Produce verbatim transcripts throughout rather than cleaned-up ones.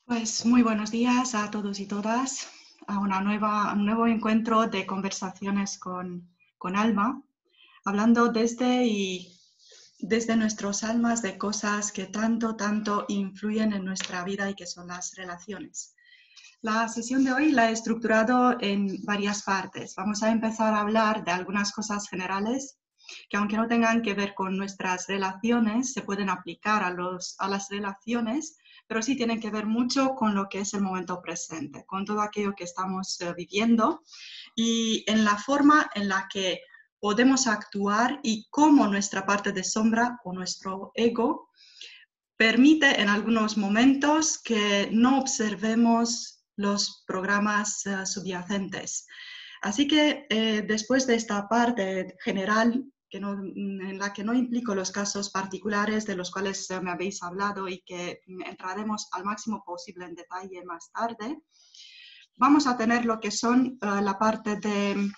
Pues muy buenos días a todos y todas, a una nueva, un nuevo encuentro de conversaciones con, con Alma, hablando desde, y, desde nuestros almas de cosas que tanto, tanto influyen en nuestra vida y que son las relaciones. La sesión de hoy la he estructurado en varias partes. Vamos a empezar a hablar de algunas cosas generales que, aunque no tengan que ver con nuestras relaciones, se pueden aplicar a, los, a las relaciones, pero sí tienen que ver mucho con lo que es el momento presente, con todo aquello que estamos uh, viviendo y en la forma en la que podemos actuar y cómo nuestra parte de sombra o nuestro ego permite en algunos momentos que no observemos los programas uh, subyacentes. Así que eh, después de esta parte general, que no, en la que no implico los casos particulares de los cuales eh, me habéis hablado y que entraremos al máximo posible en detalle más tarde, vamos a tener lo que son uh, la parte de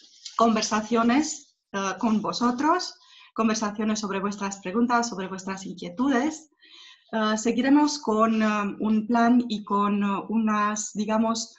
conversaciones uh, con vosotros, conversaciones sobre vuestras preguntas, sobre vuestras inquietudes. Uh, seguiremos con uh, un plan y con uh, unas, digamos,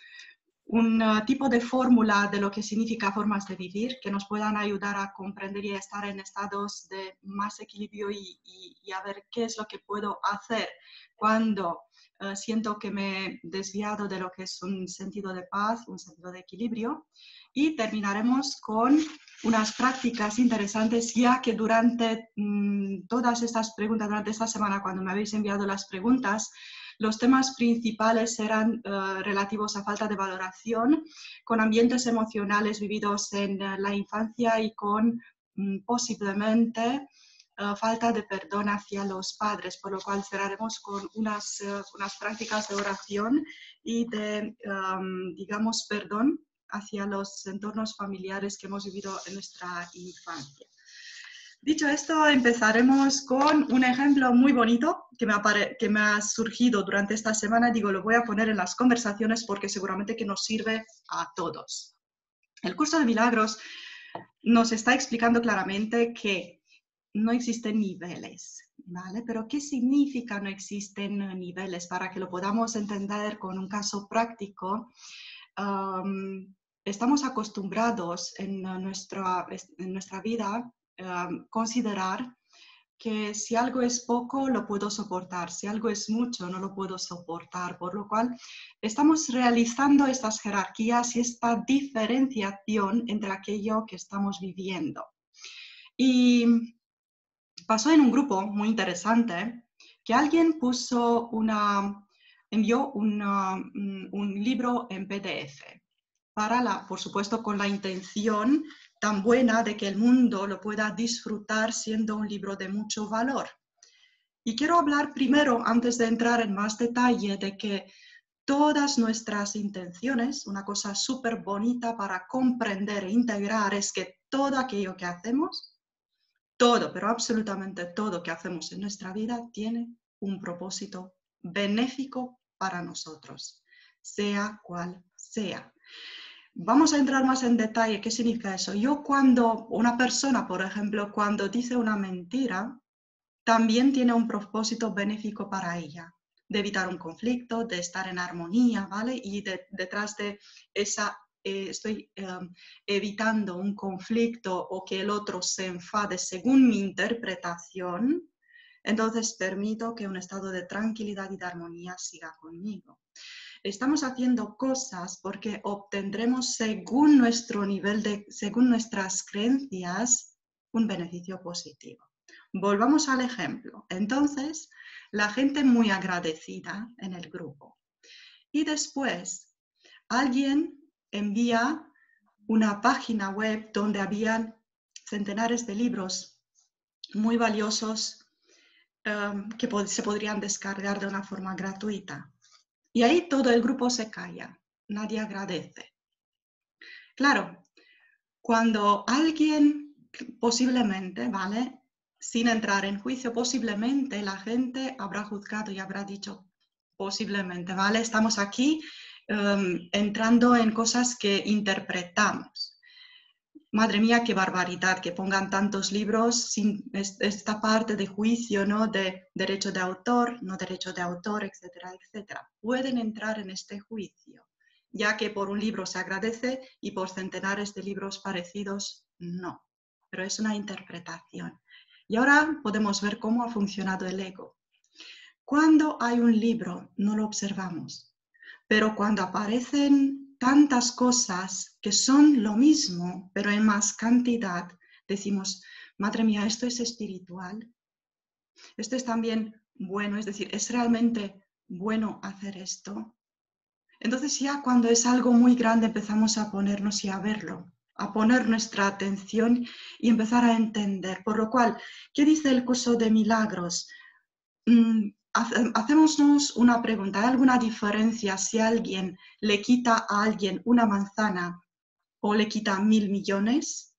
un uh, tipo de fórmula de lo que significa formas de vivir que nos puedan ayudar a comprender y a estar en estados de más equilibrio y, y, y a ver qué es lo que puedo hacer cuando uh, siento que me he desviado de lo que es un sentido de paz, un sentido de equilibrio. Y terminaremos con unas prácticas interesantes, ya que durante mmm, todas estas preguntas, durante esta semana, cuando me habéis enviado las preguntas, los temas principales eran uh, relativos a falta de valoración, con ambientes emocionales vividos en uh, la infancia y con um, posiblemente uh, falta de perdón hacia los padres, por lo cual cerraremos con unas, uh, unas prácticas de oración y de, um, digamos, perdón hacia los entornos familiares que hemos vivido en nuestra infancia. Dicho esto, empezaremos con un ejemplo muy bonito que me, apare que me ha surgido durante esta semana. Digo, lo voy a poner en las conversaciones porque seguramente que nos sirve a todos. El curso de milagros nos está explicando claramente que no existen niveles, ¿vale? Pero ¿qué significa no existen niveles? Para que lo podamos entender con un caso práctico, um, estamos acostumbrados en nuestra, en nuestra vida Um, considerar que si algo es poco lo puedo soportar, si algo es mucho no lo puedo soportar, por lo cual estamos realizando estas jerarquías y esta diferenciación entre aquello que estamos viviendo. Y pasó en un grupo muy interesante que alguien puso una, envió una, un libro en P D F, para la, por supuesto con la intención tan buena de que el mundo lo pueda disfrutar siendo un libro de mucho valor. Y quiero hablar primero, antes de entrar en más detalle, de que todas nuestras intenciones, una cosa súper bonita para comprender e integrar es que todo aquello que hacemos, todo, pero absolutamente todo que hacemos en nuestra vida tiene un propósito benéfico para nosotros, sea cual sea. Vamos a entrar más en detalle. ¿Qué significa eso? Yo cuando, una persona, por ejemplo, cuando dice una mentira, también tiene un propósito benéfico para ella, de evitar un conflicto, de estar en armonía, ¿vale? Y de, detrás de esa, eh, estoy eh, evitando un conflicto o que el otro se enfade según mi interpretación, entonces permito que un estado de tranquilidad y de armonía siga conmigo. Estamos haciendo cosas porque obtendremos según nuestro nivel de, según nuestras creencias, un beneficio positivo. Volvamos al ejemplo. Entonces, la gente muy agradecida en el grupo. Y después, alguien envía una página web donde habían centenares de libros muy valiosos um, que pod- se podrían descargar de una forma gratuita. Y ahí todo el grupo se calla, nadie agradece. Claro, cuando alguien posiblemente, ¿vale? Sin entrar en juicio, posiblemente la gente habrá juzgado y habrá dicho, posiblemente, ¿vale? Estamos aquí um, entrando en cosas que interpretamos. madre mía, qué barbaridad, que pongan tantos libros sin esta parte de juicio, ¿no? De derecho de autor, no derecho de autor, etcétera, etcétera. Pueden entrar en este juicio, ya que por un libro se agradece y por centenares de libros parecidos, no. Pero es una interpretación. Y ahora podemos ver cómo ha funcionado el ego. Cuando hay un libro, no lo observamos, pero cuando aparecen tantas cosas que son lo mismo, pero en más cantidad, decimos, madre mía, esto es espiritual, esto es también bueno, es decir, ¿es realmente bueno hacer esto? Entonces ya cuando es algo muy grande empezamos a ponernos y a verlo, a poner nuestra atención y empezar a entender. Por lo cual, ¿qué dice el curso de milagros? Mm, hacémonos una pregunta, ¿hay alguna diferencia si alguien le quita a alguien una manzana o le quita mil millones?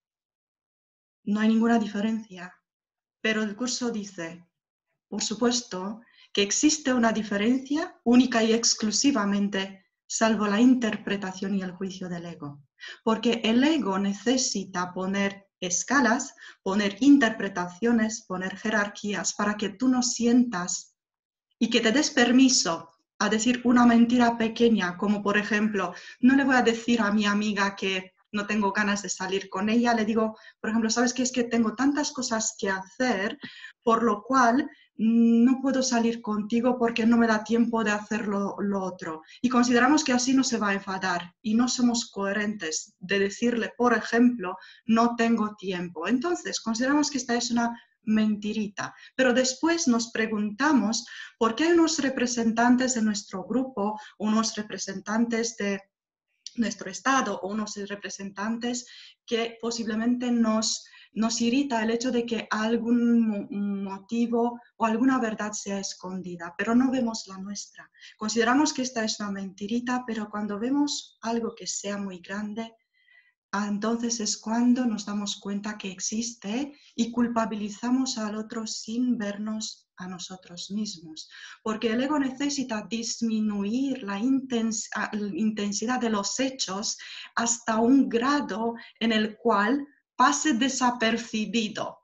No hay ninguna diferencia. Pero el curso dice, por supuesto, que existe una diferencia única y exclusivamente, salvo la interpretación y el juicio del ego. Porque el ego necesita poner escalas, poner interpretaciones, poner jerarquías para que tú no sientas y que te des permiso a decir una mentira pequeña, como por ejemplo, no le voy a decir a mi amiga que no tengo ganas de salir con ella, le digo, por ejemplo, ¿sabes qué? Es que tengo tantas cosas que hacer, por lo cual no puedo salir contigo porque no me da tiempo de hacer lo, lo otro. Y consideramos que así no se va a enfadar y no somos coherentes de decirle, por ejemplo, no tengo tiempo. Entonces, consideramos que esta es una mentirita, pero después nos preguntamos por qué hay unos representantes de nuestro grupo, unos representantes de nuestro estado o unos representantes que posiblemente nos, nos irrita el hecho de que algún motivo o alguna verdad sea escondida, pero no vemos la nuestra. Consideramos que esta es una mentirita, pero cuando vemos algo que sea muy grande, entonces es cuando nos damos cuenta que existe y culpabilizamos al otro sin vernos a nosotros mismos. Porque el ego necesita disminuir la intens intensidad de los hechos hasta un grado en el cual pase desapercibido,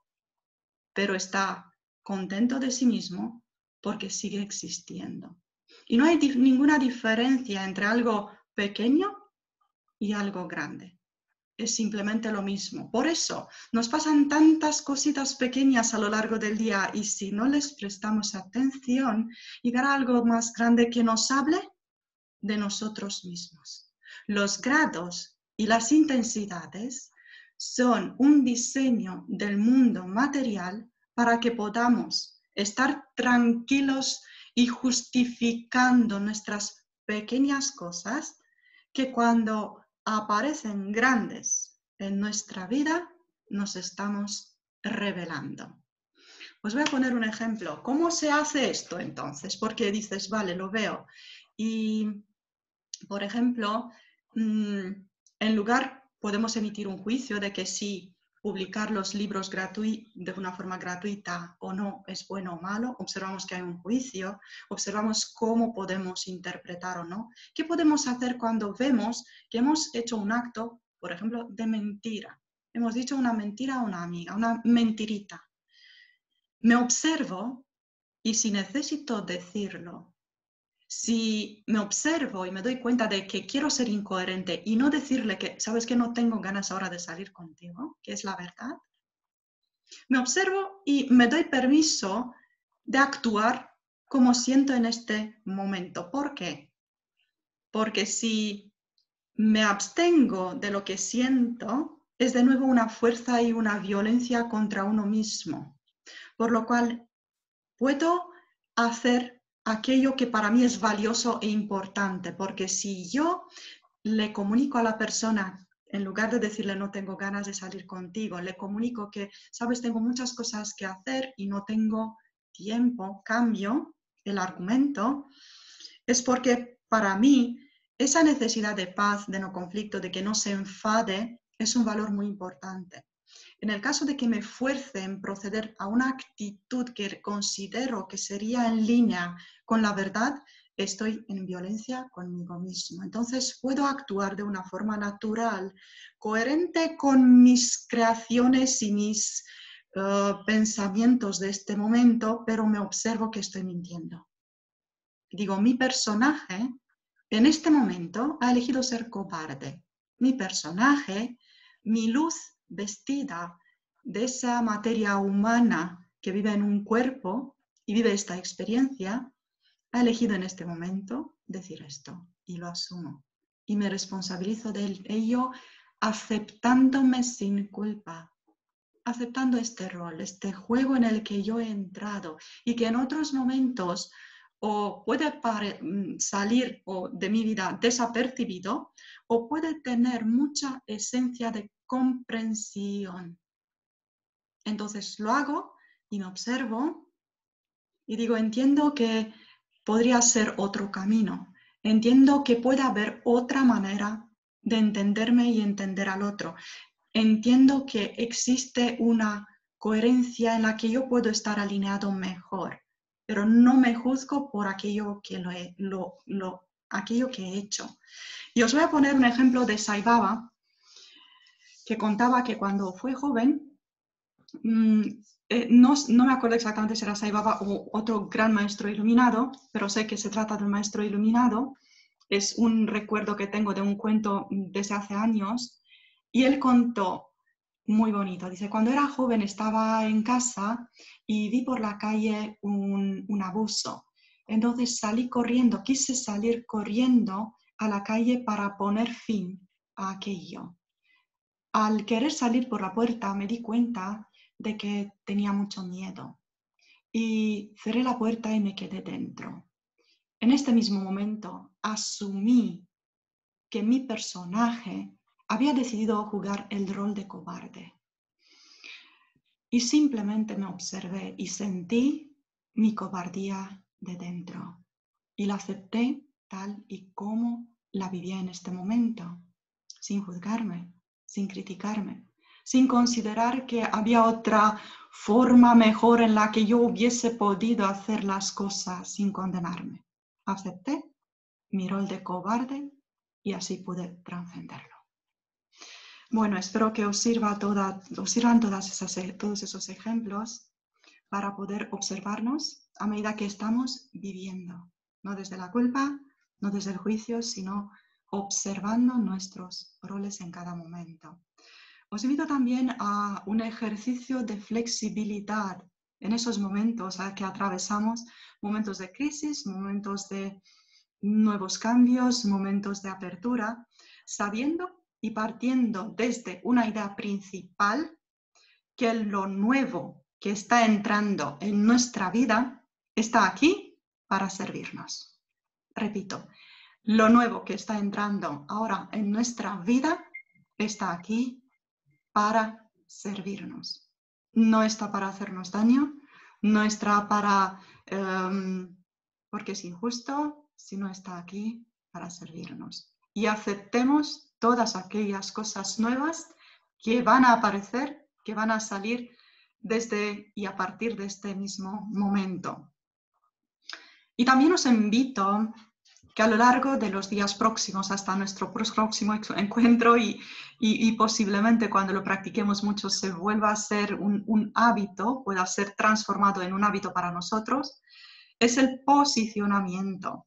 pero está contento de sí mismo porque sigue existiendo. Y no hay dif- ninguna diferencia entre algo pequeño y algo grande. Es simplemente lo mismo. Por eso nos pasan tantas cositas pequeñas a lo largo del día y si no les prestamos atención, llegará algo más grande que nos hable de nosotros mismos. Los grados y las intensidades son un diseño del mundo material para que podamos estar tranquilos y justificando nuestras pequeñas cosas que cuando aparecen grandes en nuestra vida, nos estamos revelando. Os voy a poner un ejemplo. ¿Cómo se hace esto entonces? Porque dices, vale, lo veo. Y, por ejemplo, en lugar, podemos emitir un juicio de que si publicar los libros de una forma gratuita o no es bueno o malo, observamos que hay un juicio, observamos cómo podemos interpretar o no. ¿Qué podemos hacer cuando vemos que hemos hecho un acto, por ejemplo, de mentira? Hemos dicho una mentira a una amiga, una mentirita. Me observo y si necesito decirlo, si me observo y me doy cuenta de que quiero ser incoherente y no decirle que, ¿sabes que no tengo ganas ahora de salir contigo? Que es la verdad. Me observo y me doy permiso de actuar como siento en este momento. ¿Por qué? Porque si me abstengo de lo que siento, es de nuevo una fuerza y una violencia contra uno mismo. Por lo cual, puedo hacer aquello que para mí es valioso e importante, porque si yo le comunico a la persona, en lugar de decirle no tengo ganas de salir contigo, le comunico que, sabes, tengo muchas cosas que hacer y no tengo tiempo, cambio el argumento, es porque para mí esa necesidad de paz, de no conflicto, de que no se enfade, es un valor muy importante. En el caso de que me fuerce en proceder a una actitud que considero que sería en línea con la verdad, estoy en violencia conmigo mismo. Entonces puedo actuar de una forma natural, coherente con mis creaciones y mis uh, pensamientos de este momento, pero me observo que estoy mintiendo. Digo, mi personaje en este momento ha elegido ser cobarde. Mi personaje, mi luz vestida de esa materia humana que vive en un cuerpo y vive esta experiencia, ha elegido en este momento decir esto y lo asumo. Y me responsabilizo de ello aceptándome sin culpa, aceptando este rol, este juego en el que yo he entrado y que en otros momentos o puede pare- salir o de mi vida desapercibido o puede tener mucha esencia de comprensión. Entonces lo hago y me observo y digo, entiendo que podría ser otro camino. Entiendo que puede haber otra manera de entenderme y entender al otro. Entiendo que existe una coherencia en la que yo puedo estar alineado mejor, pero no me juzgo por aquello que, lo he, lo, lo, aquello que he hecho. Y os voy a poner un ejemplo de Sai Baba, que contaba que cuando fue joven, mmm, eh, no, no me acuerdo exactamente si era Sai Baba o otro gran maestro iluminado, pero sé que se trata de un maestro iluminado. Es un recuerdo que tengo de un cuento desde hace años, y él contó, muy bonito, dice, cuando era joven estaba en casa y vi por la calle un, un abuso. Entonces salí corriendo, quise salir corriendo a la calle para poner fin a aquello. Al querer salir por la puerta me di cuenta de que tenía mucho miedo y cerré la puerta y me quedé dentro. En este mismo momento asumí que mi personaje había decidido jugar el rol de cobarde. Y simplemente me observé y sentí mi cobardía de dentro. Y la acepté tal y como la vivía en este momento, sin juzgarme, sin criticarme, sin considerar que había otra forma mejor en la que yo hubiese podido hacer las cosas sin condenarme. Acepté mi rol de cobarde y así pude trascenderlo. Bueno, espero que os, sirva toda, os sirvan todas esas, todos esos ejemplos para poder observarnos a medida que estamos viviendo, no desde la culpa, no desde el juicio, sino observando nuestros roles en cada momento. Os invito también a un ejercicio de flexibilidad en esos momentos a que atravesamos, momentos de crisis, momentos de nuevos cambios, momentos de apertura, sabiendo y partiendo desde una idea principal que lo nuevo que está entrando en nuestra vida está aquí para servirnos. Repito, lo nuevo que está entrando ahora en nuestra vida está aquí para servirnos. No está para hacernos daño, no está para, um, porque es injusto, sino está aquí para servirnos. Y aceptemos todas aquellas cosas nuevas que van a aparecer, que van a salir desde y a partir de este mismo momento. Y también os invito que a lo largo de los días próximos hasta nuestro próximo encuentro y, y, y posiblemente cuando lo practiquemos mucho se vuelva a ser un, un hábito, pueda ser transformado en un hábito para nosotros, es el posicionamiento.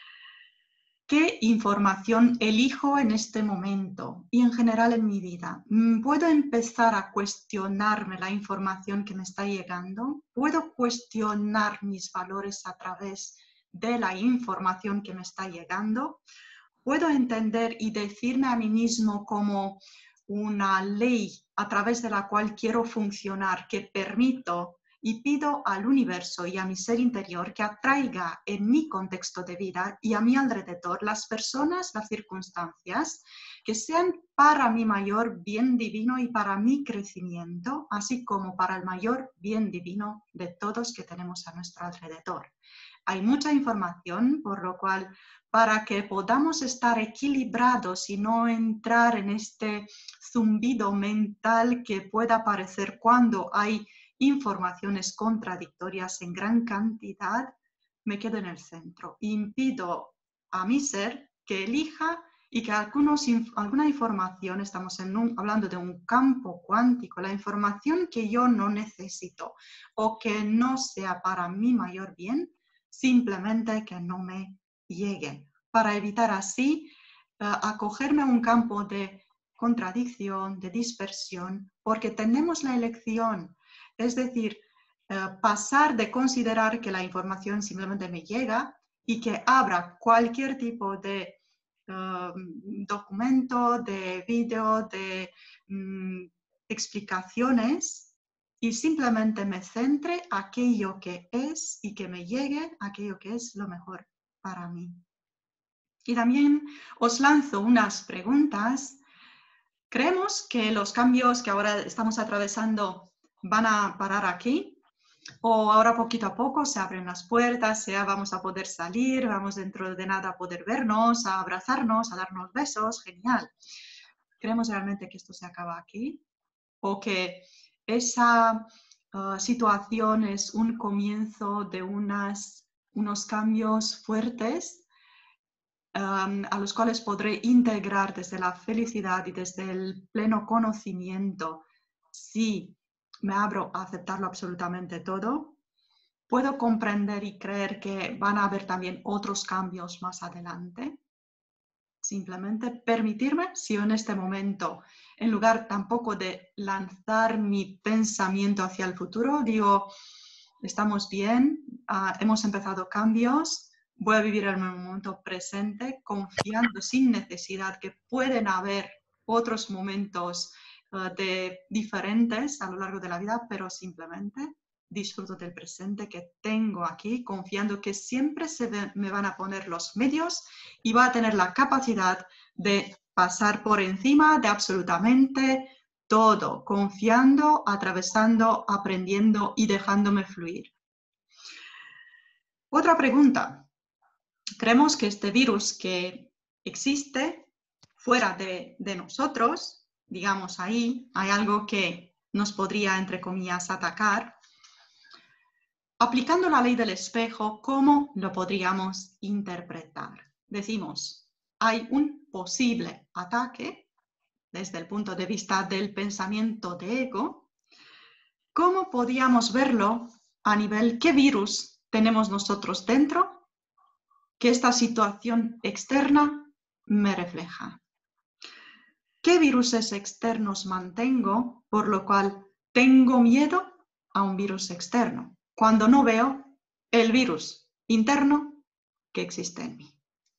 ¿Qué información elijo en este momento y en general en mi vida? ¿Puedo empezar a cuestionarme la información que me está llegando? ¿Puedo cuestionar mis valores a través de la información que me está llegando? ¿Puedo entender y decirme a mí mismo como una ley a través de la cual quiero funcionar, que permito y pido al universo y a mi ser interior que atraiga en mi contexto de vida y a mi alrededor las personas, las circunstancias que sean para mi mayor bien divino y para mi crecimiento, así como para el mayor bien divino de todos que tenemos a nuestro alrededor? Hay mucha información, por lo cual para que podamos estar equilibrados y no entrar en este zumbido mental que pueda aparecer cuando hay informaciones contradictorias en gran cantidad, me quedo en el centro. Impido a mi ser que elija y que algunos, alguna información, estamos en un, hablando de un campo cuántico, la información que yo no necesito o que no sea para mi mayor bien, simplemente que no me llegue, para evitar así uh, acogerme a un campo de contradicción, de dispersión, porque tenemos la elección, es decir, uh, pasar de considerar que la información simplemente me llega y que abra cualquier tipo de Uh, documento, de vídeo, de um, explicaciones y simplemente me centre aquello que es y que me llegue aquello que es lo mejor para mí. Y también os lanzo unas preguntas. ¿Creemos que los cambios que ahora estamos atravesando van a parar aquí? O ahora poquito a poco se abren las puertas, ya vamos a poder salir, vamos dentro de nada a poder vernos, a abrazarnos, a darnos besos, genial. ¿Creemos realmente que esto se acaba aquí? ¿O que esa uh, situación es un comienzo de unas, unos cambios fuertes um, a los cuales podré integrar desde la felicidad y desde el pleno conocimiento si me abro a aceptarlo absolutamente todo? ¿Puedo comprender y creer que van a haber también otros cambios más adelante? Simplemente permitirme, si yo en este momento, en lugar tampoco de lanzar mi pensamiento hacia el futuro, digo, estamos bien, uh, hemos empezado cambios, voy a vivir el momento presente, confiando sin necesidad que pueden haber otros momentos uh, de, diferentes a lo largo de la vida, pero simplemente disfruto del presente que tengo aquí, confiando que siempre se ve, me van a poner los medios y va a tener la capacidad de pasar por encima de absolutamente todo, confiando, atravesando, aprendiendo y dejándome fluir. Otra pregunta. ¿Creemos que este virus que existe fuera de, de nosotros, digamos ahí, hay algo que nos podría, entre comillas, atacar? Aplicando la ley del espejo, ¿cómo lo podríamos interpretar? Decimos, hay un posible ataque desde el punto de vista del pensamiento de ego. ¿Cómo podríamos verlo a nivel qué virus tenemos nosotros dentro que esta situación externa me refleja? ¿Qué viruses externos mantengo por lo cual tengo miedo a un virus externo cuando no veo el virus interno que existe en mí?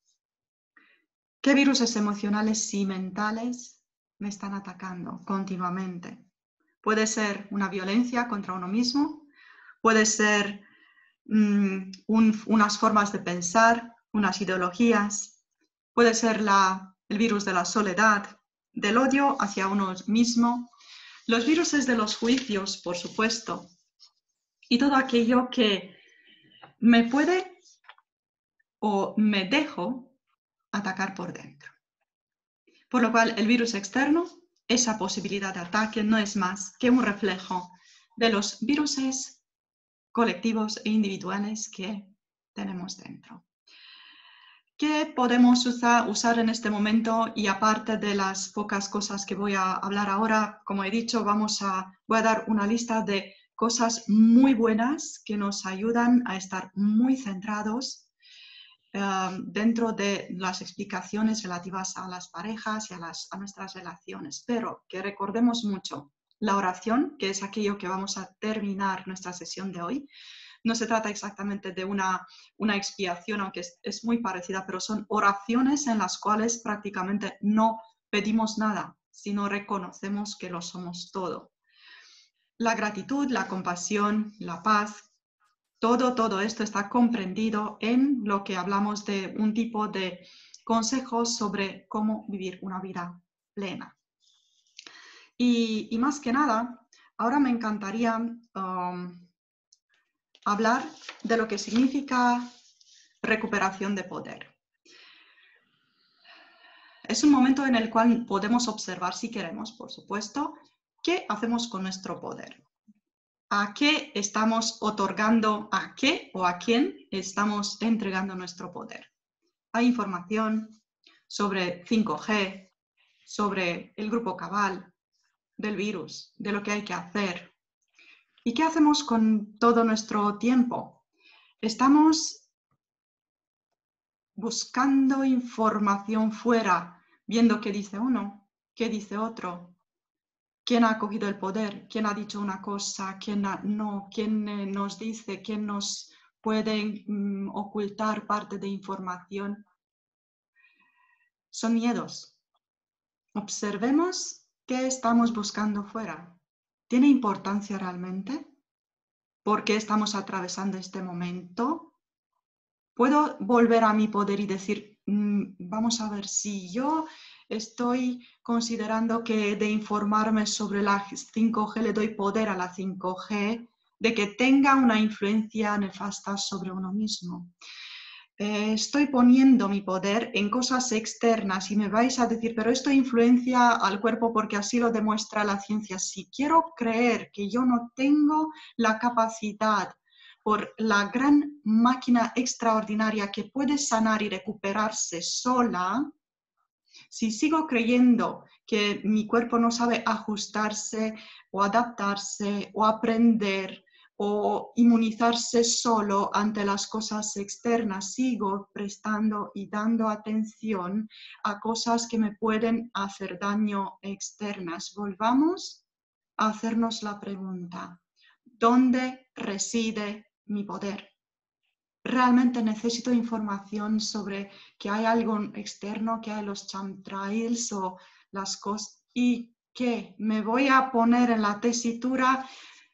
¿Qué viruses emocionales y mentales me están atacando continuamente? Puede ser una violencia contra uno mismo, puede ser um, un, unas formas de pensar, unas ideologías, puede ser la, el virus de la soledad, del odio hacia uno mismo, los viruses de los juicios, por supuesto, y todo aquello que me puede o me dejo atacar por dentro. Por lo cual, el virus externo, esa posibilidad de ataque no es más que un reflejo de los viruses colectivos e individuales que tenemos dentro. ¿Qué podemos usar, usar en este momento? Y aparte de las pocas cosas que voy a hablar ahora, como he dicho, vamos a, voy a dar una lista de cosas muy buenas que nos ayudan a estar muy centrados uh, dentro de las explicaciones relativas a las parejas y a, las, a nuestras relaciones. Pero que recordemos mucho la oración, que es aquello que vamos a terminar nuestra sesión de hoy. No se trata exactamente de una, una expiación, aunque es, es muy parecida, pero son oraciones en las cuales prácticamente no pedimos nada, sino reconocemos que lo somos todo. La gratitud, la compasión, la paz, todo, todo esto está comprendido en lo que hablamos de un tipo de consejos sobre cómo vivir una vida plena. Y, y más que nada, ahora me encantaría Um, hablar de lo que significa recuperación de poder. Es un momento en el cual podemos observar, si queremos, por supuesto, qué hacemos con nuestro poder. ¿A qué estamos otorgando, a qué o a quién estamos entregando nuestro poder. Hay información sobre cinco G, sobre el grupo Cabal, del virus, de lo que hay que hacer. ¿Y qué hacemos con todo nuestro tiempo? Estamos buscando información fuera, viendo qué dice uno, qué dice otro, quién ha cogido el poder, quién ha dicho una cosa, quién no, quién eh, nos dice, quién nos puede mm, ocultar parte de información. Son miedos. Observemos qué estamos buscando fuera. ¿Tiene importancia realmente? ¿Por qué estamos atravesando este momento? ¿Puedo volver a mi poder y decir, mmm, vamos a ver, si yo estoy considerando que de informarme sobre la cinco G le doy poder a la cinco G, de que tenga una influencia nefasta sobre uno mismo? Eh, estoy poniendo mi poder en cosas externas y me vais a decir, pero esto influencia al cuerpo porque así lo demuestra la ciencia. Si quiero creer que yo no tengo la capacidad por la gran máquina extraordinaria que puede sanar y recuperarse sola, si sigo creyendo que mi cuerpo no sabe ajustarse o adaptarse o aprender o inmunizarse solo ante las cosas externas, sigo prestando y dando atención a cosas que me pueden hacer daño externas. Volvamos a hacernos la pregunta, ¿dónde reside mi poder? ¿Realmente necesito información sobre que hay algo externo, que hay los chemtrails o las cosas, y que me voy a poner en la tesitura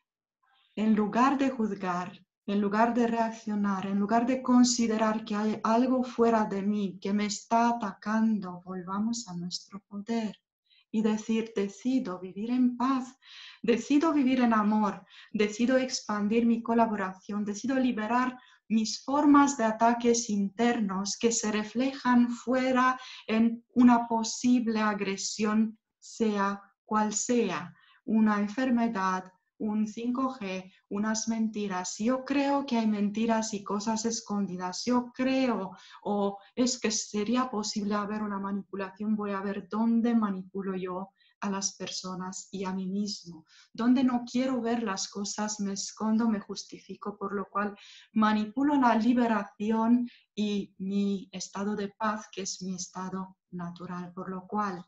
en lugar de juzgar, en lugar de reaccionar, en lugar de considerar que hay algo fuera de mí que me está atacando? Volvamos a nuestro poder y decir, decido vivir en paz, decido vivir en amor, decido expandir mi colaboración, decido liberar mis formas de ataques internos que se reflejan fuera en una posible agresión, sea cual sea, una enfermedad, un cinco G, unas mentiras. Yo creo que hay mentiras y cosas escondidas. Yo creo, o es que sería posible haber una manipulación. Voy a ver dónde manipulo yo a las personas y a mí mismo. Donde no quiero ver las cosas, me escondo, me justifico, por lo cual manipulo la liberación y mi estado de paz, que es mi estado natural, por lo cual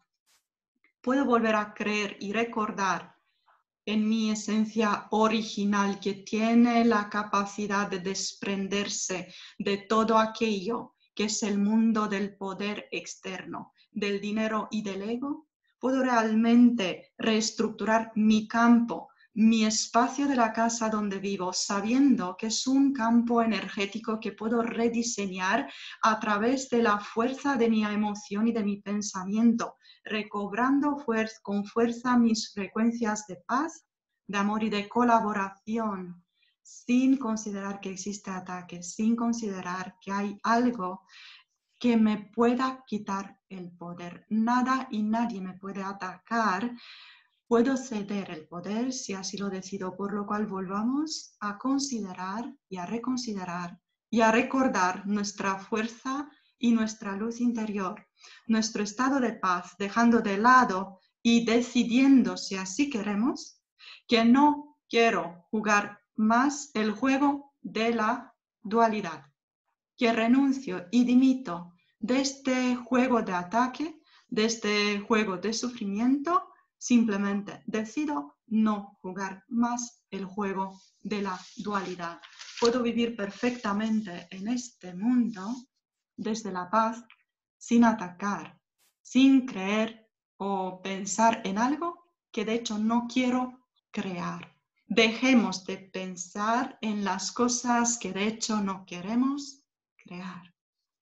puedo volver a creer y recordar en mi esencia original, que tiene la capacidad de desprenderse de todo aquello que es el mundo del poder externo, del dinero y del ego. Puedo realmente reestructurar mi campo, mi espacio de la casa donde vivo, sabiendo que es un campo energético que puedo rediseñar a través de la fuerza de mi emoción y de mi pensamiento, recobrando fuer- con fuerza mis frecuencias de paz, de amor y de colaboración, sin considerar que existe ataque, sin considerar que hay algo que me pueda quitar el poder. Nada y nadie me puede atacar. Puedo ceder el poder si así lo decido, por lo cual volvamos a considerar y a reconsiderar y a recordar nuestra fuerza y nuestra luz interior, nuestro estado de paz, dejando de lado y decidiendo, si así queremos, que no quiero jugar más el juego de la dualidad, que renuncio y dimito de este juego de ataque, de este juego de sufrimiento. Simplemente decido no jugar más el juego de la dualidad. Puedo vivir perfectamente en este mundo desde la paz, sin atacar, sin creer o pensar en algo que de hecho no quiero crear. Dejemos de pensar en las cosas que de hecho no queremos crear.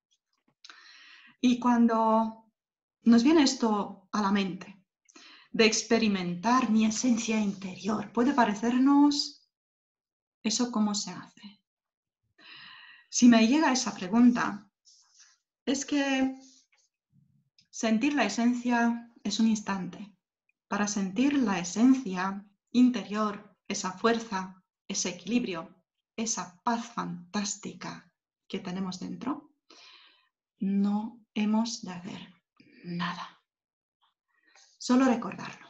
Y cuando nos viene esto a la mente, de experimentar mi esencia interior, puede parecernos, ¿eso cómo se hace? Si me llega esa pregunta, es que sentir la esencia es un instante. Para sentir la esencia interior, esa fuerza, ese equilibrio, esa paz fantástica, que tenemos dentro, no hemos de hacer nada. Solo recordarlo.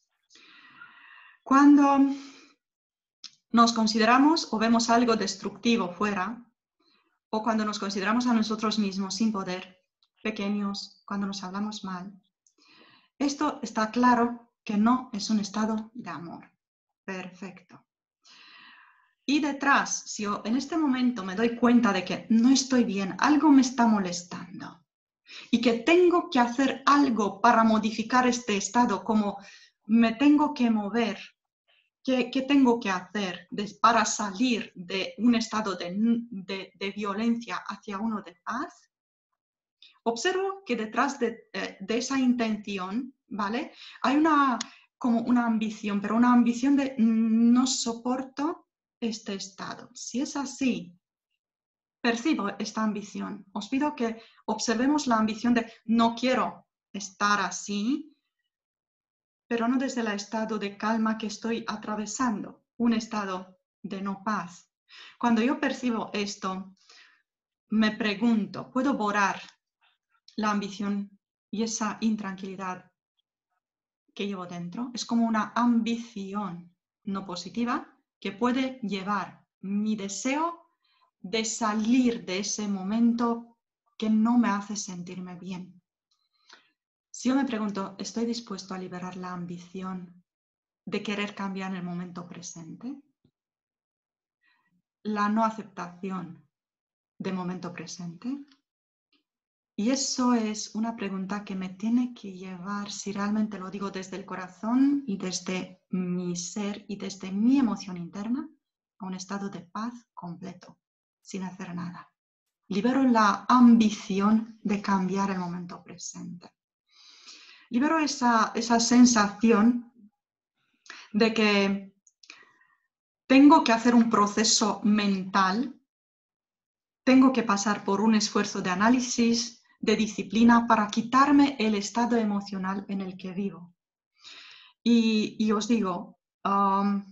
Cuando nos consideramos o vemos algo destructivo fuera, o cuando nos consideramos a nosotros mismos sin poder, pequeños, cuando nos hablamos mal, esto está claro que no es un estado de amor. Perfecto. Y detrás, si yo en este momento me doy cuenta de que no estoy bien, algo me está molestando y que tengo que hacer algo para modificar este estado, como me tengo que mover, ¿qué, qué tengo que hacer de, para salir de un estado de, de, de violencia hacia uno de paz? Observo que detrás de, de esa intención, ¿vale? Hay una, como una ambición, pero una ambición de no soporto este estado. Si es así, percibo esta ambición. Os pido que observemos la ambición de no quiero estar así, pero no desde el estado de calma que estoy atravesando, un estado de no paz. Cuando yo percibo esto, me pregunto, ¿puedo borrar la ambición y esa intranquilidad que llevo dentro? Es como una ambición no positiva que puede llevar mi deseo de salir de ese momento que no me hace sentirme bien. Si yo me pregunto, ¿estoy dispuesto a liberar la ambición de querer cambiar en el momento presente? La no aceptación del momento presente. Y eso es una pregunta que me tiene que llevar, si realmente lo digo desde el corazón y desde mi ser y desde mi emoción interna, a un estado de paz completo, sin hacer nada. Libero la ambición de cambiar el momento presente. Libero esa, esa sensación de que tengo que hacer un proceso mental, tengo que pasar por un esfuerzo de análisis, de disciplina para quitarme el estado emocional en el que vivo. Y, y os digo, um,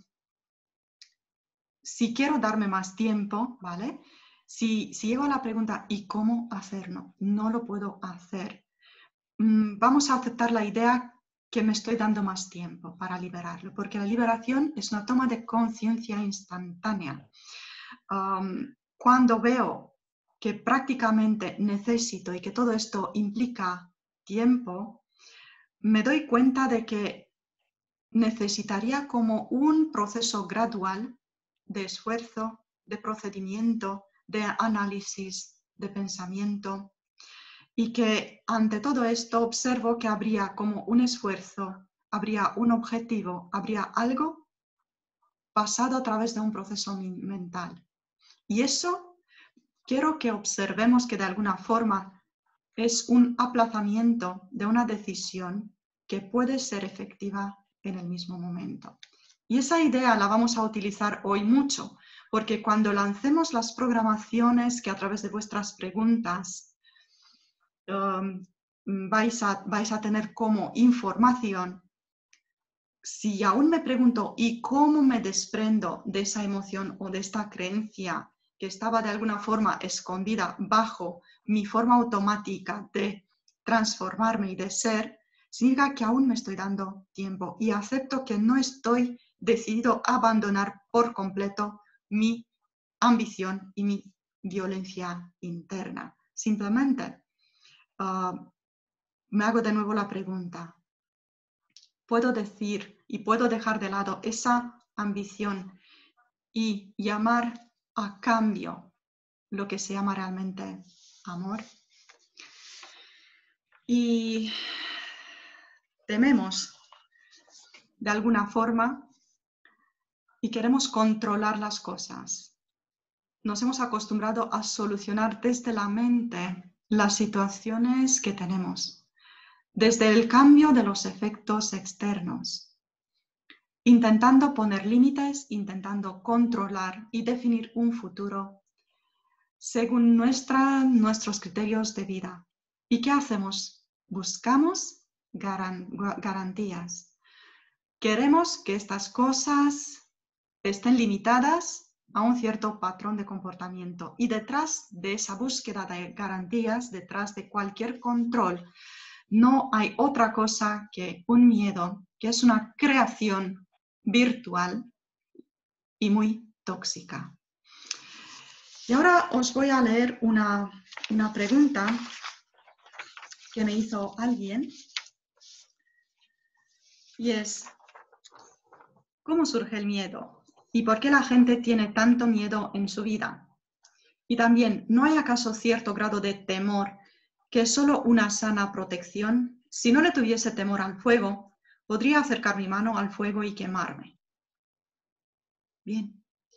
si quiero darme más tiempo, ¿vale? Si, si llego a la pregunta, ¿y cómo hacerlo? No lo puedo hacer. Mm, vamos a aceptar la idea que me estoy dando más tiempo para liberarlo, porque la liberación es una toma de conciencia instantánea. Um, cuando veo que prácticamente necesito y que todo esto implica tiempo, me doy cuenta de que necesitaría como un proceso gradual de esfuerzo, de procedimiento, de análisis, de pensamiento, y que ante todo esto observo que habría como un esfuerzo, habría un objetivo, habría algo pasado a través de un proceso mental. Y eso quiero que observemos que de alguna forma es un aplazamiento de una decisión que puede ser efectiva en el mismo momento. Y esa idea la vamos a utilizar hoy mucho, porque cuando lancemos las programaciones que a través de vuestras preguntas um, vais, a, vais a tener como información, si aún me pregunto, ¿y cómo me desprendo de esa emoción o de esta creencia que estaba de alguna forma escondida bajo mi forma automática de transformarme y de ser? Significa que aún me estoy dando tiempo y acepto que no estoy decidido a abandonar por completo mi ambición y mi violencia interna. Simplemente uh, me hago de nuevo la pregunta. Puedo decir y puedo dejar de lado esa ambición y llamar a cambio lo que se llama realmente amor. Y tememos de alguna forma y queremos controlar las cosas. Nos hemos acostumbrado a solucionar desde la mente las situaciones que tenemos, desde el cambio de los efectos externos, intentando poner límites, intentando controlar y definir un futuro según nuestra, nuestros criterios de vida. ¿Y qué hacemos? Buscamos garan, garantías. Queremos que estas cosas estén limitadas a un cierto patrón de comportamiento. Y detrás de esa búsqueda de garantías, detrás de cualquier control, no hay otra cosa que un miedo, que es una creación virtual y muy tóxica. Y ahora os voy a leer una, una pregunta que me hizo alguien. Y es, ¿cómo surge el miedo? ¿Y por qué la gente tiene tanto miedo en su vida? Y también, ¿no hay acaso cierto grado de temor que es solo una sana protección? Si no le tuviese temor al fuego, podría acercar mi mano al fuego y quemarme. Bien.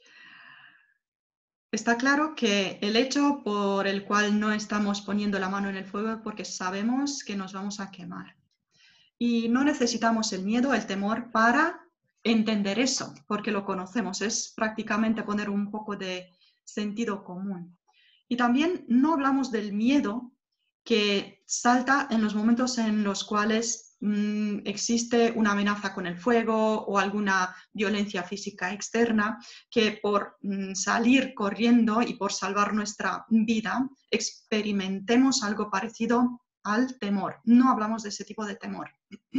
Está claro que el hecho por el cual no estamos poniendo la mano en el fuego es porque sabemos que nos vamos a quemar. Y no necesitamos el miedo, el temor para entender eso, porque lo conocemos. Es prácticamente poner un poco de sentido común. Y también no hablamos del miedo que salta en los momentos en los cuales mmm, existe una amenaza con el fuego o alguna violencia física externa, que por mmm, salir corriendo y por salvar nuestra vida experimentemos algo parecido al temor. No hablamos de ese tipo de temor.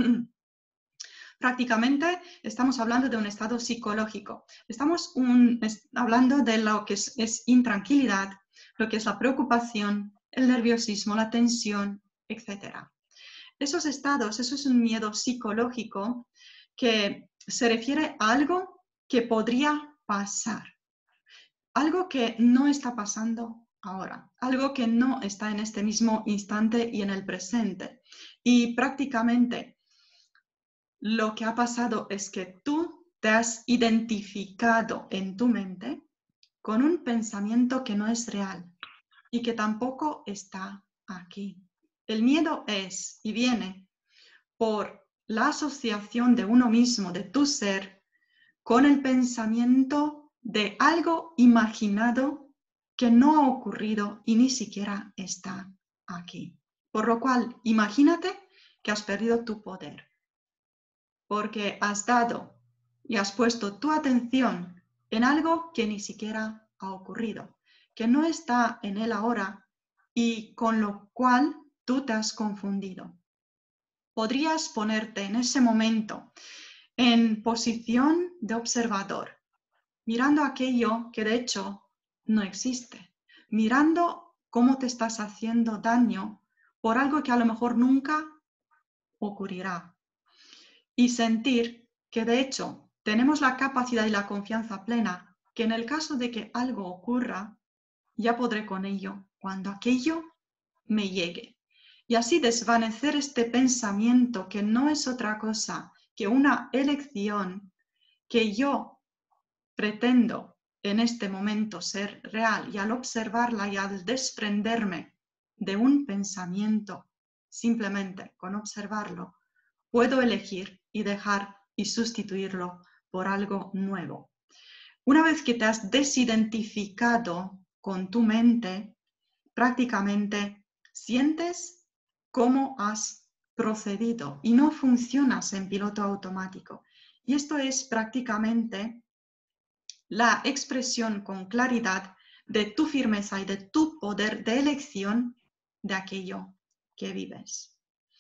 Prácticamente estamos hablando de un estado psicológico. Estamos un, es, hablando de lo que es, es intranquilidad, lo que es la preocupación, el nerviosismo, la tensión, etcétera. Esos estados, eso es un miedo psicológico que se refiere a algo que podría pasar, algo que no está pasando ahora, algo que no está en este mismo instante y en el presente. Y prácticamente lo que ha pasado es que tú te has identificado en tu mente con un pensamiento que no es real y que tampoco está aquí. El miedo es y viene por la asociación de uno mismo, de tu ser, con el pensamiento de algo imaginado que no ha ocurrido y ni siquiera está aquí. Por lo cual, imagínate que has perdido tu poder, porque has dado y has puesto tu atención en algo que ni siquiera ha ocurrido, que no está en él ahora y con lo cual tú te has confundido. Podrías ponerte en ese momento en posición de observador, mirando aquello que de hecho no existe, mirando cómo te estás haciendo daño por algo que a lo mejor nunca ocurrirá. Y sentir que de hecho tenemos la capacidad y la confianza plena que en el caso de que algo ocurra, ya podré con ello cuando aquello me llegue. Y así desvanecer este pensamiento que no es otra cosa que una elección que yo pretendo en este momento ser real, y al observarla y al desprenderme de un pensamiento, simplemente con observarlo, puedo elegir y dejar y sustituirlo por algo nuevo. Una vez que te has desidentificado con tu mente, prácticamente sientes cómo has procedido y no funcionas en piloto automático. Y esto es prácticamente la expresión con claridad de tu firmeza y de tu poder de elección de aquello que vives.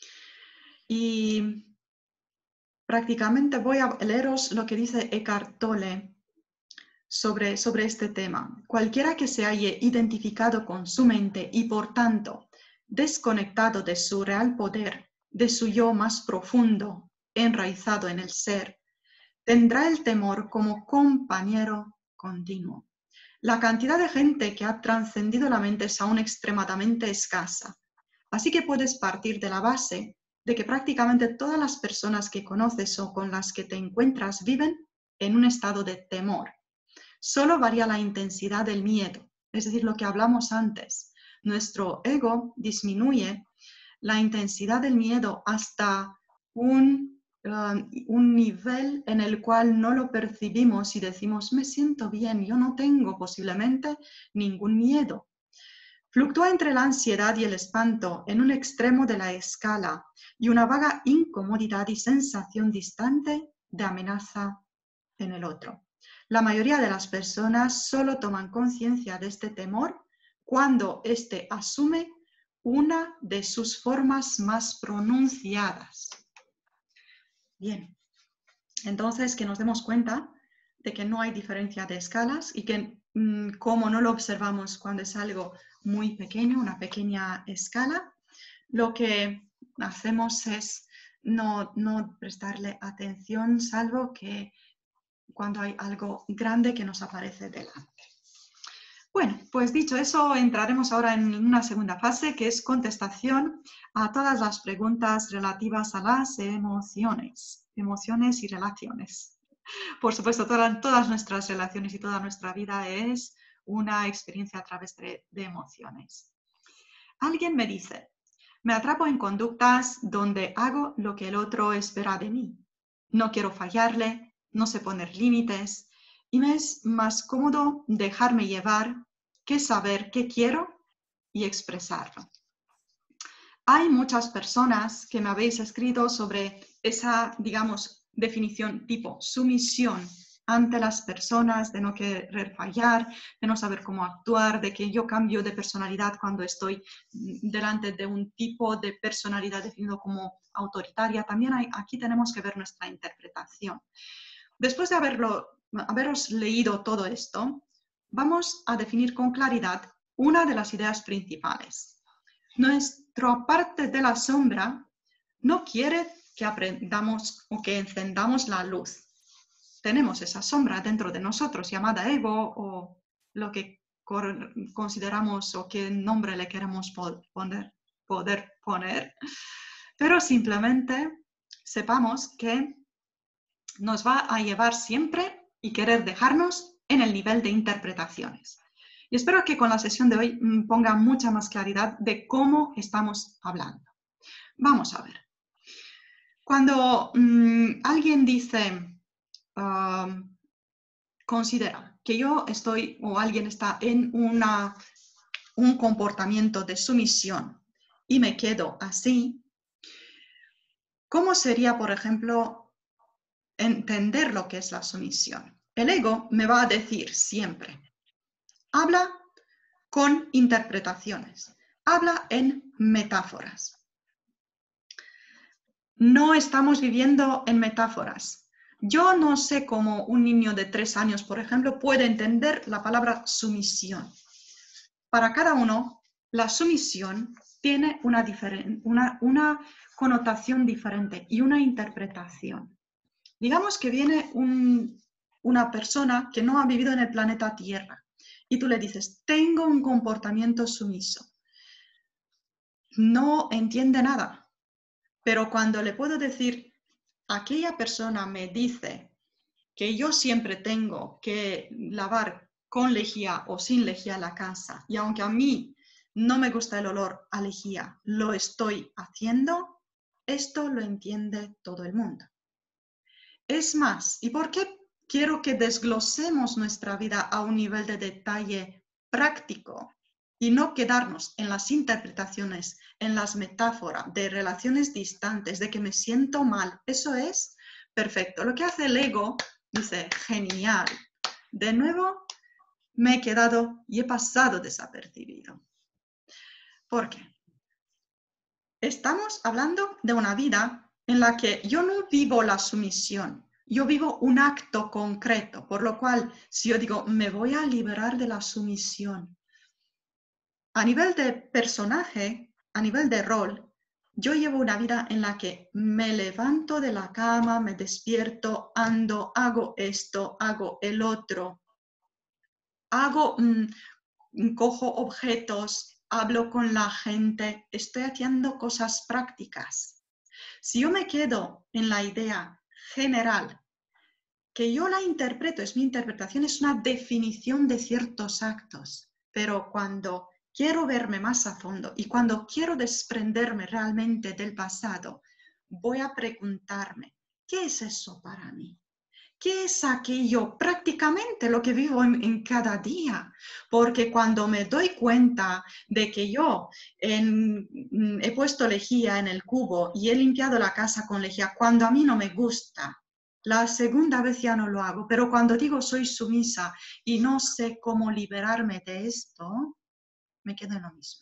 Y prácticamente voy a leeros lo que dice Eckhart Tolle sobre, sobre este tema. Cualquiera que se haya identificado con su mente y por tanto desconectado de su real poder, de su yo más profundo, enraizado en el ser, tendrá el temor como compañero continuo. La cantidad de gente que ha trascendido la mente es aún extremadamente escasa. Así que puedes partir de la base de que prácticamente todas las personas que conoces o con las que te encuentras viven en un estado de temor. Solo varía la intensidad del miedo, es decir, lo que hablamos antes. Nuestro ego disminuye la intensidad del miedo hasta un, uh, un nivel en el cual no lo percibimos y decimos, me siento bien, yo no tengo posiblemente ningún miedo. Fluctúa entre la ansiedad y el espanto en un extremo de la escala y una vaga incomodidad y sensación distante de amenaza en el otro. La mayoría de las personas solo toman conciencia de este temor cuando éste asume una de sus formas más pronunciadas. Bien, entonces que nos demos cuenta de que no hay diferencia de escalas y que mmm, como no lo observamos cuando es algo muy pequeño, una pequeña escala, lo que hacemos es no, no prestarle atención, salvo que cuando hay algo grande que nos aparece delante. Bueno, pues dicho eso, entraremos ahora en una segunda fase, que es contestación a todas las preguntas relativas a las emociones, emociones y relaciones. Por supuesto, toda, todas nuestras relaciones y toda nuestra vida es una experiencia a través de, de emociones. Alguien me dice, me atrapo en conductas donde hago lo que el otro espera de mí. No quiero fallarle, no sé poner límites y me es más cómodo dejarme llevar que saber qué quiero y expresarlo. Hay muchas personas que me habéis escrito sobre esa, digamos, definición tipo sumisión ante las personas, de no querer fallar, de no saber cómo actuar, de que yo cambio de personalidad cuando estoy delante de un tipo de personalidad definido como autoritaria. También hay, aquí tenemos que ver nuestra interpretación. Después de haberlo, haberos leído todo esto, vamos a definir con claridad una de las ideas principales. Nuestra parte de la sombra no quiere que aprendamos o que encendamos la luz. Tenemos esa sombra dentro de nosotros, llamada ego o lo que consideramos o qué nombre le queremos poner, poder poner. Pero simplemente sepamos que nos va a llevar siempre y querer dejarnos en el nivel de interpretaciones. Y espero que con la sesión de hoy ponga mucha más claridad de cómo estamos hablando. Vamos a ver. Cuando um, alguien dice, uh, considera que yo estoy o alguien está en una, un comportamiento de sumisión y me quedo así, ¿cómo sería, por ejemplo, entender lo que es la sumisión? El ego me va a decir siempre, habla con interpretaciones, habla en metáforas. No estamos viviendo en metáforas. Yo no sé cómo un niño de tres años, por ejemplo, puede entender la palabra sumisión. Para cada uno, la sumisión tiene una, una, una connotación diferente y una interpretación. Digamos que viene un, una persona que no ha vivido en el planeta Tierra y tú le dices, tengo un comportamiento sumiso. No entiende nada. Pero cuando le puedo decir, aquella persona me dice que yo siempre tengo que lavar con lejía o sin lejía la casa, y aunque a mí no me gusta el olor a lejía, lo estoy haciendo, esto lo entiende todo el mundo. Es más, ¿y por qué quiero que desglosemos nuestra vida a un nivel de detalle práctico? Y no quedarnos en las interpretaciones, en las metáforas de relaciones distantes, de que me siento mal. Eso es perfecto. Lo que hace el ego, dice, genial. De nuevo, me he quedado y he pasado desapercibido. ¿Por qué? Estamos hablando de una vida en la que yo no vivo la sumisión. Yo vivo un acto concreto, por lo cual, si yo digo, me voy a liberar de la sumisión, a nivel de personaje, a nivel de rol, yo llevo una vida en la que me levanto de la cama, me despierto, ando, hago esto, hago el otro, hago, mmm, cojo objetos, hablo con la gente, estoy haciendo cosas prácticas. Si yo me quedo en la idea general, que yo la interpreto, es mi interpretación, es una definición de ciertos actos, pero cuando quiero verme más a fondo y cuando quiero desprenderme realmente del pasado, voy a preguntarme, ¿qué es eso para mí? ¿Qué es aquello prácticamente lo que vivo en, en cada día? Porque cuando me doy cuenta de que yo en, he puesto lejía en el cubo y he limpiado la casa con lejía cuando a mí no me gusta La segunda vez ya no lo hago, pero cuando digo soy sumisa y no sé cómo liberarme de esto, me quedo en lo mismo.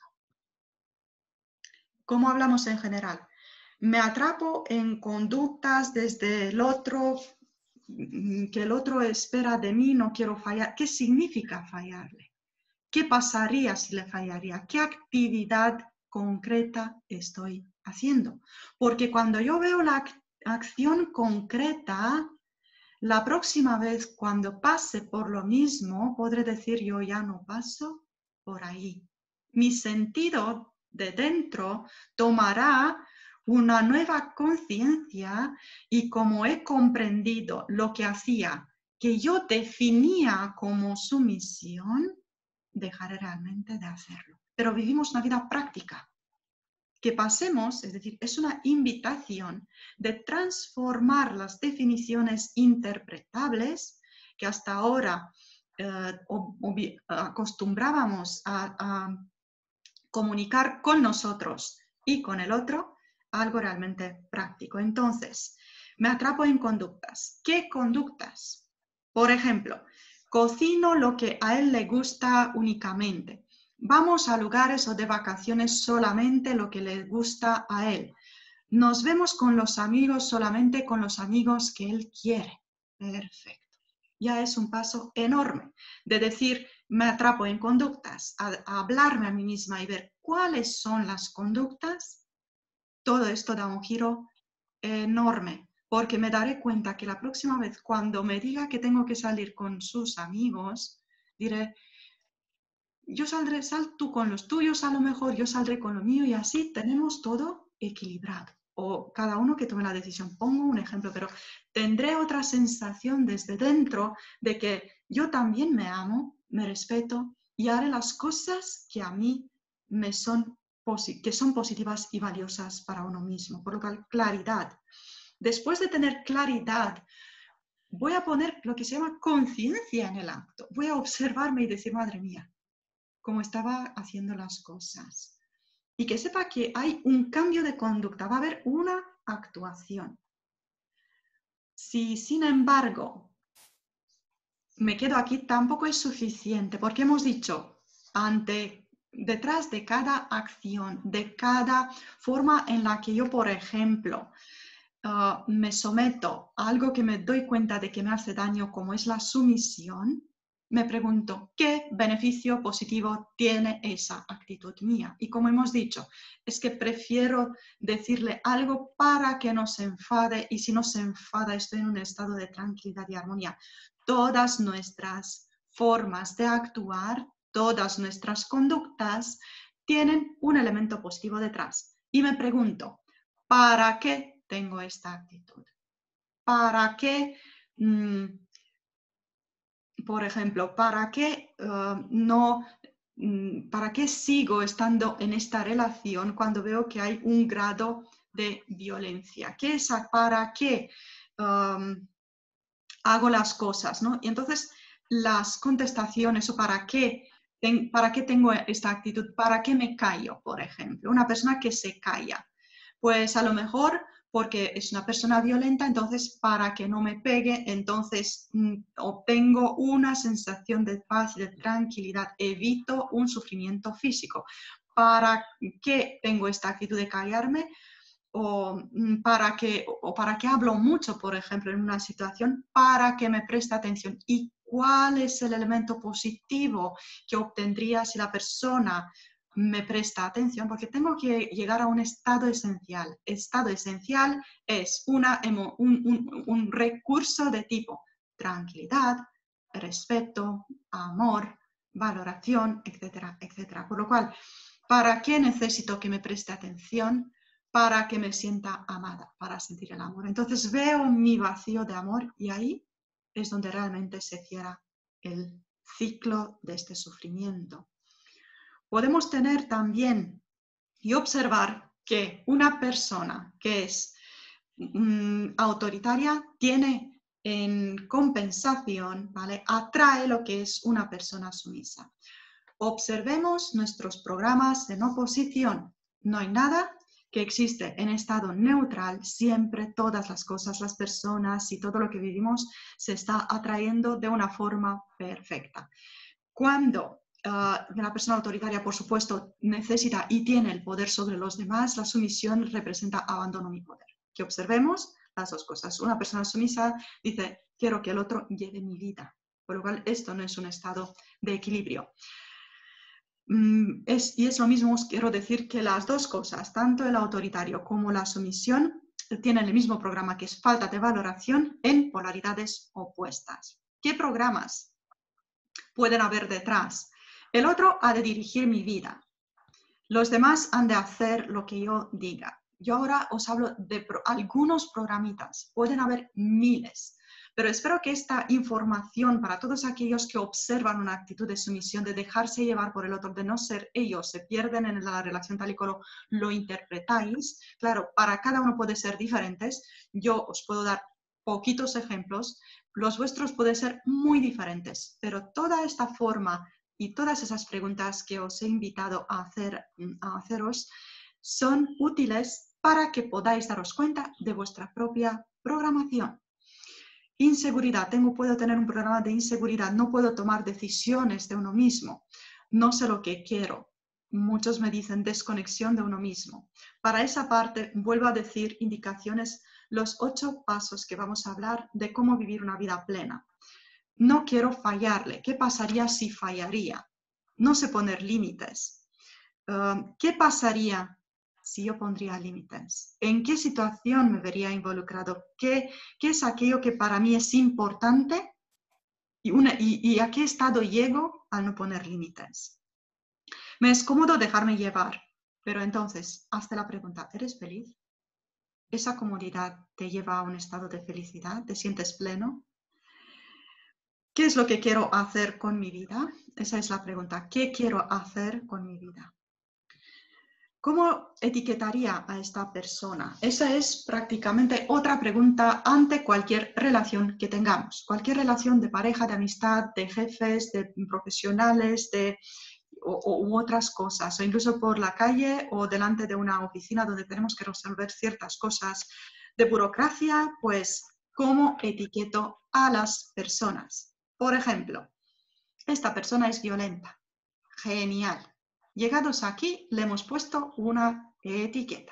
¿Cómo hablamos en general? Me atrapo en conductas desde el otro, que el otro espera de mí, no quiero fallar. ¿Qué significa fallarle? ¿Qué pasaría si le fallaría? ¿Qué actividad concreta estoy haciendo? Porque cuando yo veo la ac- acción concreta, la próxima vez cuando pase por lo mismo, podré decir yo ya no paso por ahí. Mi sentido de dentro tomará una nueva conciencia y como he comprendido lo que hacía, que yo definía como sumisión, dejaré realmente de hacerlo. Pero vivimos una vida práctica. Que pasemos, es decir, es una invitación de transformar las definiciones interpretables que hasta ahora eh, acostumbrábamos a, a comunicar con nosotros y con el otro, algo realmente práctico. Entonces, me atrapo en conductas. ¿Qué conductas? Por ejemplo, cocino lo que a él le gusta únicamente. Vamos a lugares o de vacaciones solamente lo que le gusta a él. Nos vemos con los amigos solamente con los amigos que él quiere. Perfecto. Ya es un paso enorme de decir, me atrapo en conductas, a, a hablarme a mí misma y ver cuáles son las conductas. Todo esto da un giro enorme, porque me daré cuenta que la próxima vez cuando me diga que tengo que salir con sus amigos, diré, yo saldré, sal tú con los tuyos a lo mejor, yo saldré con lo mío y así tenemos todo equilibrado. O cada uno que tome la decisión. Pongo un ejemplo, pero tendré otra sensación desde dentro de que yo también me amo, me respeto y haré las cosas que a mí me son, que son positivas y valiosas para uno mismo. Por lo cual, claridad. Después de tener claridad, voy a poner lo que se llama conciencia en el acto. Voy a observarme y decir, madre mía, cómo estaba haciendo las cosas. Y que sepa que hay un cambio de conducta, va a haber una actuación. Si, sin embargo, me quedo aquí, tampoco es suficiente, porque hemos dicho, ante, detrás de cada acción, de cada forma en la que yo, por ejemplo, uh, me someto a algo que me doy cuenta de que me hace daño, como es la sumisión, me pregunto, ¿qué beneficio positivo tiene esa actitud mía? Y como hemos dicho, es que prefiero decirle algo para que no se enfade y si no se enfada estoy en un estado de tranquilidad y armonía. Todas nuestras formas de actuar, todas nuestras conductas tienen un elemento positivo detrás. Y me pregunto, ¿para qué tengo esta actitud? ¿Para qué... Mmm, por ejemplo, ¿para qué uh, no, para qué sigo estando en esta relación cuando veo que hay un grado de violencia? ¿Qué es para qué um, hago las cosas? ¿no? Y entonces las contestaciones o para qué, ten, para qué tengo esta actitud, para qué me callo, por ejemplo. Una persona que se calla, pues a lo mejor porque es una persona violenta, entonces para que no me pegue, entonces mm, obtengo una sensación de paz y de tranquilidad, evito un sufrimiento físico. ¿Para qué tengo esta actitud de callarme? O para, que, o para que hablo mucho, por ejemplo, en una situación, para que me preste atención. ¿Y cuál es el elemento positivo que obtendría si la persona me presta atención? Porque tengo que llegar a un estado esencial. Estado esencial es una, un, un, un recurso de tipo tranquilidad, respeto, amor, valoración, etcétera, etcétera. Por lo cual, ¿para qué necesito que me preste atención? Para que me sienta amada, para sentir el amor. Entonces veo mi vacío de amor y ahí es donde realmente se cierra el ciclo de este sufrimiento. Podemos tener también y observar que una persona que es mm, autoritaria tiene en compensación, ¿vale? Atrae lo que es una persona sumisa. Observemos nuestros programas en oposición. No hay nada que existe en estado neutral, siempre todas las cosas, las personas y todo lo que vivimos se está atrayendo de una forma perfecta. Cuando uh, una persona autoritaria, por supuesto, necesita y tiene el poder sobre los demás, la sumisión representa abandono mi poder. Que observemos las dos cosas. Una persona sumisa dice, quiero que el otro lleve mi vida, por lo cual esto no es un estado de equilibrio. Mm, es, y es lo mismo, os quiero decir que las dos cosas, tanto el autoritario como la sumisión, tienen el mismo programa, que es falta de valoración en polaridades opuestas. ¿Qué programas pueden haber detrás? El otro ha de dirigir mi vida. Los demás han de hacer lo que yo diga. Yo ahora os hablo de pro, algunos programitas, pueden haber miles, pero espero que esta información para todos aquellos que observan una actitud de sumisión, de dejarse llevar por el otro, de no ser ellos, se pierden en la relación tal y como lo interpretáis. Claro, para cada uno puede ser diferentes. Yo os puedo dar poquitos ejemplos, los vuestros pueden ser muy diferentes, pero toda esta forma y todas esas preguntas que os he invitado a, hacer, a haceros son útiles para que podáis daros cuenta de vuestra propia programación. Inseguridad. Tengo, puedo tener un programa de inseguridad. No puedo tomar decisiones de uno mismo. No sé lo que quiero. Muchos me dicen desconexión de uno mismo. Para esa parte, vuelvo a decir indicaciones, los ocho pasos que vamos a hablar de cómo vivir una vida plena. No quiero fallarle. ¿Qué pasaría si fallaría? No sé poner límites. Uh, ¿Qué pasaría si yo pondría límites? ¿En qué situación me vería involucrado? ¿Qué, qué es aquello que para mí es importante? ¿Y, una, y, ¿Y a qué estado llego al no poner límites? Me es cómodo dejarme llevar, pero entonces, hazte la pregunta, ¿eres feliz? ¿Esa comodidad te lleva a un estado de felicidad? ¿Te sientes pleno? ¿Qué es lo que quiero hacer con mi vida? Esa es la pregunta. ¿Qué quiero hacer con mi vida? ¿Cómo etiquetaría a esta persona? Esa es prácticamente otra pregunta ante cualquier relación que tengamos. Cualquier relación de pareja, de amistad, de jefes, de profesionales, de, o, o, u otras cosas. O incluso por la calle o delante de una oficina donde tenemos que resolver ciertas cosas de burocracia, pues, ¿cómo etiqueto a las personas? Por ejemplo, esta persona es violenta. Genial. Llegados aquí, le hemos puesto una etiqueta.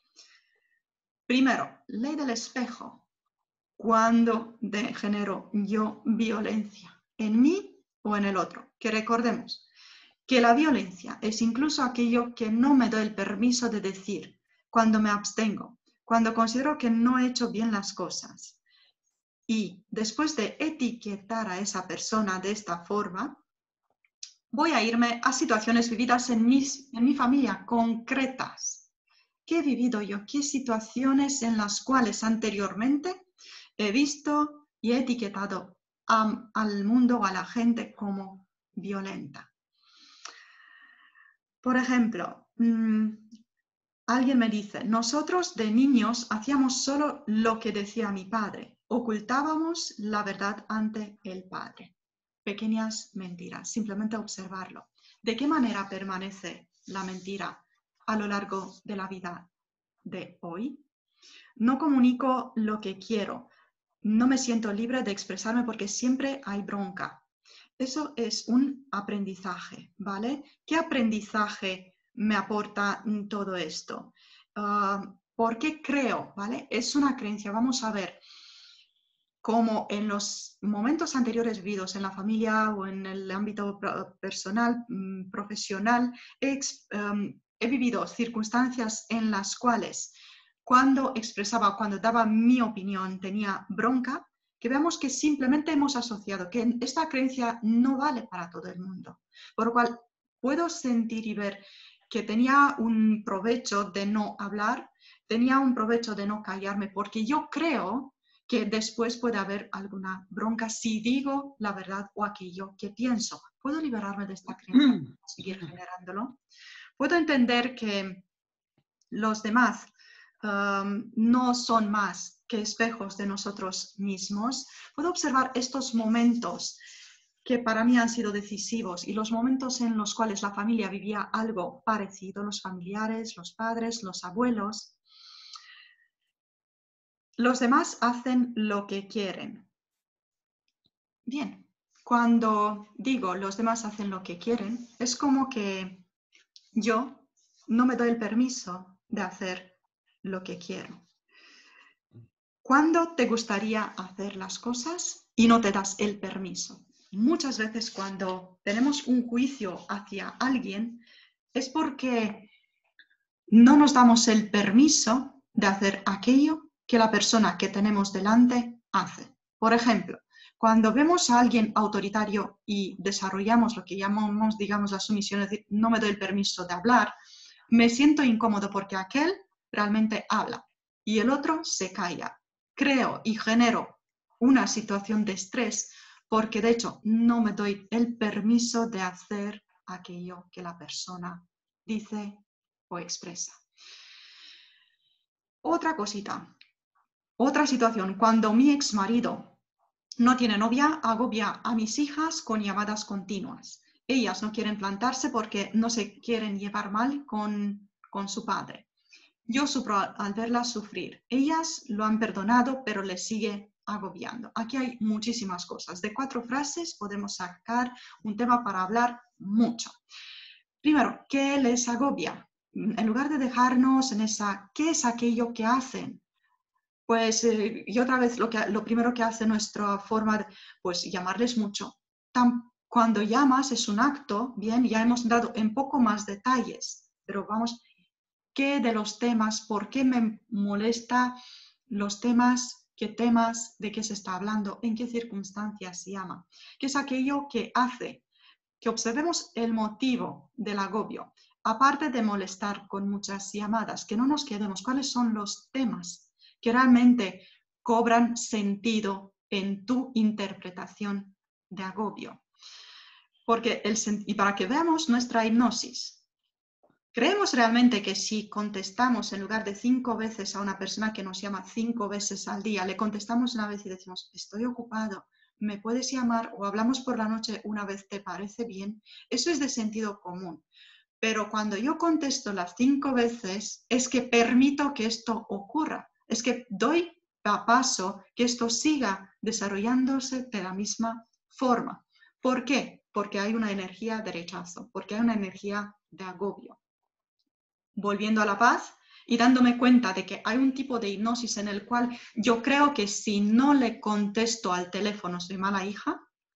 Primero, ley del espejo. ¿Cuándo genero yo violencia? ¿En mí o en el otro? Que recordemos que la violencia es incluso aquello que no me doy el permiso de decir, cuando me abstengo, cuando considero que no he hecho bien las cosas. Y después de etiquetar a esa persona de esta forma, voy a irme a situaciones vividas en, mis, en mi familia, concretas. ¿Qué he vivido yo? ¿Qué situaciones en las cuales anteriormente he visto y he etiquetado a, al mundo o a la gente como violenta? Por ejemplo, mmm, alguien me dice, nosotros de niños hacíamos solo lo que decía mi padre, ocultábamos la verdad ante el padre. Pequeñas mentiras, simplemente observarlo. ¿De qué manera permanece la mentira a lo largo de la vida de hoy? No comunico lo que quiero, no me siento libre de expresarme porque siempre hay bronca. Eso es un aprendizaje, ¿vale? ¿Qué aprendizaje me aporta todo esto? Uh, ¿Por qué creo? ¿Vale? Es una creencia, vamos a ver. Como en los momentos anteriores vividos en la familia o en el ámbito personal, profesional, he, um, he vivido circunstancias en las cuales cuando expresaba, cuando daba mi opinión, tenía bronca, que veamos que simplemente hemos asociado que esta creencia no vale para todo el mundo. Por lo cual, puedo sentir y ver que tenía un provecho de no hablar, tenía un provecho de no callarme, porque yo creo que después puede haber alguna bronca si digo la verdad o aquello que pienso. ¿Puedo liberarme de esta creencia para seguir generándolo? Puedo entender que los demás um, no son más que espejos de nosotros mismos. Puedo observar estos momentos que para mí han sido decisivos y los momentos en los cuales la familia vivía algo parecido, los familiares, los padres, los abuelos. Los demás hacen lo que quieren. Bien, cuando digo los demás hacen lo que quieren, es como que yo no me doy el permiso de hacer lo que quiero. ¿Cuándo te gustaría hacer las cosas y no te das el permiso? Muchas veces cuando tenemos un juicio hacia alguien es porque no nos damos el permiso de hacer aquello que la persona que tenemos delante hace. Por ejemplo, cuando vemos a alguien autoritario y desarrollamos lo que llamamos, digamos, la sumisión, es decir, no me doy el permiso de hablar, me siento incómodo porque aquel realmente habla y el otro se calla. Creo y genero una situación de estrés porque de hecho no me doy el permiso de hacer aquello que la persona dice o expresa. Otra cosita, otra situación, cuando mi exmarido no tiene novia, agobia a mis hijas con llamadas continuas. Ellas no quieren plantarse porque no se quieren llevar mal con, con su padre. Yo sufro al verlas sufrir. Ellas lo han perdonado, pero les sigue agobiando. Aquí hay muchísimas cosas. De cuatro frases podemos sacar un tema para hablar mucho. Primero, ¿qué les agobia? En lugar de dejarnos en esa, ¿qué es aquello que hacen? Pues, eh, y otra vez, lo, que, lo primero que hace nuestra forma, de, pues, llamarles mucho. Tan, cuando llamas es un acto, bien, ya hemos dado en poco más detalles, pero vamos... ¿Qué de los temas? ¿Por qué me molesta los temas? ¿Qué temas? ¿De qué se está hablando? ¿En qué circunstancias se llama? ¿Qué es aquello que hace que observemos el motivo del agobio? Aparte de molestar con muchas llamadas, que no nos quedemos. ¿Cuáles son los temas que realmente cobran sentido en tu interpretación de agobio? Porque el, y para que veamos nuestra hipnosis. ¿Creemos realmente que si contestamos en lugar de cinco veces a una persona que nos llama cinco veces al día, le contestamos una vez y decimos, estoy ocupado, me puedes llamar o hablamos por la noche una vez, ¿te parece bien? Eso es de sentido común. Pero cuando yo contesto las cinco veces, es que permito que esto ocurra. Es que doy a paso que esto siga desarrollándose de la misma forma. ¿Por qué? Porque hay una energía de rechazo, porque hay una energía de agobio. Volviendo a la paz y dándome cuenta de que hay un tipo de hipnosis en el cual yo creo que si no le contesto al teléfono soy mala hija,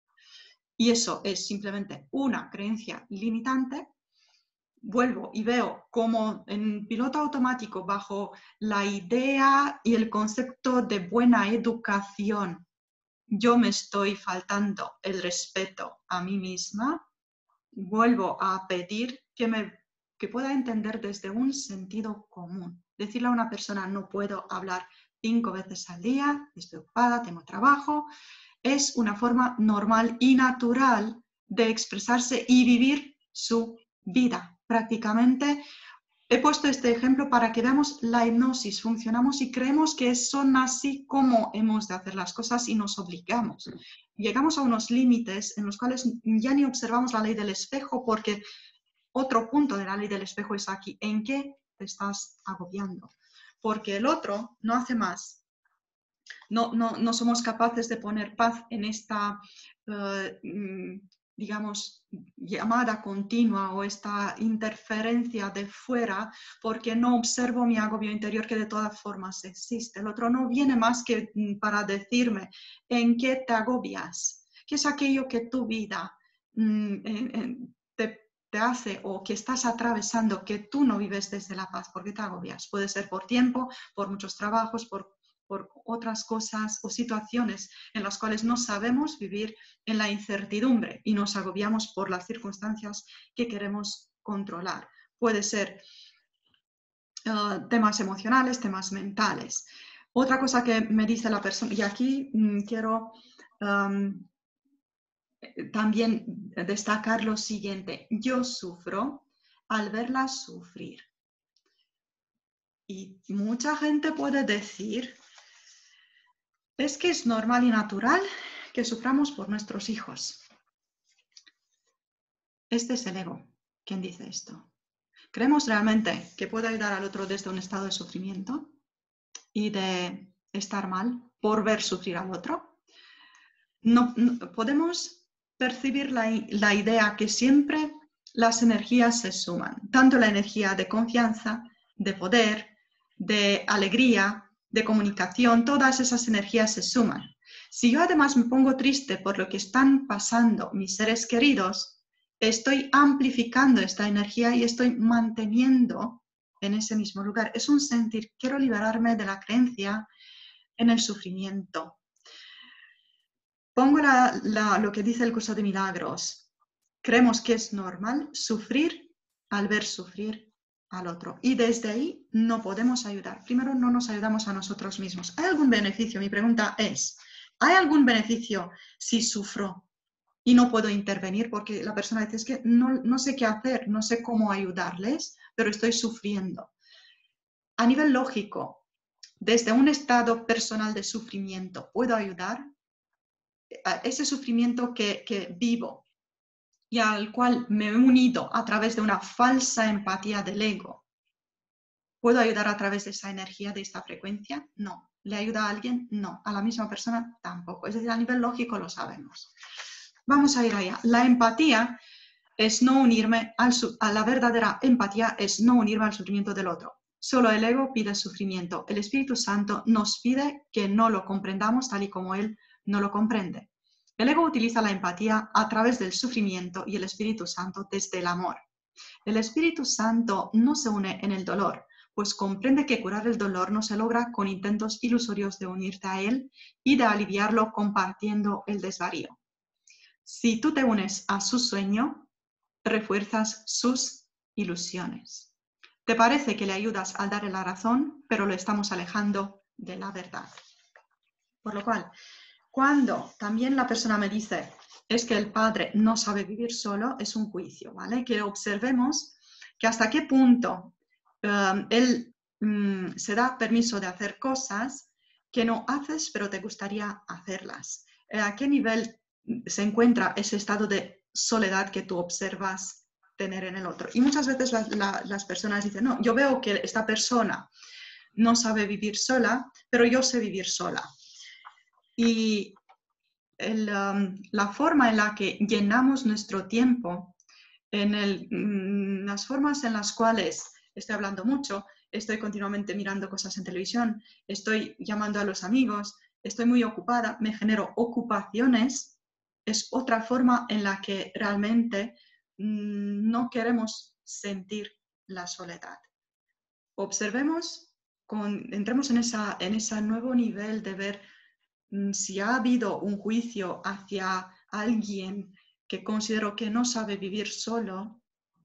y eso es simplemente una creencia limitante, vuelvo y veo como en piloto automático, bajo la idea y el concepto de buena educación, yo me estoy faltando el respeto a mí misma, vuelvo a pedir que me que pueda entender desde un sentido común. Decirle a una persona, no puedo hablar cinco veces al día, estoy ocupada, tengo trabajo, es una forma normal y natural de expresarse y vivir su vida. Prácticamente he puesto este ejemplo para que veamos la hipnosis. Funcionamos y creemos que son así como hemos de hacer las cosas y nos obligamos. Llegamos a unos límites en los cuales ya ni observamos la ley del espejo porque otro punto de la ley del espejo es aquí, ¿en qué te estás agobiando? Porque el otro no hace más. No, no, no somos capaces de poner paz en esta, uh, digamos, llamada continua o esta interferencia de fuera porque no observo mi agobio interior que de todas formas existe. El otro no viene más que para decirme en qué te agobias, qué es aquello que tu vida mm, en, en, te te hace o que estás atravesando que tú no vives desde la paz, porque te agobias. Puede ser por tiempo, por muchos trabajos, por, por otras cosas o situaciones en las cuales no sabemos vivir en la incertidumbre y nos agobiamos por las circunstancias que queremos controlar. Puede ser uh, temas emocionales, temas mentales. Otra cosa que me dice la persona, y aquí mm, quiero... Um, también destacar lo siguiente, yo sufro al verla sufrir. Y mucha gente puede decir, es que es normal y natural que suframos por nuestros hijos. Este es el ego quien dice esto. ¿Creemos realmente que puedo ayudar al otro desde un estado de sufrimiento y de estar mal por ver sufrir al otro? No, no podemos percibir la, la idea que siempre las energías se suman, tanto la energía de confianza, de poder, de alegría, de comunicación, todas esas energías se suman. Si yo además me pongo triste por lo que están pasando mis seres queridos, estoy amplificando esta energía y estoy manteniendo en ese mismo lugar. Es un sentir, quiero liberarme de la creencia en el sufrimiento. Pongo la, la, lo que dice el curso de milagros. Creemos que es normal sufrir al ver sufrir al otro. Y desde ahí no podemos ayudar. Primero, no nos ayudamos a nosotros mismos. ¿Hay algún beneficio? Mi pregunta es, ¿hay algún beneficio si sufro y no puedo intervenir? Porque la persona dice, es que no, no sé qué hacer, no sé cómo ayudarles, pero estoy sufriendo. A nivel lógico, desde un estado personal de sufrimiento, ¿puedo ayudar? Ese sufrimiento que, que vivo y al cual me he unido a través de una falsa empatía del ego, ¿puedo ayudar a través de esa energía, de esta frecuencia? No. ¿Le ayuda a alguien? No. ¿A la misma persona? Tampoco. Es decir, a nivel lógico lo sabemos. Vamos a ir allá. La empatía es no unirme al, a la verdadera empatía es no unirme al sufrimiento del otro. Solo el ego pide sufrimiento. El Espíritu Santo nos pide que no lo comprendamos tal y como Él no lo comprende. El ego utiliza la empatía a través del sufrimiento y el Espíritu Santo desde el amor. El Espíritu Santo no se une en el dolor, pues comprende que curar el dolor no se logra con intentos ilusorios de unirte a Él y de aliviarlo compartiendo el desvarío. Si tú te unes a su sueño, refuerzas sus ilusiones. Te parece que le ayudas al darle la razón, pero lo estamos alejando de la verdad. Por lo cual, cuando también la persona me dice es que el padre no sabe vivir solo, es un juicio, ¿vale? Que observemos que hasta qué punto um, él um, se da permiso de hacer cosas que no haces, pero te gustaría hacerlas. Eh, ¿A qué nivel se encuentra ese estado de soledad que tú observas tener en el otro? Y muchas veces la, la, las personas dicen, no, yo veo que esta persona no sabe vivir sola, pero yo sé vivir sola. Y el, um, la forma en la que llenamos nuestro tiempo, en el, mm, las formas en las cuales estoy hablando mucho, estoy continuamente mirando cosas en televisión, estoy llamando a los amigos, estoy muy ocupada, me genero ocupaciones, es otra forma en la que realmente mm, no queremos sentir la soledad. Observemos, con, entremos en, esa, en ese nuevo nivel de ver si ha habido un juicio hacia alguien que considero que no sabe vivir solo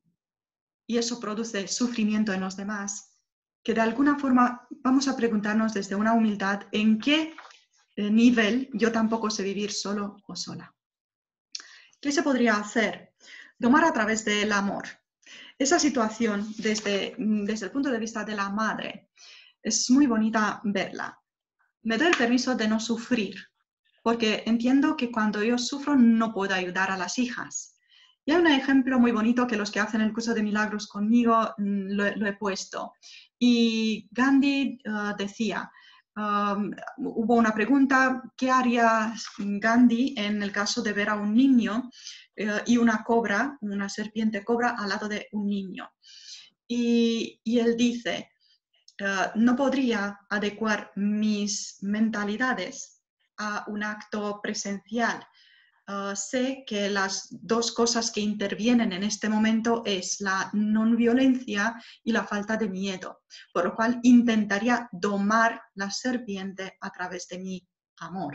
y eso produce sufrimiento en los demás, que de alguna forma vamos a preguntarnos desde una humildad en qué nivel yo tampoco sé vivir solo o sola. ¿Qué se podría hacer? Tomar a través del amor. Esa situación desde, desde el punto de vista de la madre es muy bonita verla. Me doy el permiso de no sufrir, porque entiendo que cuando yo sufro no puedo ayudar a las hijas. Y hay un ejemplo muy bonito que los que hacen el curso de milagros conmigo lo, lo he puesto. Y Gandhi uh, decía, um, hubo una pregunta, ¿qué haría Gandhi en el caso de ver a un niño uh, y una cobra, una serpiente cobra al lado de un niño? Y, y él dice, uh, no podría adecuar mis mentalidades a un acto presencial. Uh, sé que las dos cosas que intervienen en este momento es la no violencia y la falta de miedo, por lo cual intentaría domar la serpiente a través de mi amor.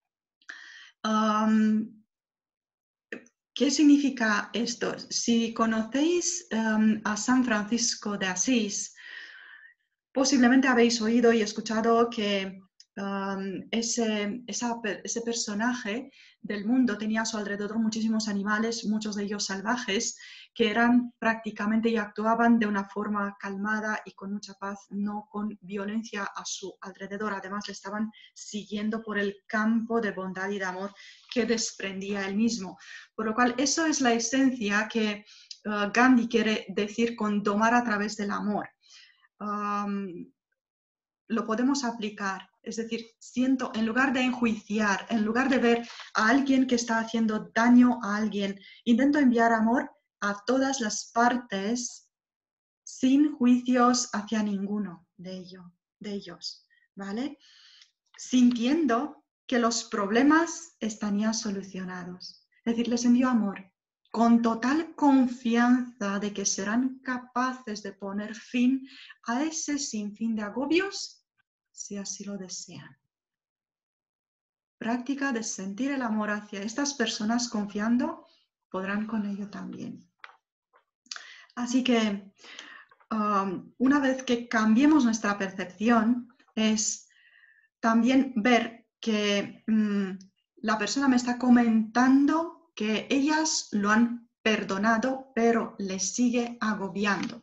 Um, ¿Qué significa esto? Si conocéis um, a San Francisco de Asís, posiblemente habéis oído y escuchado que Um, ese, esa, ese personaje del mundo tenía a su alrededor muchísimos animales, muchos de ellos salvajes, que eran prácticamente y actuaban de una forma calmada y con mucha paz, no con violencia a su alrededor. Además, le estaban siguiendo por el campo de bondad y de amor que desprendía él mismo. Por lo cual, eso es la esencia que uh, Gandhi quiere decir con domar a través del amor. Um, lo podemos aplicar, es decir, siento, en lugar de enjuiciar, en lugar de ver a alguien que está haciendo daño a alguien, intento enviar amor a todas las partes sin juicios hacia ninguno de, ello, de ellos, ¿vale? Sintiendo que los problemas están ya solucionados. Es decir, les envío amor con total confianza de que serán capaces de poner fin a ese sinfín de agobios si así lo desean. Práctica de sentir el amor hacia estas personas confiando, podrán con ello también. Así que um, una vez que cambiemos nuestra percepción, es también ver que um, la persona me está comentando que ellas lo han perdonado, pero les sigue agobiando.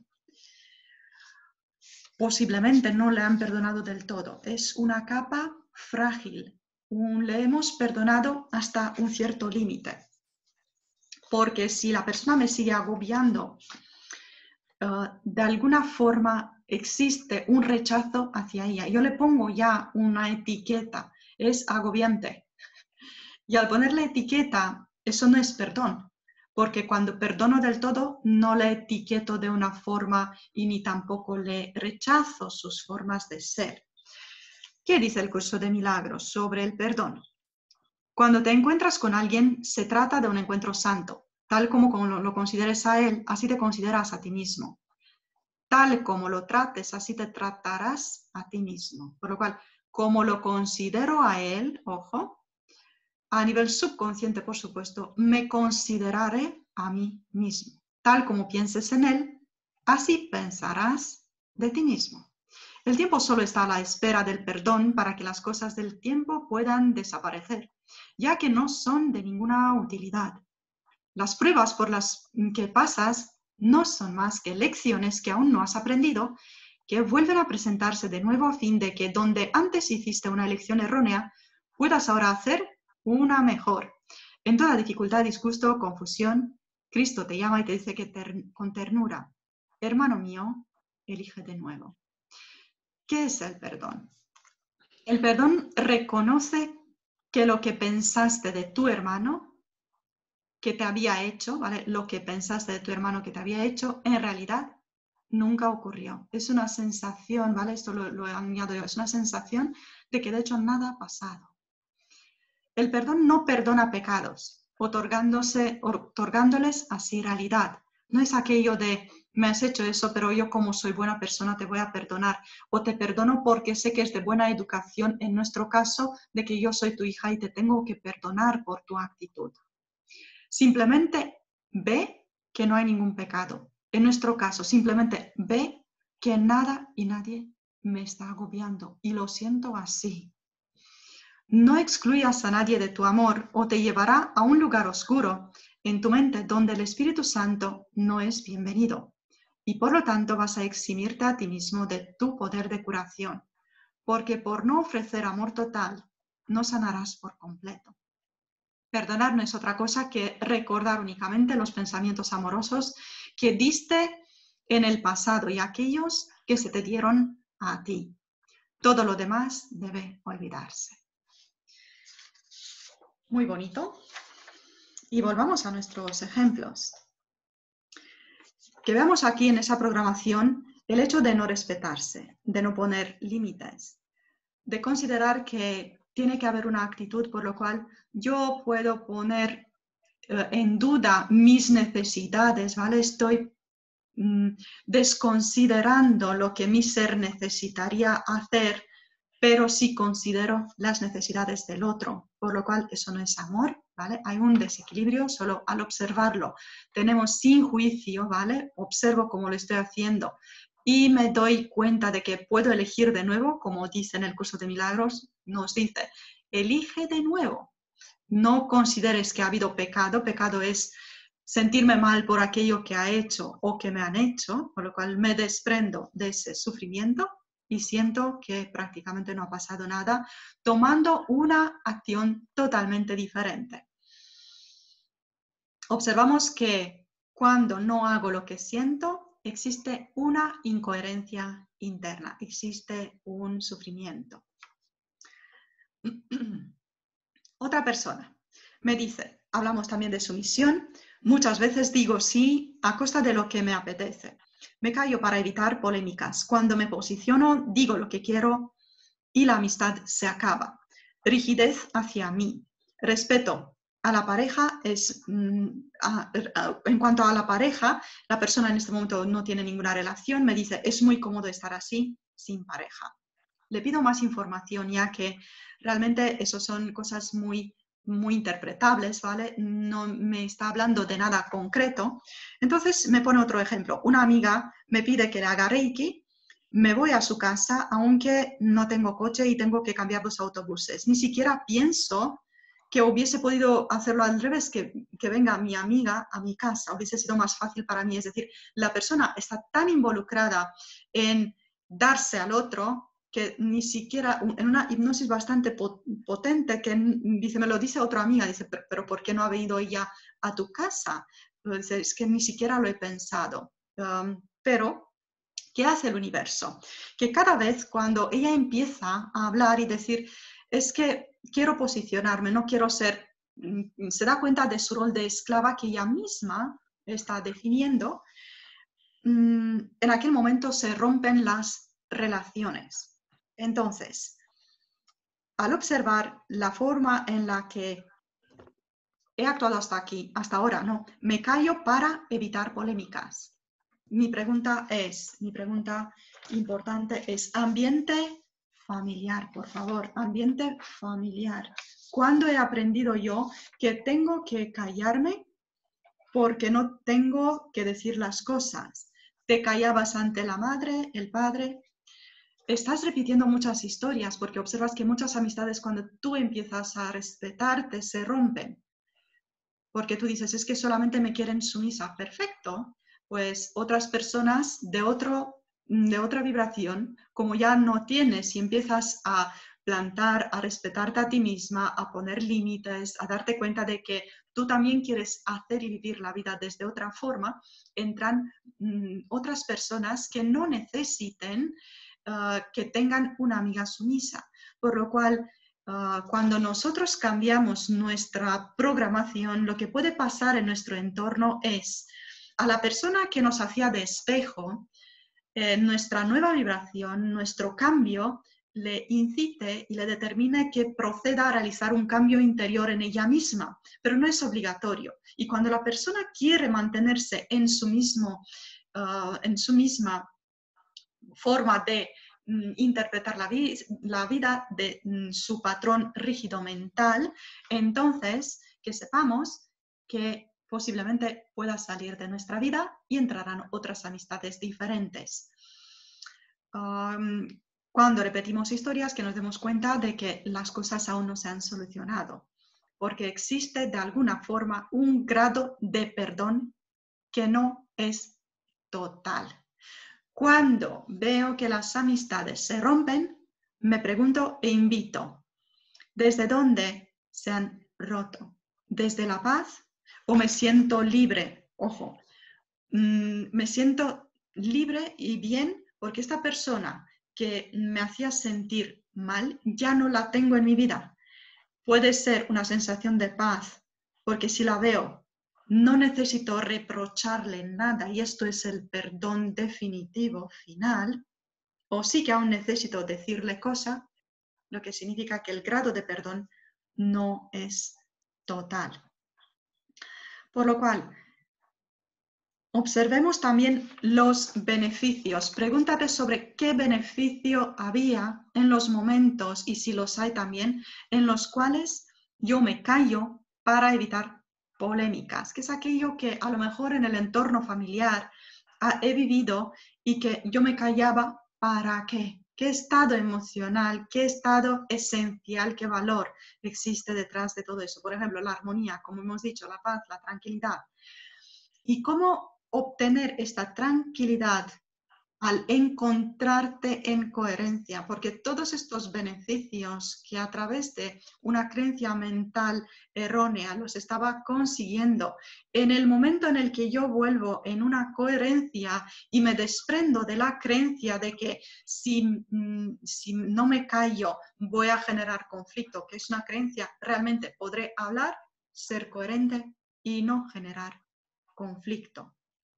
Posiblemente no le han perdonado del todo. Es una capa frágil. Un, le hemos perdonado hasta un cierto límite. Porque si la persona me sigue agobiando, uh, de alguna forma existe un rechazo hacia ella. Yo le pongo ya una etiqueta. Es agobiante. Y al ponerle etiqueta, eso no es perdón. Porque cuando perdono del todo, no le etiqueto de una forma y ni tampoco le rechazo sus formas de ser. ¿Qué dice el curso de milagros sobre el perdón? Cuando te encuentras con alguien, se trata de un encuentro santo. Tal como lo, lo consideres a él, así te consideras a ti mismo. Tal como lo trates, así te tratarás a ti mismo. Por lo cual, como lo considero a él, ojo, a nivel subconsciente, por supuesto, me consideraré a mí mismo. Tal como pienses en él, así pensarás de ti mismo. El tiempo solo está a la espera del perdón para que las cosas del tiempo puedan desaparecer, ya que no son de ninguna utilidad. Las pruebas por las que pasas no son más que lecciones que aún no has aprendido, que vuelven a presentarse de nuevo a fin de que donde antes hiciste una elección errónea, puedas ahora hacer una mejor. En toda dificultad, disgusto, confusión, Cristo te llama y te dice que ter- con ternura, hermano mío, elige de nuevo. ¿Qué es el perdón? El perdón reconoce que lo que pensaste de tu hermano que te había hecho, ¿vale? Lo que pensaste de tu hermano que te había hecho, en realidad nunca ocurrió. Es una sensación, ¿vale? Esto lo, lo he añadido yo, es una sensación de que de hecho nada ha pasado. El perdón no perdona pecados, otorgándose, otorgándoles así realidad. No es aquello de, me has hecho eso, pero yo como soy buena persona te voy a perdonar. O te perdono porque sé que es de buena educación, en nuestro caso, de que yo soy tu hija y te tengo que perdonar por tu actitud. Simplemente ve que no hay ningún pecado. En nuestro caso, simplemente ve que nada y nadie me está agobiando y lo siento así. No excluyas a nadie de tu amor o te llevará a un lugar oscuro en tu mente donde el Espíritu Santo no es bienvenido y por lo tanto vas a eximirte a ti mismo de tu poder de curación, porque por no ofrecer amor total no sanarás por completo. Perdonar no es otra cosa que recordar únicamente los pensamientos amorosos que diste en el pasado y aquellos que se te dieron a ti. Todo lo demás debe olvidarse. Muy bonito. Y volvamos a nuestros ejemplos. Que veamos aquí en esa programación el hecho de no respetarse, de no poner límites, de considerar que tiene que haber una actitud por lo cual yo puedo poner eh, en duda mis necesidades, ¿vale? Estoy mm, desconsiderando lo que mi ser necesitaría hacer, pero sí considero las necesidades del otro, por lo cual eso no es amor, ¿vale? Hay un desequilibrio solo al observarlo. Tenemos sin juicio, ¿vale? Observo cómo lo estoy haciendo y me doy cuenta de que puedo elegir de nuevo, como dice en el curso de milagros, nos dice, elige de nuevo. No consideres que ha habido pecado, pecado es sentirme mal por aquello que ha hecho o que me han hecho, con lo cual me desprendo de ese sufrimiento y siento que prácticamente no ha pasado nada, tomando una acción totalmente diferente. Observamos que cuando no hago lo que siento, existe una incoherencia interna, existe un sufrimiento. Otra persona me dice, hablamos también de sumisión, muchas veces digo sí a costa de lo que me apetece. Me callo para evitar polémicas. Cuando me posiciono, digo lo que quiero y la amistad se acaba. Rigidez hacia mí. Respeto a la pareja es, mm, a, a, en cuanto a la pareja, la persona en este momento no tiene ninguna relación, me dice, es muy cómodo estar así, sin pareja. Le pido más información, ya que realmente eso son cosas muy, muy interpretables, ¿vale? No me está hablando de nada concreto. Entonces me pone otro ejemplo. Una amiga me pide que le haga Reiki, me voy a su casa, aunque no tengo coche y tengo que cambiar los autobuses. Ni siquiera pienso que hubiese podido hacerlo al revés, que, que venga mi amiga a mi casa, hubiese sido más fácil para mí. Es decir, la persona está tan involucrada en darse al otro que ni siquiera, en una hipnosis bastante potente, que dice, me lo dice otra amiga, dice, pero, pero ¿por qué no ha venido ella a tu casa? Dice, es que ni siquiera lo he pensado. Um, pero, ¿qué hace el universo? Que cada vez cuando ella empieza a hablar y decir, es que quiero posicionarme, no quiero ser, se da cuenta de su rol de esclava que ella misma está definiendo, en aquel momento se rompen las relaciones. Entonces, al observar la forma en la que he actuado hasta aquí, hasta ahora, no, me callo para evitar polémicas. Mi pregunta es, mi pregunta importante es, ambiente familiar, por favor, ambiente familiar. ¿Cuándo he aprendido yo que tengo que callarme porque no tengo que decir las cosas? Te callabas ante la madre, el padre. Estás repitiendo muchas historias porque observas que muchas amistades cuando tú empiezas a respetarte se rompen. Porque tú dices, es que solamente me quieren sumisa. Perfecto. Pues otras personas de, otro, de otra vibración, como ya no tienes y empiezas a plantar, a respetarte a ti misma, a poner límites, a darte cuenta de que tú también quieres hacer y vivir la vida desde otra forma, entran mmm, otras personas que no necesiten uh, que tengan una amiga sumisa. Por lo cual, uh, cuando nosotros cambiamos nuestra programación, lo que puede pasar en nuestro entorno es a la persona que nos hacía de espejo, eh, nuestra nueva vibración, nuestro cambio, le incite y le determine que proceda a realizar un cambio interior en ella misma, pero no es obligatorio. Y cuando la persona quiere mantenerse en su, mismo, uh, en su misma forma de mm, interpretar la, vi la vida, de mm, su patrón rígido mental, entonces que sepamos que posiblemente pueda salir de nuestra vida y entrarán otras amistades diferentes. Um, cuando repetimos historias, que nos demos cuenta de que las cosas aún no se han solucionado, porque existe de alguna forma un grado de perdón que no es total. Cuando veo que las amistades se rompen, me pregunto e invito, ¿desde dónde se han roto? ¿Desde la paz o me siento libre? Ojo, mmm, me siento libre y bien porque esta persona que me hacía sentir mal ya no la tengo en mi vida. Puede ser una sensación de paz porque si la veo, no necesito reprocharle nada y esto es el perdón definitivo final, o sí que aún necesito decirle cosas, lo que significa que el grado de perdón no es total. Por lo cual, observemos también los beneficios. Pregúntate sobre qué beneficio había en los momentos, y si los hay también, en los cuales yo me callo para evitar polémicas, que es aquello que a lo mejor en el entorno familiar ah, he vivido y que yo me callaba para qué. ¿Qué estado emocional, qué estado esencial, qué valor existe detrás de todo eso? Por ejemplo, la armonía, como hemos dicho, la paz, la tranquilidad. ¿Y cómo obtener esta tranquilidad al encontrarte en coherencia? Porque todos estos beneficios que a través de una creencia mental errónea los estaba consiguiendo, en el momento en el que yo vuelvo en una coherencia y me desprendo de la creencia de que si, si no me callo voy a generar conflicto, que es una creencia, realmente podré hablar, ser coherente y no generar conflicto.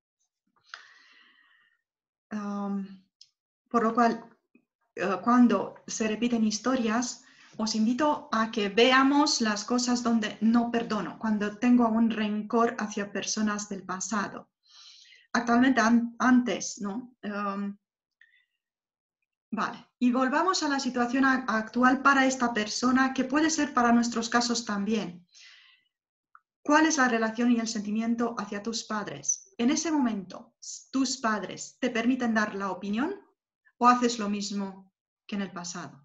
Um, por lo cual, uh, cuando se repiten historias, os invito a que veamos las cosas donde no perdono, cuando tengo un rencor hacia personas del pasado. Actualmente, an antes, ¿no? Um, vale, y volvamos a la situación actual para esta persona, que puede ser para nuestros casos también. ¿Cuál es la relación y el sentimiento hacia tus padres? En ese momento, ¿tus padres te permiten dar la opinión o haces lo mismo que en el pasado?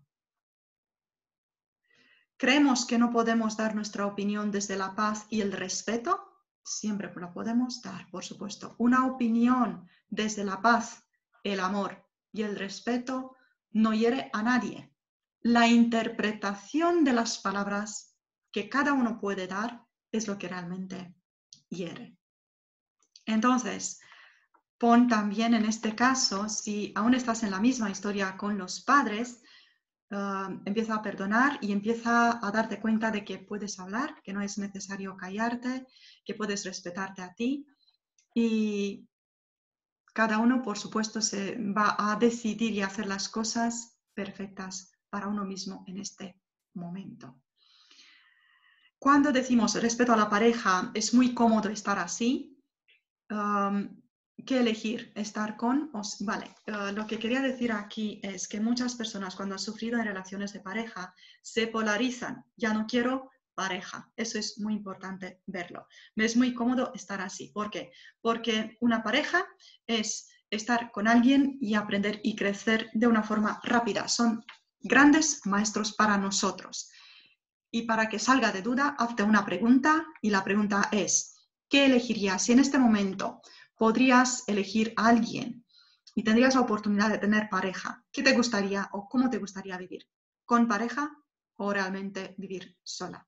¿Creemos que no podemos dar nuestra opinión desde la paz y el respeto? Siempre la podemos dar, por supuesto. Una opinión desde la paz, el amor y el respeto no hiere a nadie. La interpretación de las palabras que cada uno puede dar es lo que realmente hiere. Entonces, pon también en este caso, si aún estás en la misma historia con los padres, uh, empieza a perdonar y empieza a darte cuenta de que puedes hablar, que no es necesario callarte, que puedes respetarte a ti, y cada uno, por supuesto, se va a decidir y hacer las cosas perfectas para uno mismo en este momento. Cuando decimos respeto a la pareja, es muy cómodo estar así. Um, ¿Qué elegir? ¿Estar con? O, vale, uh, lo que quería decir aquí es que muchas personas cuando han sufrido en relaciones de pareja se polarizan. Ya no quiero pareja. Eso es muy importante verlo. Me es muy cómodo estar así. ¿Por qué? Porque una pareja es estar con alguien y aprender y crecer de una forma rápida. Son grandes maestros para nosotros. Y para que salga de duda, hazte una pregunta y la pregunta es: ¿qué elegirías si en este momento podrías elegir a alguien y tendrías la oportunidad de tener pareja? ¿Qué te gustaría o cómo te gustaría vivir? ¿Con pareja o realmente vivir sola?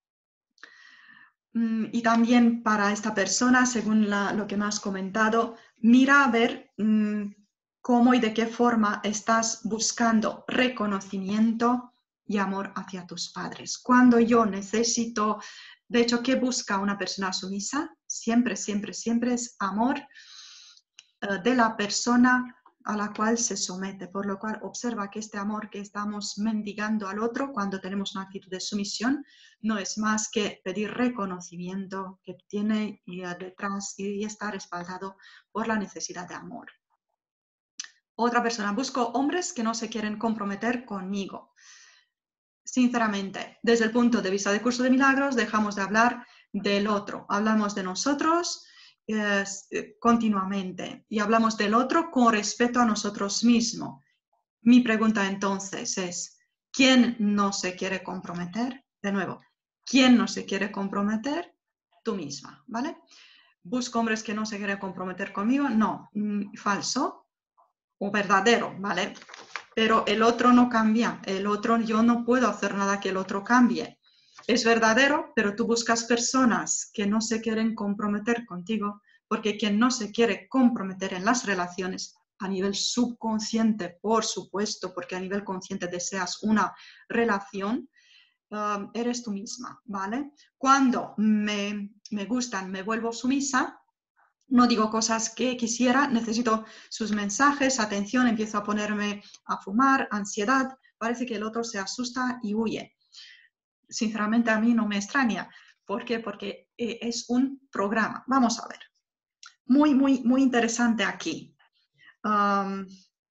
Y también para esta persona, según la, lo que me has comentado, mira a ver mmm, cómo y de qué forma estás buscando reconocimiento y amor hacia tus padres. Cuando yo necesito, de hecho, ¿qué busca una persona sumisa? Siempre, siempre, siempre es amor uh, de la persona a la cual se somete, por lo cual observa que este amor que estamos mendigando al otro cuando tenemos una actitud de sumisión no es más que pedir reconocimiento que tiene detrás y está respaldado por la necesidad de amor. Otra persona, busco hombres que no se quieren comprometer conmigo. Sinceramente, desde el punto de vista del curso de milagros, dejamos de hablar del otro, hablamos de nosotros eh, continuamente y hablamos del otro con respeto a nosotros mismos. Mi pregunta entonces es: ¿quién no se quiere comprometer? De nuevo, ¿quién no se quiere comprometer? Tú misma, ¿vale? ¿Busco hombres que no se quieren comprometer conmigo? No, falso o verdadero, ¿vale? Pero el otro no cambia, el otro, yo no puedo hacer nada que el otro cambie. Es verdadero, pero tú buscas personas que no se quieren comprometer contigo, porque quien no se quiere comprometer en las relaciones a nivel subconsciente, por supuesto, porque a nivel consciente deseas una relación, uh, eres tú misma, ¿vale? Cuando me, me gustan, me vuelvo sumisa, no digo cosas que quisiera, necesito sus mensajes, atención, empiezo a ponerme a fumar, ansiedad, parece que el otro se asusta y huye. Sinceramente a mí no me extraña. ¿Por qué? Porque eh, es un programa. Vamos a ver. Muy, muy, muy interesante aquí. Um,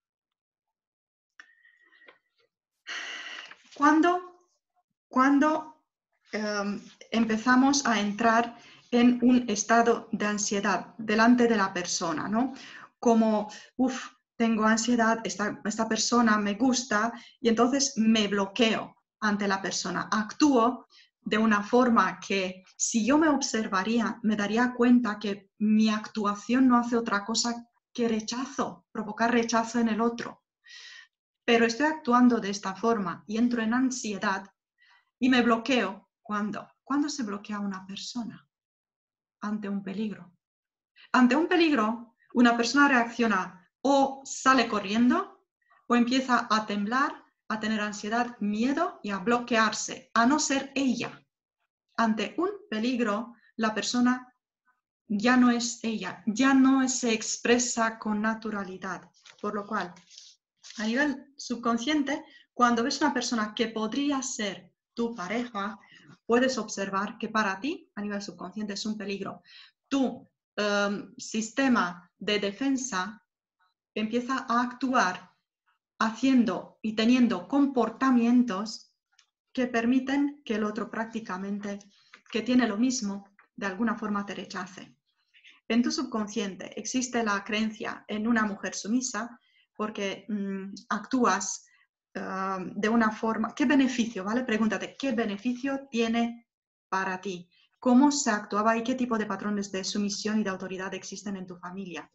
cuando cuando um, empezamos a entrar en un estado de ansiedad delante de la persona, ¿no? Como, uff, tengo ansiedad, esta, esta persona me gusta y entonces me bloqueo ante la persona, actúo de una forma que si yo me observaría, me daría cuenta que mi actuación no hace otra cosa que rechazo, provocar rechazo en el otro. Pero estoy actuando de esta forma y entro en ansiedad y me bloqueo. ¿Cuándo? ¿Cuándo se bloquea una persona? Ante un peligro. Ante un peligro, una persona reacciona o sale corriendo o empieza a temblar, a tener ansiedad, miedo y a bloquearse, a no ser ella. Ante un peligro, la persona ya no es ella, ya no se expresa con naturalidad. Por lo cual, a nivel subconsciente, cuando ves una persona que podría ser tu pareja, puedes observar que para ti, a nivel subconsciente, es un peligro. Tu um, sistema de defensa empieza a actuar haciendo y teniendo comportamientos que permiten que el otro prácticamente, que tiene lo mismo, de alguna forma te rechace. En tu subconsciente existe la creencia en una mujer sumisa porque mmm, actúas uh, de una forma... ¿Qué beneficio? ¿Vale? Pregúntate, ¿qué beneficio tiene para ti? ¿Cómo se actuaba y qué tipo de patrones de sumisión y de autoridad existen en tu familia?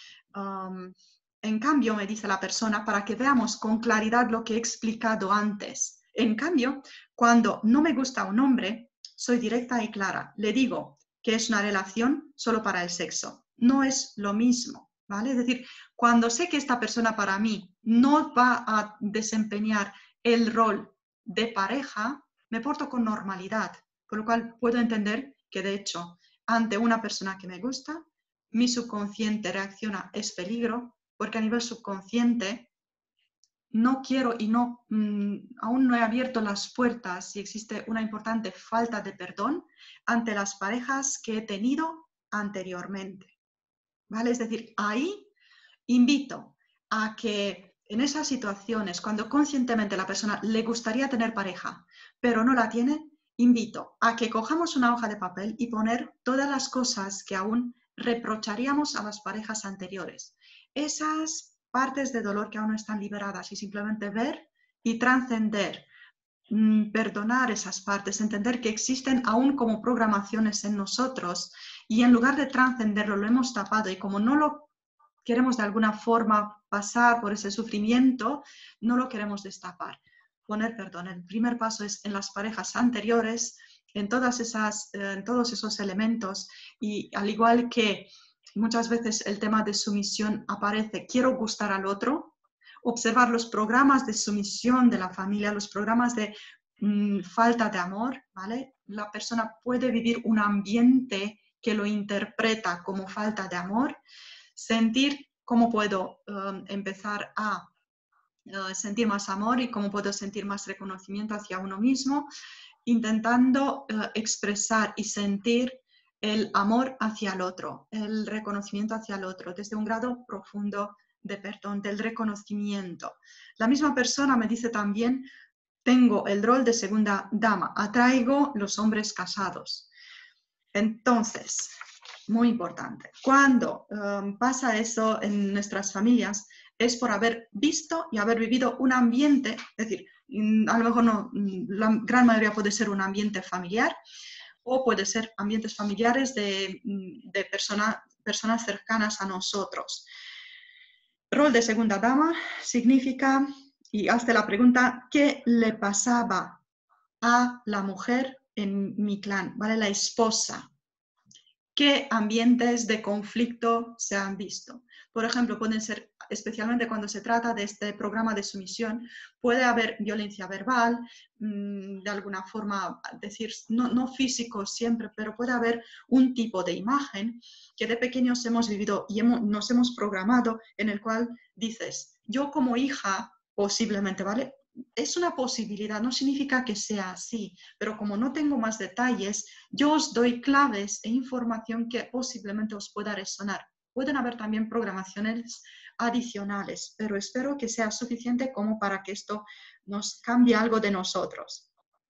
Um, en cambio, me dice la persona, para que veamos con claridad lo que he explicado antes. En cambio, cuando no me gusta un hombre, soy directa y clara. Le digo que es una relación solo para el sexo. No es lo mismo, ¿vale? Es decir, cuando sé que esta persona para mí no va a desempeñar el rol de pareja, me porto con normalidad, por lo cual puedo entender que, de hecho, ante una persona que me gusta, mi subconsciente reacciona, es peligro, porque a nivel subconsciente no quiero y no, mmm, aún no he abierto las puertas y existe una importante falta de perdón ante las parejas que he tenido anteriormente, ¿vale? Es decir, ahí invito a que en esas situaciones, cuando conscientemente la persona le gustaría tener pareja, pero no la tiene, invito a que cojamos una hoja de papel y poner todas las cosas que aún reprocharíamos a las parejas anteriores. Esas partes de dolor que aún no están liberadas y simplemente ver y trascender, mmm, perdonar esas partes, entender que existen aún como programaciones en nosotros y en lugar de trascenderlo lo hemos tapado y como no lo queremos de alguna forma pasar por ese sufrimiento, no lo queremos destapar. Poner perdón. El primer paso es en las parejas anteriores, en, todas esas, eh, en todos esos elementos y al igual que muchas veces el tema de sumisión aparece, quiero gustar al otro, observar los programas de sumisión de la familia, los programas de mmm, falta de amor, ¿vale? La persona puede vivir un ambiente que lo interpreta como falta de amor, sentir cómo puedo um, empezar a uh, sentir más amor y cómo puedo sentir más reconocimiento hacia uno mismo, intentando uh, expresar y sentir el amor hacia el otro, el reconocimiento hacia el otro, desde un grado profundo de perdón, del reconocimiento. La misma persona me dice también, tengo el rol de segunda dama, atraigo los hombres casados. Entonces, muy importante, cuando um, pasa eso en nuestras familias es por haber visto y haber vivido un ambiente, es decir, a lo mejor no, la gran mayoría puede ser un ambiente familiar o puede ser ambientes familiares de, de persona, personas cercanas a nosotros. Rol de segunda dama significa, y hazte la pregunta, ¿qué le pasaba a la mujer en mi clan? ¿Vale? La esposa. ¿Qué ambientes de conflicto se han visto? Por ejemplo, pueden ser, especialmente cuando se trata de este programa de sumisión, puede haber violencia verbal, mmm, de alguna forma, decir, no, no físico siempre, pero puede haber un tipo de imagen que de pequeños hemos vivido y hemos, nos hemos programado en el cual dices, yo como hija, posiblemente, ¿vale? Es una posibilidad, no significa que sea así, pero como no tengo más detalles, yo os doy claves e información que posiblemente os pueda resonar. Pueden haber también programaciones adicionales, pero espero que sea suficiente como para que esto nos cambie algo de nosotros.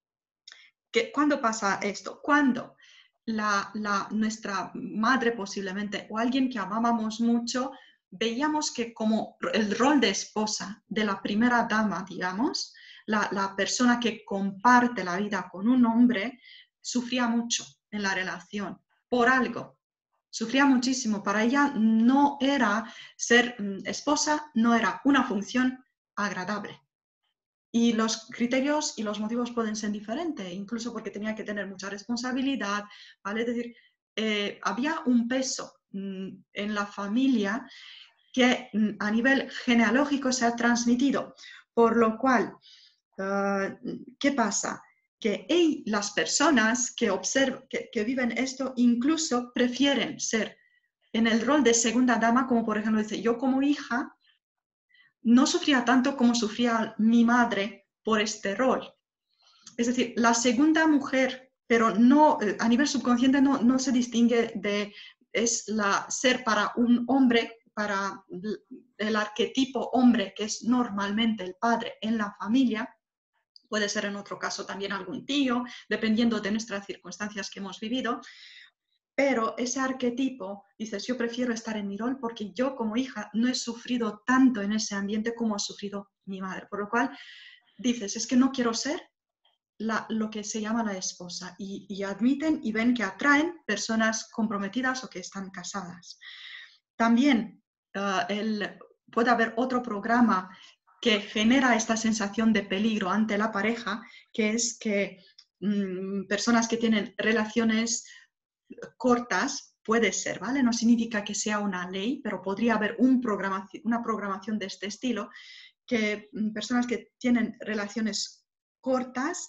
¿Qué, ¿Cuándo pasa esto? Cuando la, la, nuestra madre posiblemente o alguien que amábamos mucho veíamos que como el rol de esposa de la primera dama, digamos, la, la persona que comparte la vida con un hombre sufría mucho en la relación, por algo. Sufría muchísimo. Para ella no era ser esposa, no era una función agradable. Y los criterios y los motivos pueden ser diferentes, incluso porque tenía que tener mucha responsabilidad, ¿vale? Es decir, eh, había un peso mm, en la familia que mm, a nivel genealógico se ha transmitido, por lo cual, uh, ¿qué pasa? Que hey, las personas que, observ que, que viven esto incluso prefieren ser en el rol de segunda dama, como por ejemplo dice, yo como hija no sufría tanto como sufría mi madre por este rol. Es decir, la segunda mujer, pero no, a nivel subconsciente no, no se distingue de, es la ser para un hombre, para el arquetipo hombre, que es normalmente el padre en la familia, puede ser en otro caso también algún tío, dependiendo de nuestras circunstancias que hemos vivido, pero ese arquetipo, dices, yo prefiero estar en mi rol porque yo como hija no he sufrido tanto en ese ambiente como ha sufrido mi madre. Por lo cual dices, es que no quiero ser la, lo que se llama la esposa. Y, y admiten y ven que atraen personas comprometidas o que están casadas. También uh, el, puede haber otro programa que genera esta sensación de peligro ante la pareja, que es que mmm, personas que tienen relaciones cortas, puede ser, ¿vale? No significa que sea una ley, pero podría haber un programación, una programación de este estilo, que personas que tienen relaciones cortas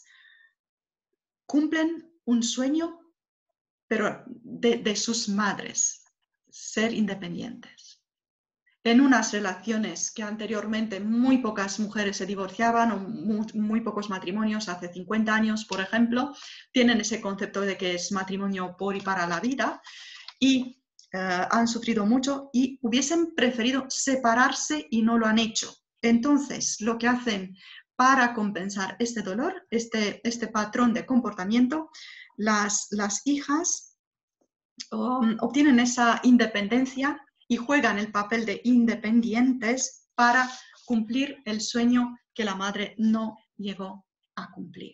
cumplen un sueño, pero de, de sus madres, ser independientes. En unas relaciones que anteriormente muy pocas mujeres se divorciaban, o muy, muy pocos matrimonios, hace cincuenta años, por ejemplo, tienen ese concepto de que es matrimonio por y para la vida, y uh, han sufrido mucho y hubiesen preferido separarse y no lo han hecho. Entonces, lo que hacen para compensar este dolor, este, este patrón de comportamiento, las, las hijas um, obtienen esa independencia y juegan el papel de independientes para cumplir el sueño que la madre no llegó a cumplir.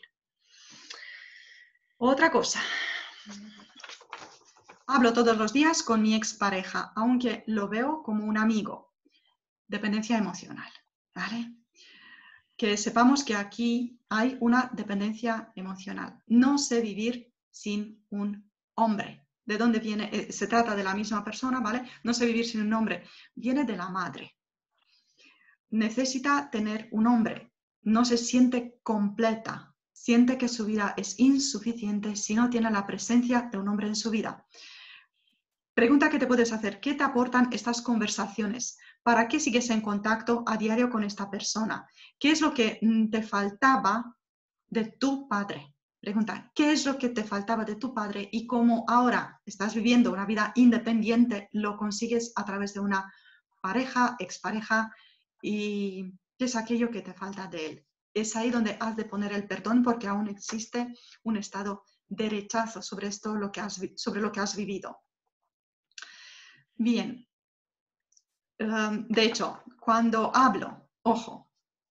Otra cosa. Hablo todos los días con mi expareja, aunque lo veo como un amigo. Dependencia emocional, ¿vale? Que sepamos que aquí hay una dependencia emocional. No sé vivir sin un hombre. ¿De dónde viene? Eh, se trata de la misma persona, ¿vale? No sé vivir sin un hombre. Viene de la madre. Necesita tener un hombre. No se siente completa. Siente que su vida es insuficiente si no tiene la presencia de un hombre en su vida. Pregunta que te puedes hacer, ¿qué te aportan estas conversaciones? ¿Para qué sigues en contacto a diario con esta persona? ¿Qué es lo que te faltaba de tu padre? Pregunta, ¿qué es lo que te faltaba de tu padre y cómo ahora estás viviendo una vida independiente, lo consigues a través de una pareja, expareja, y qué es aquello que te falta de él? Es ahí donde has de poner el perdón porque aún existe un estado de rechazo sobre, esto, lo que has, sobre lo que has vivido. Bien, um, de hecho, cuando hablo, ojo,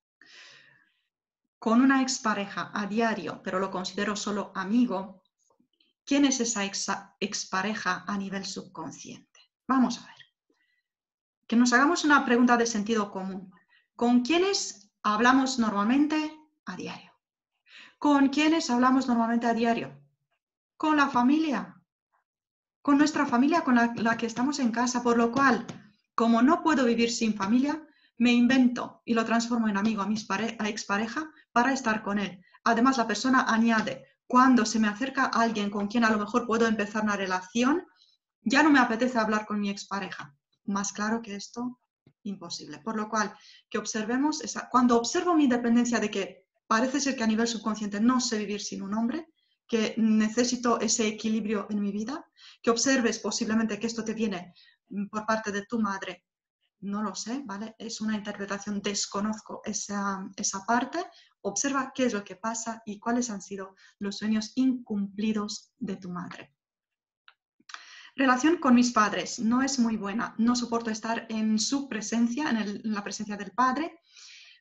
con una expareja a diario, pero lo considero solo amigo, ¿quién es esa ex expareja a nivel subconsciente? Vamos a ver. Que nos hagamos una pregunta de sentido común. ¿Con quiénes hablamos normalmente a diario? ¿Con quiénes hablamos normalmente a diario? Con la familia. Con nuestra familia, con la, la que estamos en casa, por lo cual, como no puedo vivir sin familia, me invento y lo transformo en amigo a mi expareja para estar con él. Además, la persona añade, cuando se me acerca alguien con quien a lo mejor puedo empezar una relación, ya no me apetece hablar con mi expareja. Más claro que esto, imposible. Por lo cual, que observemos, esa, cuando observo mi independencia de que parece ser que a nivel subconsciente no sé vivir sin un hombre, que necesito ese equilibrio en mi vida, que observes posiblemente que esto te viene por parte de tu madre, no lo sé, ¿vale? Es una interpretación, desconozco esa, esa parte, observa qué es lo que pasa y cuáles han sido los sueños incumplidos de tu madre. Relación con mis padres no es muy buena, no soporto estar en su presencia, en, el, en la presencia del padre,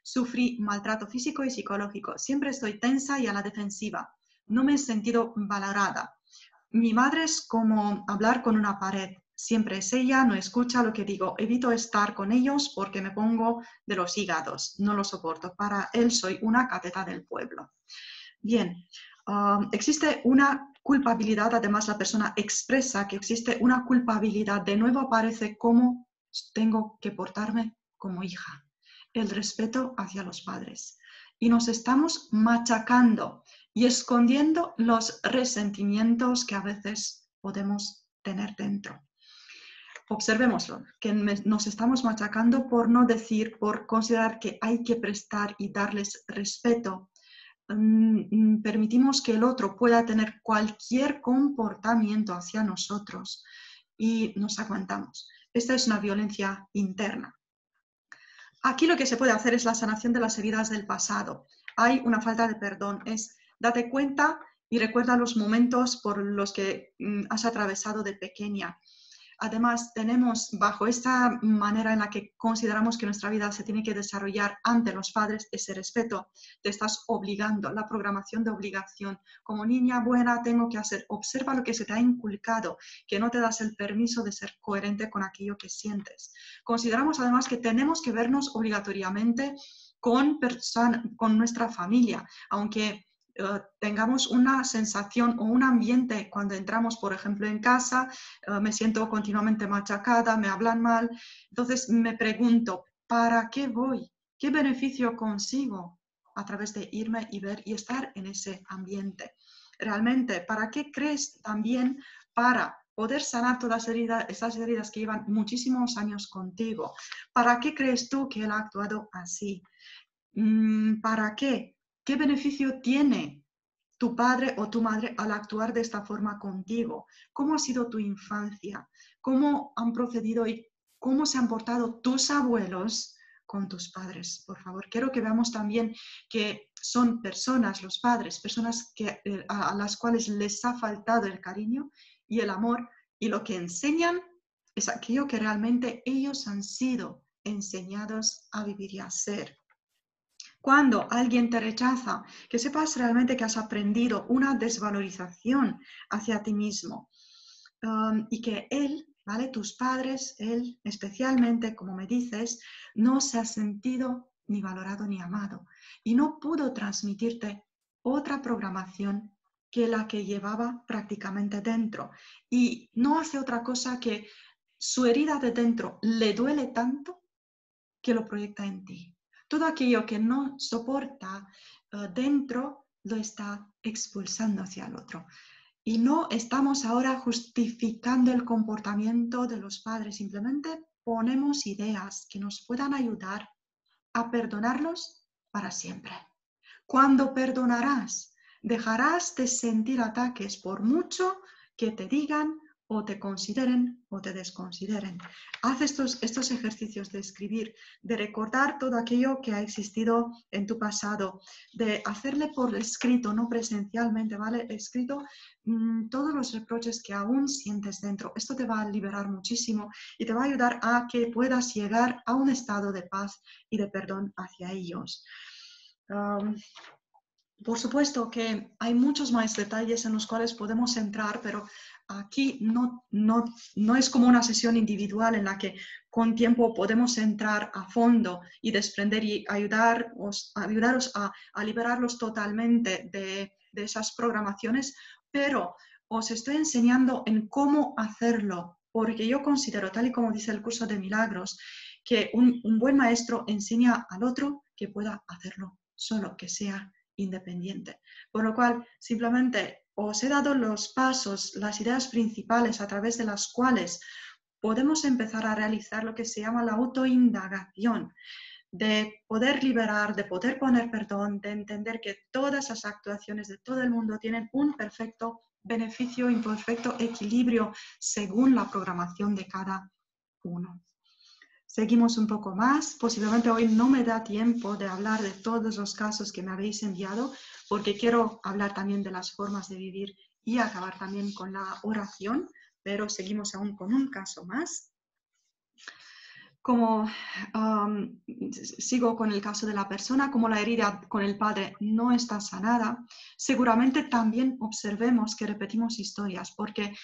Sufrí maltrato físico y psicológico. Siempre estoy tensa y a la defensiva. No me he sentido valorada. Mi madre es como hablar con una pared. Siempre es ella, no escucha lo que digo. Evito estar con ellos porque me pongo de los hígados. No lo soporto. Para él soy una cateta del pueblo. Bien, um, existe una culpabilidad. Además, la persona expresa que existe una culpabilidad. De nuevo aparece cómo tengo que portarme como hija. El respeto hacia los padres. Y nos estamos machacando y escondiendo los resentimientos que a veces podemos tener dentro. Observémoslo, que nos estamos machacando por no decir, por considerar que hay que prestar y darles respeto. Mm, permitimos que el otro pueda tener cualquier comportamiento hacia nosotros y nos aguantamos. Esta es una violencia interna. Aquí lo que se puede hacer es la sanación de las heridas del pasado. Hay una falta de perdón, es date cuenta y recuerda los momentos por los que mm, has atravesado de pequeña. Además, tenemos bajo esta manera en la que consideramos que nuestra vida se tiene que desarrollar ante los padres ese respeto. Te estás obligando, la programación de obligación. Como niña buena tengo que hacer, observa lo que se te ha inculcado, que no te das el permiso de ser coherente con aquello que sientes. Consideramos además que tenemos que vernos obligatoriamente con, con nuestra familia, aunque Uh, tengamos una sensación o un ambiente cuando entramos, por ejemplo, en casa, uh, me siento continuamente machacada, me hablan mal, entonces me pregunto, ¿para qué voy? ¿Qué beneficio consigo a través de irme y ver y estar en ese ambiente? Realmente, ¿para qué crees también? Para poder sanar todas heridas, esas heridas que llevan muchísimos años contigo. ¿Para qué crees tú que él ha actuado así? ¿Para qué? ¿Qué beneficio tiene tu padre o tu madre al actuar de esta forma contigo? ¿Cómo ha sido tu infancia? ¿Cómo han procedido y cómo se han portado tus abuelos con tus padres? Por favor, quiero que veamos también que son personas, los padres, personas que, eh, a las cuales les ha faltado el cariño y el amor, y lo que enseñan es aquello que realmente ellos han sido enseñados a vivir y a ser. Cuando alguien te rechaza, que sepas realmente que has aprendido una desvalorización hacia ti mismo um, y que él, ¿vale? Tus padres, él especialmente, como me dices, no se ha sentido ni valorado ni amado y no pudo transmitirte otra programación que la que llevaba prácticamente dentro. Y no hace otra cosa que su herida de dentro le duele tanto que lo proyecta en ti. Todo aquello que no soporta uh, dentro lo está expulsando hacia el otro. Y no estamos ahora justificando el comportamiento de los padres, simplemente ponemos ideas que nos puedan ayudar a perdonarlos para siempre. Cuando perdonarás, dejarás de sentir ataques por mucho que te digan o te consideren o te desconsideren. Haz estos, estos ejercicios de escribir, de recordar todo aquello que ha existido en tu pasado, de hacerle por escrito, no presencialmente, ¿vale? Escrito mmm, todos los reproches que aún sientes dentro. Esto te va a liberar muchísimo y te va a ayudar a que puedas llegar a un estado de paz y de perdón hacia ellos. Um, Por supuesto que hay muchos más detalles en los cuales podemos entrar, pero aquí no, no, no es como una sesión individual en la que con tiempo podemos entrar a fondo y desprender y ayudaros, ayudaros a, a liberarlos totalmente de, de esas programaciones, pero os estoy enseñando en cómo hacerlo, porque yo considero, tal y como dice el curso de milagros, que un, un buen maestro enseña al otro que pueda hacerlo solo, que sea independiente. Por lo cual, simplemente os he dado los pasos, las ideas principales a través de las cuales podemos empezar a realizar lo que se llama la autoindagación, de poder liberar, de poder poner perdón, de entender que todas las actuaciones de todo el mundo tienen un perfecto beneficio, un perfecto equilibrio según la programación de cada uno. Seguimos un poco más. Posiblemente hoy no me da tiempo de hablar de todos los casos que me habéis enviado, porque quiero hablar también de las formas de vivir y acabar también con la oración, pero seguimos aún con un caso más. como um, sigo con el caso de la persona, como la herida con el padre no está sanada, seguramente también observemos que repetimos historias, porque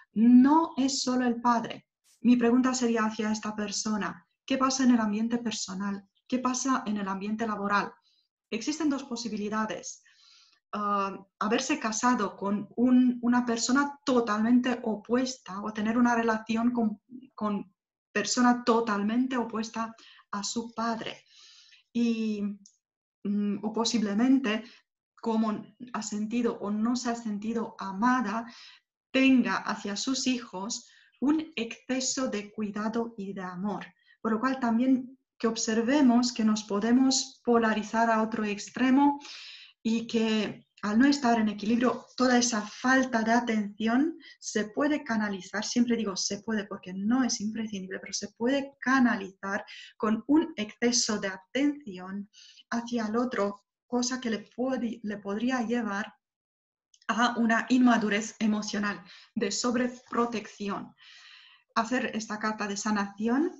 no es solo el padre. Mi pregunta sería hacia esta persona: ¿qué pasa en el ambiente personal? ¿Qué pasa en el ambiente laboral? Existen dos posibilidades. Uh, haberse casado con un, una persona totalmente opuesta o tener una relación con, con persona totalmente opuesta a su padre. Y, um, o posiblemente, como ha sentido o no se ha sentido amada, tenga hacia sus hijos un exceso de cuidado y de amor. Por lo cual también que observemos que nos podemos polarizar a otro extremo y que al no estar en equilibrio, toda esa falta de atención se puede canalizar, siempre digo se puede porque no es imprescindible, pero se puede canalizar con un exceso de atención hacia el otro, cosa que le, puede, le podría llevar a una inmadurez emocional, de sobreprotección. Hacer esta carta de sanación,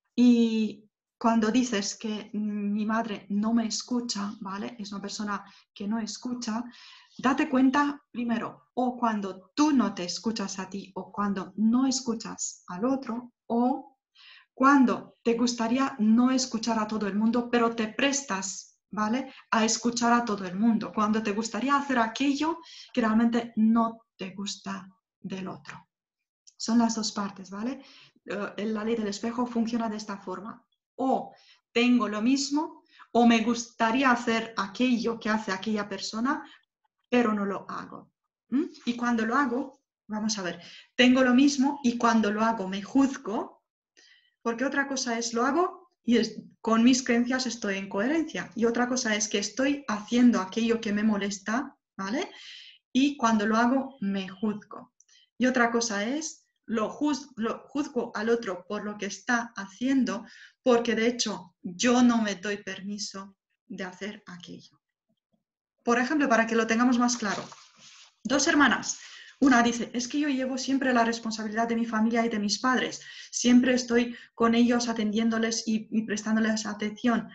y cuando dices que mi madre no me escucha, ¿vale? Es una persona que no escucha, date cuenta primero, o cuando tú no te escuchas a ti, o cuando no escuchas al otro, o cuando te gustaría no escuchar a todo el mundo, pero te prestas, ¿vale?, a escuchar a todo el mundo, cuando te gustaría hacer aquello que realmente no te gusta del otro. Son las dos partes, ¿vale? Uh, la ley del espejo funciona de esta forma. O tengo lo mismo, o me gustaría hacer aquello que hace aquella persona, pero no lo hago. ¿Mm? Y cuando lo hago, vamos a ver, tengo lo mismo y cuando lo hago me juzgo, porque otra cosa es lo hago y es, con mis creencias estoy en coherencia, y otra cosa es que estoy haciendo aquello que me molesta, ¿vale? Y cuando lo hago me juzgo. Y otra cosa es Lo juzgo, lo juzgo al otro por lo que está haciendo, porque de hecho yo no me doy permiso de hacer aquello. Por ejemplo, para que lo tengamos más claro, dos hermanas. Una dice, es que yo llevo siempre la responsabilidad de mi familia y de mis padres. Siempre estoy con ellos atendiéndoles y, y prestándoles atención.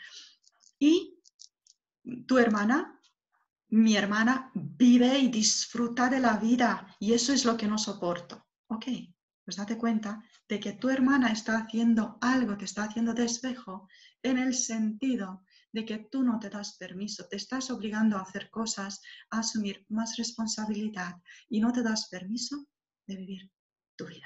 Y tu hermana, mi hermana, vive y disfruta de la vida, y eso es lo que no soporto. Ok, pues date cuenta de que tu hermana está haciendo algo, te está haciendo de espejo, en el sentido de que tú no te das permiso, te estás obligando a hacer cosas, a asumir más responsabilidad, y no te das permiso de vivir tu vida.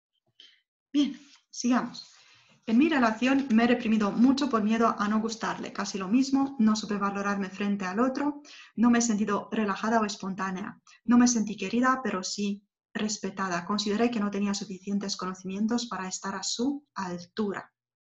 Bien, sigamos. En mi relación me he reprimido mucho por miedo a no gustarle, casi lo mismo, no supe valorarme frente al otro, no me he sentido relajada o espontánea, no me sentí querida, pero sí respetada. Consideré que no tenía suficientes conocimientos para estar a su altura.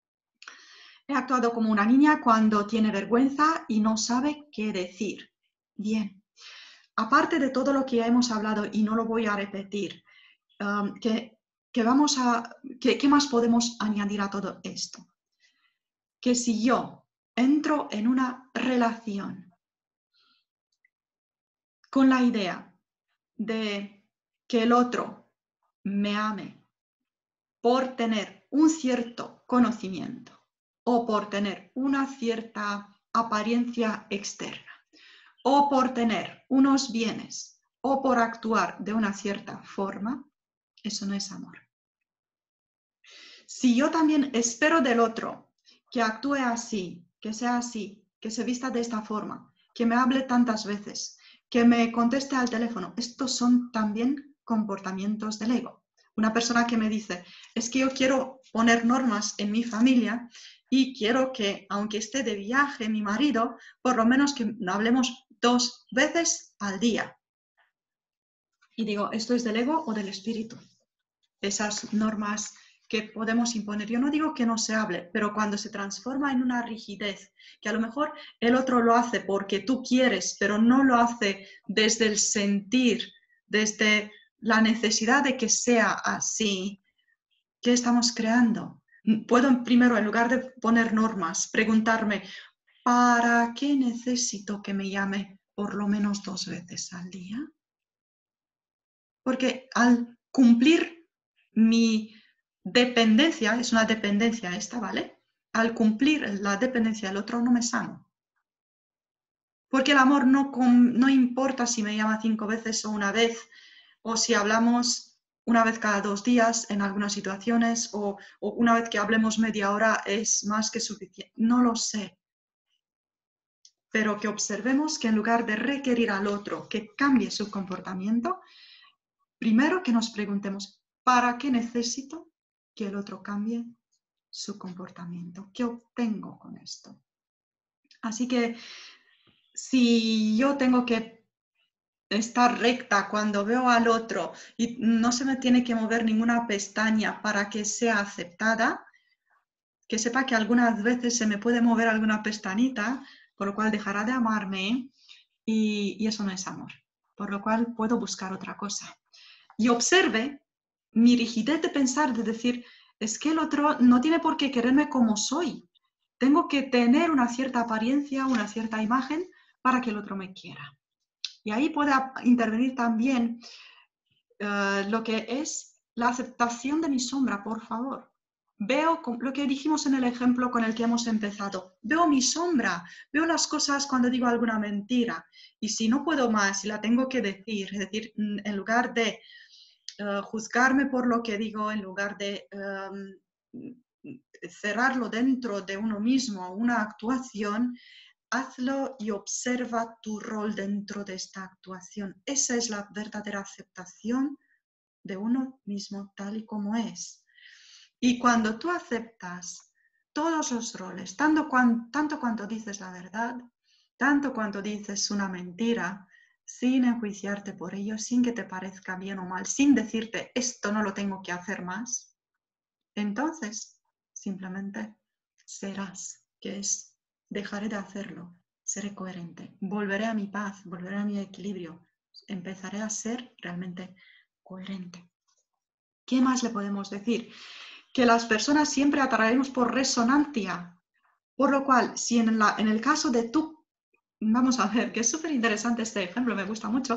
He actuado como una niña cuando tiene vergüenza y no sabe qué decir. Bien, aparte de todo lo que ya hemos hablado, y no lo voy a repetir, um, que, que vamos a, que, ¿qué más podemos añadir a todo esto? Que si yo entro en una relación con la idea de que el otro me ame por tener un cierto conocimiento o por tener una cierta apariencia externa o por tener unos bienes o por actuar de una cierta forma, eso no es amor. Si yo también espero del otro que actúe así, que sea así, que se vista de esta forma, que me hable tantas veces, que me conteste al teléfono, estos son también comportamientos del ego. Una persona que me dice, es que yo quiero poner normas en mi familia y quiero que, aunque esté de viaje mi marido, por lo menos que hablemos dos veces al día. Y digo, ¿esto es del ego o del espíritu? Esas normas que podemos imponer. Yo no digo que no se hable, pero cuando se transforma en una rigidez, que a lo mejor el otro lo hace porque tú quieres, pero no lo hace desde el sentir, desde la necesidad de que sea así, ¿qué estamos creando? Puedo primero, en lugar de poner normas, preguntarme, ¿para qué necesito que me llame por lo menos dos veces al día? Porque al cumplir mi dependencia, es una dependencia esta, ¿vale? Al cumplir la dependencia del otro no me sano. Porque el amor no, no importa si me llama cinco veces o una vez, o si hablamos una vez cada dos días en algunas situaciones, o, o una vez que hablemos media hora es más que suficiente. No lo sé. Pero que observemos que en lugar de requerir al otro que cambie su comportamiento, primero que nos preguntemos, ¿para qué necesito que el otro cambie su comportamiento? ¿Qué obtengo con esto? Así que si yo tengo que estar recta cuando veo al otro y no se me tiene que mover ninguna pestaña para que sea aceptada, que sepa que algunas veces se me puede mover alguna pestañita, por lo cual dejará de amarme y, y eso no es amor, por lo cual puedo buscar otra cosa. Y observe mi rigidez de pensar, de decir, es que el otro no tiene por qué quererme como soy. Tengo que tener una cierta apariencia, una cierta imagen para que el otro me quiera. Y ahí puede intervenir también uh, lo que es la aceptación de mi sombra, por favor. Veo lo que dijimos en el ejemplo con el que hemos empezado. Veo mi sombra, veo las cosas cuando digo alguna mentira. Y si no puedo más y la tengo que decir, es decir, en lugar de uh, juzgarme por lo que digo, en lugar de um, cerrarlo dentro de uno mismo, una actuación, hazlo y observa tu rol dentro de esta actuación. Esa es la verdadera aceptación de uno mismo tal y como es. Y cuando tú aceptas todos los roles, tanto, cuan, tanto cuanto dices la verdad, tanto cuanto dices una mentira, sin enjuiciarte por ello, sin que te parezca bien o mal, sin decirte esto no lo tengo que hacer más, entonces simplemente serás, que es dejaré de hacerlo, seré coherente, volveré a mi paz, volveré a mi equilibrio, empezaré a ser realmente coherente. ¿Qué más le podemos decir? Que las personas siempre atraemos por resonancia, por lo cual, si en, la, en el caso de tú, vamos a ver, que es súper interesante este ejemplo, me gusta mucho,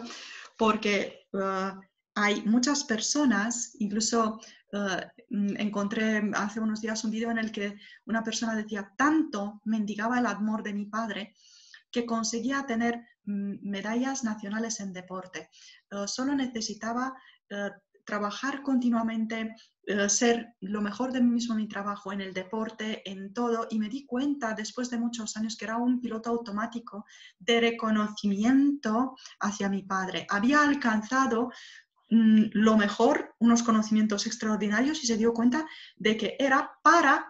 porque uh, hay muchas personas, incluso uh, encontré hace unos días un vídeo en el que una persona decía, tanto mendigaba el amor de mi padre, que conseguía tener mm, medallas nacionales en deporte. Uh, solo necesitaba uh, trabajar continuamente, uh, ser lo mejor de mí mismo en mi trabajo, en el deporte, en todo, y me di cuenta después de muchos años que era un piloto automático de reconocimiento hacia mi padre. Había alcanzado mm, lo mejor, unos conocimientos extraordinarios y se dio cuenta de que era para,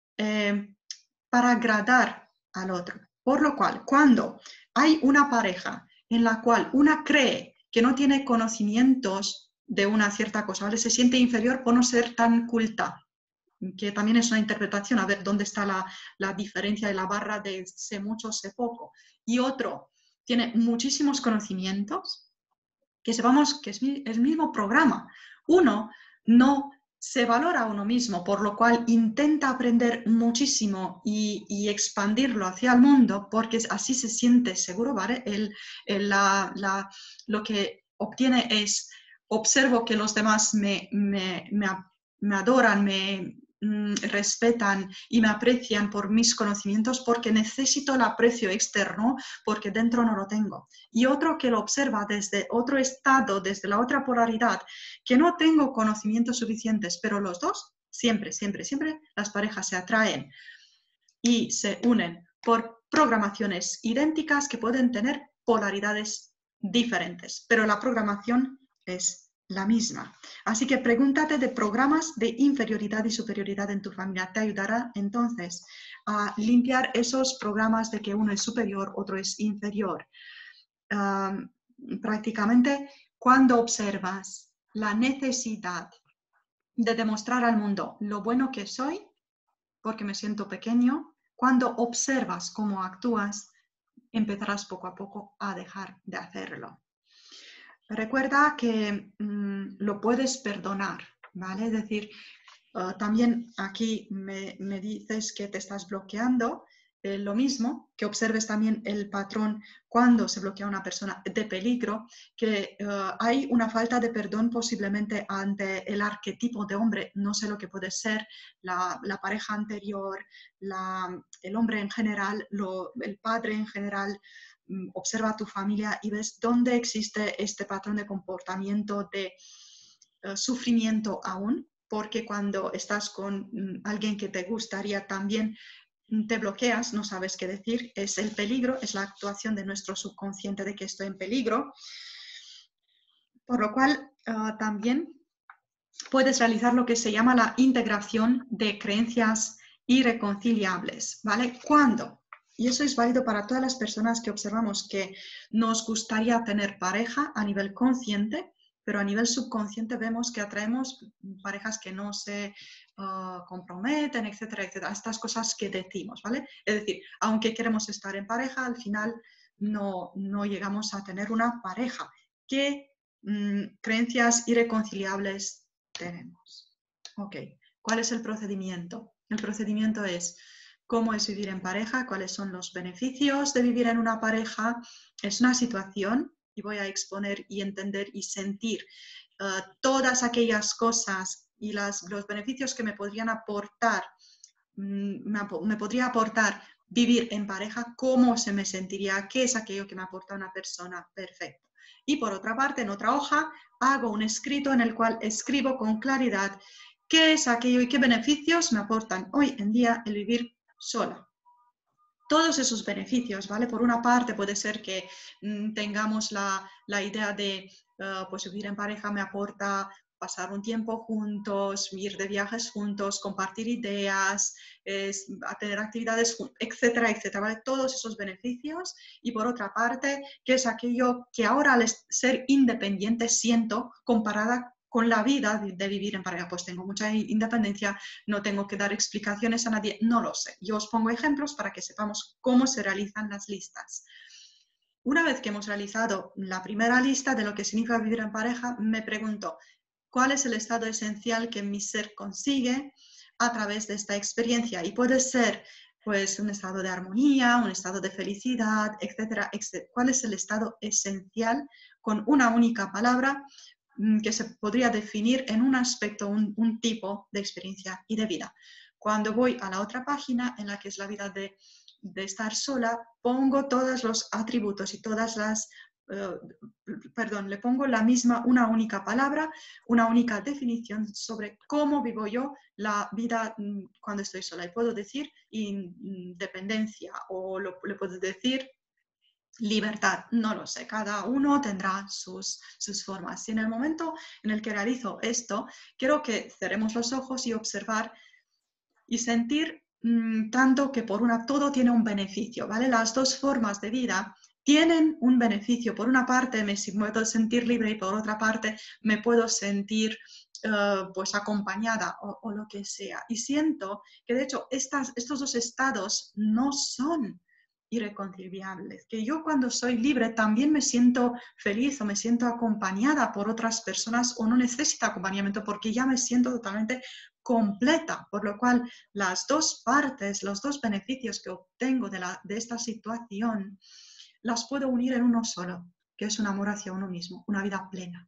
eh, para agradar al otro. Por lo cual, cuando hay una pareja en la cual una cree que no tiene conocimientos de una cierta cosa, ¿vale? Se siente inferior por no ser tan culta, que también es una interpretación, a ver dónde está la, la diferencia de la barra de sé mucho, sé poco. Y otro tiene muchísimos conocimientos, que sepamos que es el mismo programa. Uno no se valora a uno mismo, por lo cual intenta aprender muchísimo y, y expandirlo hacia el mundo, porque así se siente seguro, ¿vale? El, el, la, la, lo que obtiene es, observo que los demás me, me, me, me adoran, me mm, respetan y me aprecian por mis conocimientos porque necesito el aprecio externo, porque dentro no lo tengo. Y otro que lo observa desde otro estado, desde la otra polaridad, que no tengo conocimientos suficientes, pero los dos, siempre, siempre, siempre las parejas se atraen y se unen por programaciones idénticas que pueden tener polaridades diferentes, pero la programación es la misma. Así que pregúntate de programas de inferioridad y superioridad en tu familia. Te ayudará entonces a limpiar esos programas de que uno es superior, otro es inferior. Um, prácticamente cuando observas la necesidad de demostrar al mundo lo bueno que soy, porque me siento pequeño, cuando observas cómo actúas, empezarás poco a poco a dejar de hacerlo. Recuerda que mmm, lo puedes perdonar, ¿vale? Es decir, uh, también aquí me, me dices que te estás bloqueando. eh, lo mismo, que observes también el patrón cuando se bloquea a una persona de peligro, que uh, hay una falta de perdón posiblemente ante el arquetipo de hombre, no sé lo que puede ser, la, la pareja anterior, la, el hombre en general, lo, el padre en general. um, Observa a tu familia y ves dónde existe este patrón de comportamiento de uh, sufrimiento aún, porque cuando estás con um, alguien que te gustaría también te bloqueas, no sabes qué decir, es el peligro, es la actuación de nuestro subconsciente de que estoy en peligro, por lo cual uh, también puedes realizar lo que se llama la integración de creencias irreconciliables, ¿vale? ¿Cuándo? Y eso es válido para todas las personas que observamos que nos gustaría tener pareja a nivel consciente, pero a nivel subconsciente vemos que atraemos parejas que no se uh, comprometen, etcétera, etcétera. Estas cosas que decimos, ¿vale? Es decir, aunque queremos estar en pareja, al final no, no llegamos a tener una pareja. ¿Qué mm, creencias irreconciliables tenemos? Ok, ¿cuál es el procedimiento? El procedimiento es cómo es vivir en pareja, cuáles son los beneficios de vivir en una pareja. Es una situación y voy a exponer y entender y sentir uh, todas aquellas cosas y las, los beneficios que me podrían aportar, mm, me, me podría aportar vivir en pareja, cómo se me sentiría, qué es aquello que me aporta una persona. Perfecto. Y por otra parte, en otra hoja, hago un escrito en el cual escribo con claridad qué es aquello y qué beneficios me aportan hoy en día el vivir sola. Todos esos beneficios, ¿vale? Por una parte puede ser que mmm, tengamos la, la idea de, uh, pues vivir en pareja me aporta pasar un tiempo juntos, ir de viajes juntos, compartir ideas, es, a tener actividades, etcétera, etcétera, ¿vale? Todos esos beneficios. Y por otra parte, que es aquello que ahora al ser independiente siento comparada con la vida de, de vivir en pareja. Pues tengo mucha independencia, no tengo que dar explicaciones a nadie, no lo sé. Yo os pongo ejemplos para que sepamos cómo se realizan las listas. Una vez que hemos realizado la primera lista de lo que significa vivir en pareja, me pregunto, ¿cuál es el estado esencial que mi ser consigue a través de esta experiencia? Y puede ser pues un estado de armonía, un estado de felicidad, etcétera, etcétera. ¿Cuál es el estado esencial con una única palabra que se podría definir en un aspecto, un, un tipo de experiencia y de vida? Cuando voy a la otra página, en la que es la vida de, de estar sola, pongo todos los atributos y todas las, uh, perdón, le pongo la misma, una única palabra, una única definición sobre cómo vivo yo la vida mm, cuando estoy sola. Y puedo decir independencia o lo, le puedo decir libertad, no lo sé, cada uno tendrá sus, sus formas. Y en el momento en el que realizo esto, quiero que cerremos los ojos y observar y sentir mmm, tanto que por una todo tiene un beneficio, ¿vale? Las dos formas de vida tienen un beneficio. Por una parte me puedo sentir libre y por otra parte me puedo sentir uh, pues acompañada o, o lo que sea. Y siento que de hecho estas, estos dos estados no son irreconciliables, que yo cuando soy libre también me siento feliz o me siento acompañada por otras personas o no necesito acompañamiento porque ya me siento totalmente completa, por lo cual las dos partes, los dos beneficios que obtengo de, la, de esta situación las puedo unir en uno solo, que es un amor hacia uno mismo, una vida plena.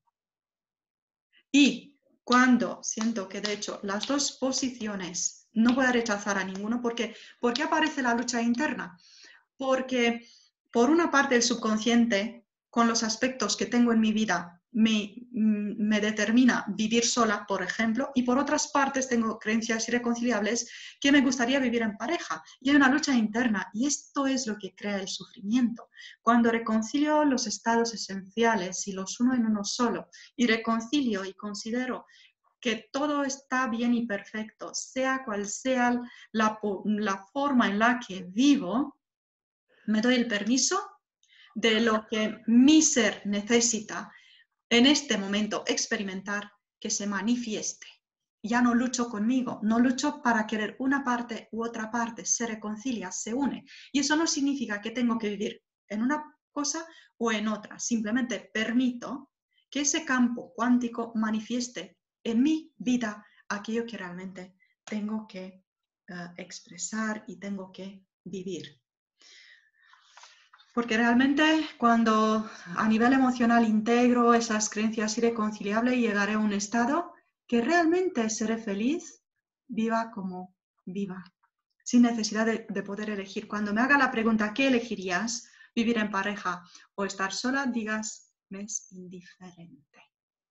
Y cuando siento que de hecho las dos posiciones no voy a rechazar a ninguno, porque ¿por qué aparece la lucha interna? Porque por una parte el subconsciente, con los aspectos que tengo en mi vida, me, me determina vivir sola, por ejemplo, y por otras partes tengo creencias irreconciliables que me gustaría vivir en pareja. Y hay una lucha interna, y esto es lo que crea el sufrimiento. Cuando reconcilio los estados esenciales y los uno en uno solo, y reconcilio y considero que todo está bien y perfecto, sea cual sea la, la forma en la que vivo, me doy el permiso de lo que mi ser necesita en este momento experimentar, que se manifieste. Ya no lucho conmigo, no lucho para querer una parte u otra parte, se reconcilia, se une. Y eso no significa que tengo que vivir en una cosa o en otra, simplemente permito que ese campo cuántico manifieste en mi vida aquello que realmente tengo que uh, expresar y tengo que vivir. Porque realmente cuando a nivel emocional integro esas creencias irreconciliables, llegaré a un estado que realmente seré feliz, viva como viva, sin necesidad de, de poder elegir. Cuando me haga la pregunta, ¿qué elegirías? ¿Vivir en pareja o estar sola? Digas, me es indiferente.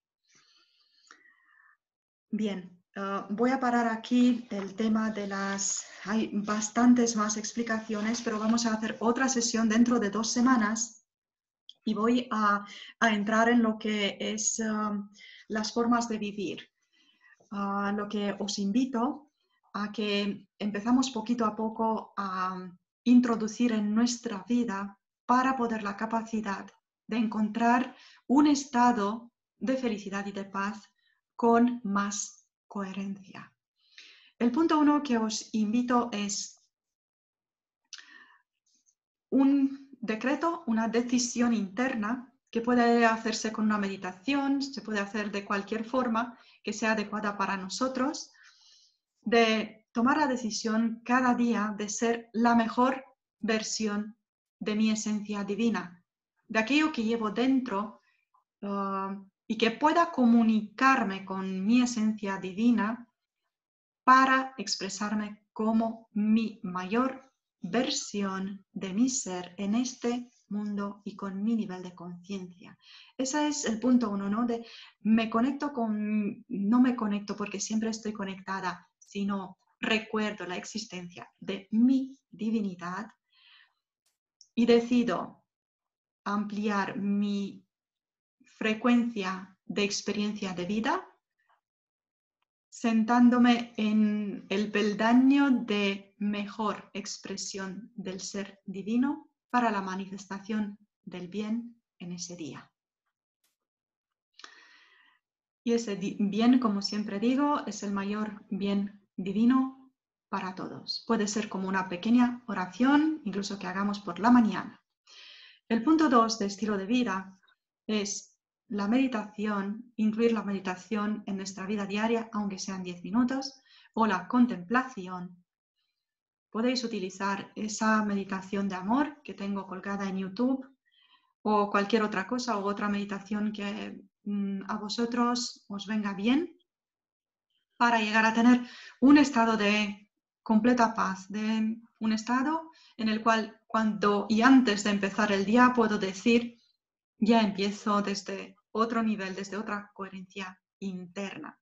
Bien, uh, voy a parar aquí el tema de las... Hay bastantes más explicaciones, pero vamos a hacer otra sesión dentro de dos semanas y voy a, a entrar en lo que es uh, las formas de vivir. Uh, lo que os invito a que empezamos poquito a poco a introducir en nuestra vida para poder la capacidad de encontrar un estado de felicidad y de paz con más coherencia. El punto uno que os invito es un decreto, una decisión interna que puede hacerse con una meditación, se puede hacer de cualquier forma que sea adecuada para nosotros, de tomar la decisión cada día de ser la mejor versión de mi esencia divina, de aquello que llevo dentro uh, y que pueda comunicarme con mi esencia divina para expresarme como mi mayor versión de mi ser en este mundo y con mi nivel de conciencia. Ese es el punto uno, ¿no? De me conecto con, no me conecto porque siempre estoy conectada, sino recuerdo la existencia de mi divinidad y decido ampliar mi frecuencia de experiencia de vida sentándome en el peldaño de mejor expresión del ser divino para la manifestación del bien en ese día. Y ese bien, como siempre digo, es el mayor bien divino para todos. Puede ser como una pequeña oración, incluso que hagamos por la mañana. El punto dos de estilo de vida es la meditación, incluir la meditación en nuestra vida diaria, aunque sean diez minutos, o la contemplación. Podéis utilizar esa meditación de amor que tengo colgada en YouTube o cualquier otra cosa o otra meditación que mmm, a vosotros os venga bien para llegar a tener un estado de completa paz, de un estado en el cual cuando y antes de empezar el día puedo decir ya empiezo desde otro nivel, desde otra coherencia interna.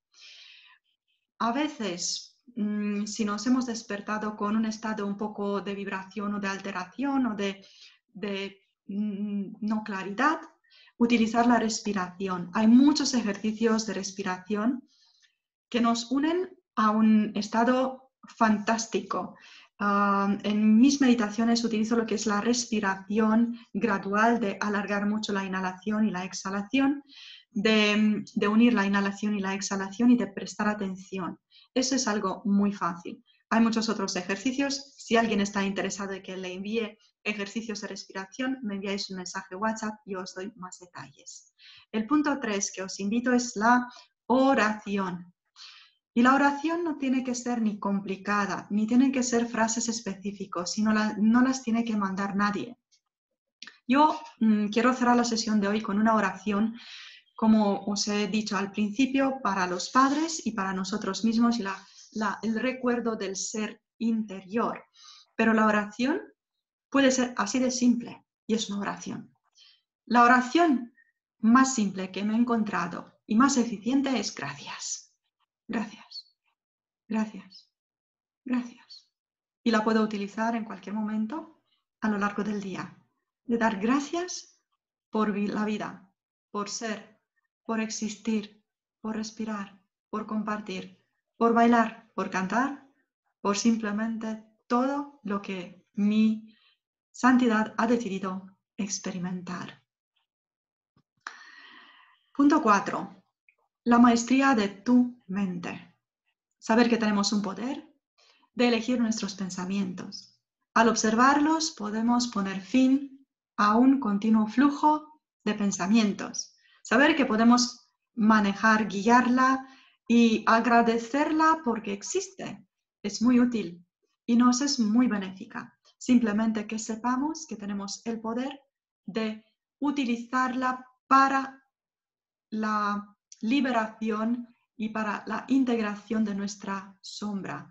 A veces, mmm, si nos hemos despertado con un estado un poco de vibración o de alteración o de, de mmm, no claridad, utilizar la respiración. Hay muchos ejercicios de respiración que nos unen a un estado fantástico. Uh, en mis meditaciones utilizo lo que es la respiración gradual, de alargar mucho la inhalación y la exhalación, de, de unir la inhalación y la exhalación y de prestar atención. Eso es algo muy fácil. Hay muchos otros ejercicios. Si alguien está interesado en que le envíe ejercicios de respiración, me enviáis un mensaje WhatsApp y os doy más detalles. El punto tres que os invito es la oración. Y la oración no tiene que ser ni complicada, ni tienen que ser frases específicas, sino la, no las tiene que mandar nadie. Yo mmm, quiero cerrar la sesión de hoy con una oración, como os he dicho al principio, para los padres y para nosotros mismos y la, la, el recuerdo del ser interior. Pero la oración puede ser así de simple y es una oración. La oración más simple que me he encontrado y más eficiente es gracias. Gracias, gracias, gracias. Y la puedo utilizar en cualquier momento a lo largo del día. De dar gracias por la vida, por ser, por existir, por respirar, por compartir, por bailar, por cantar, por simplemente todo lo que mi santidad ha decidido experimentar. Punto cuatro. La maestría de tu mente. Saber que tenemos un poder de elegir nuestros pensamientos. Al observarlos podemos poner fin a un continuo flujo de pensamientos. Saber que podemos manejar, guiarla y agradecerla porque existe es muy útil y nos es muy benéfica. Simplemente que sepamos que tenemos el poder de utilizarla para la liberación y para la integración de nuestra sombra.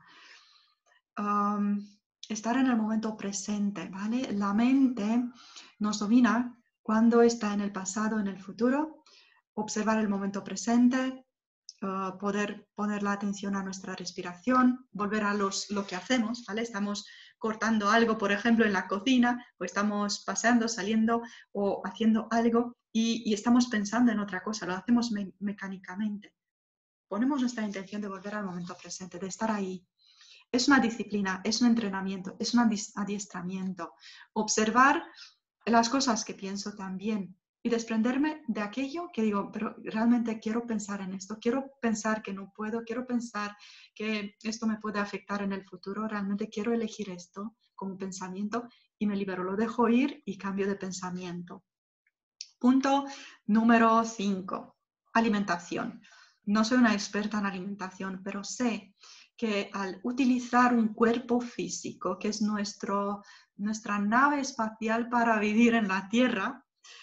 Um, estar en el momento presente, ¿vale? La mente nos domina cuando está en el pasado, en el futuro. Observar el momento presente, uh, poder poner la atención a nuestra respiración, volver a los, lo que hacemos, ¿vale? Estamos cortando algo, por ejemplo, en la cocina, o estamos paseando, saliendo o haciendo algo y, y estamos pensando en otra cosa, lo hacemos me mecánicamente. Ponemos nuestra intención de volver al momento presente, de estar ahí. Es una disciplina, es un entrenamiento, es un adiestramiento. Observar las cosas que pienso también y desprenderme de aquello que digo, pero realmente quiero pensar en esto, quiero pensar que no puedo, quiero pensar que esto me puede afectar en el futuro, realmente quiero elegir esto como pensamiento y me libero, lo dejo ir y cambio de pensamiento. Punto número cinco, alimentación. No soy una experta en alimentación, pero sé que al utilizar un cuerpo físico, que es nuestro, nuestra nave espacial para vivir en la Tierra,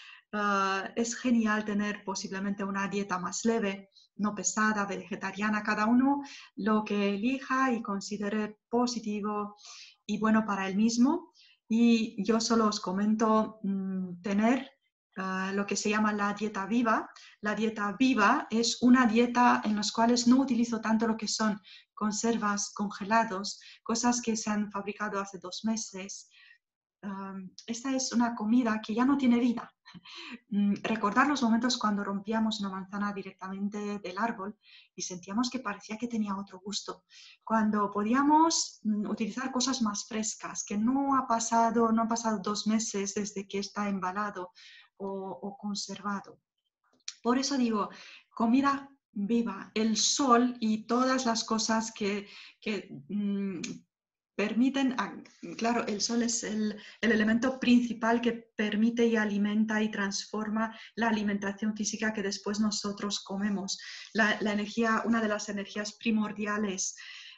uh, es genial tener posiblemente una dieta más leve, no pesada, vegetariana, cada uno lo que elija y considere positivo y bueno para él mismo. Y yo solo os comento mmm, tener Uh, lo que se llama la dieta viva. La dieta viva es una dieta en la cual no utilizo tanto lo que son conservas, congelados, cosas que se han fabricado hace dos meses. Um, esta es una comida que ya no tiene vida. Um, recordar los momentos cuando rompíamos una manzana directamente del árbol y sentíamos que parecía que tenía otro gusto. Cuando podíamos um, utilizar cosas más frescas, que no ha pasado, no han pasado dos meses desde que está embalado o, o conservado. Por eso digo, comida viva, el sol y todas las cosas que, que mmm, permiten, claro, el sol es el, el elemento principal que permite y alimenta y transforma la alimentación física que después nosotros comemos. La, la energía, una de las energías primordiales.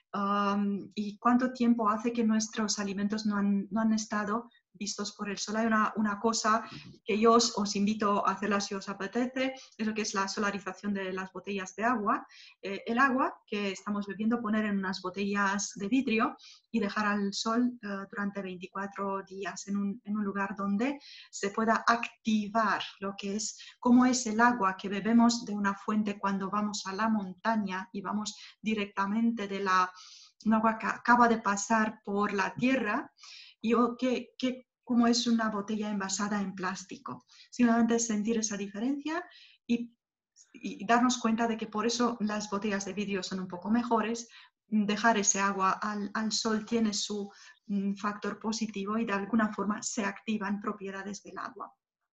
Um, ¿Y cuánto tiempo hace que nuestros alimentos no han, no han estado vistos por el sol? Hay una, una cosa que yo os, os invito a hacerla si os apetece, es lo que es la solarización de las botellas de agua. Eh, el agua que estamos bebiendo, poner en unas botellas de vidrio y dejar al sol uh, durante veinticuatro días en un, en un lugar donde se pueda activar lo que es, cómo es el agua que bebemos de una fuente cuando vamos a la montaña y vamos directamente de la un agua que acaba de pasar por la tierra y oh, que, que, como es una botella envasada en plástico. Simplemente sentir esa diferencia y, y darnos cuenta de que por eso las botellas de vidrio son un poco mejores. Dejar ese agua al, al sol tiene su mm, factor positivo y de alguna forma se activan propiedades del agua.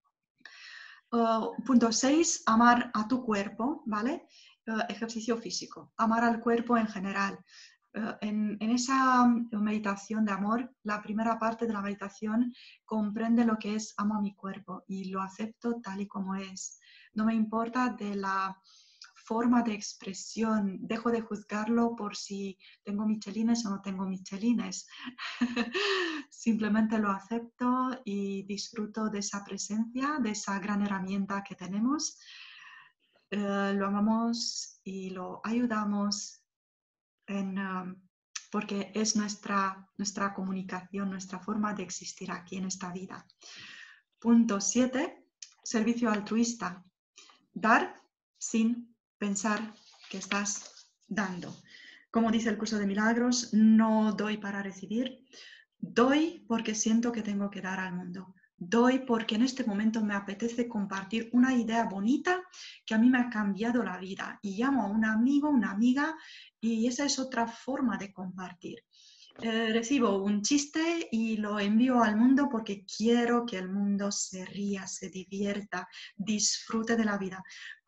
Uh, punto seis, amar a tu cuerpo, ¿vale? Uh, ejercicio físico, amar al cuerpo en general. Uh, en, en esa meditación de amor, la primera parte de la meditación comprende lo que es amo a mi cuerpo y lo acepto tal y como es. No me importa de la forma de expresión, dejo de juzgarlo por si tengo michelines o no tengo michelines. Simplemente lo acepto y disfruto de esa presencia, de esa gran herramienta que tenemos. Uh, lo amamos y lo ayudamos en, um, porque es nuestra, nuestra comunicación, nuestra forma de existir aquí en esta vida. Punto siete, servicio altruista. Dar sin pensar que estás dando. Como dice el curso de milagros, no doy para recibir, doy porque siento que tengo que dar al mundo. Doy porque en este momento me apetece compartir una idea bonita que a mí me ha cambiado la vida y llamo a un amigo, una amiga y esa es otra forma de compartir. Eh, recibo un chiste y lo envío al mundo porque quiero que el mundo se ría, se divierta, disfrute de la vida.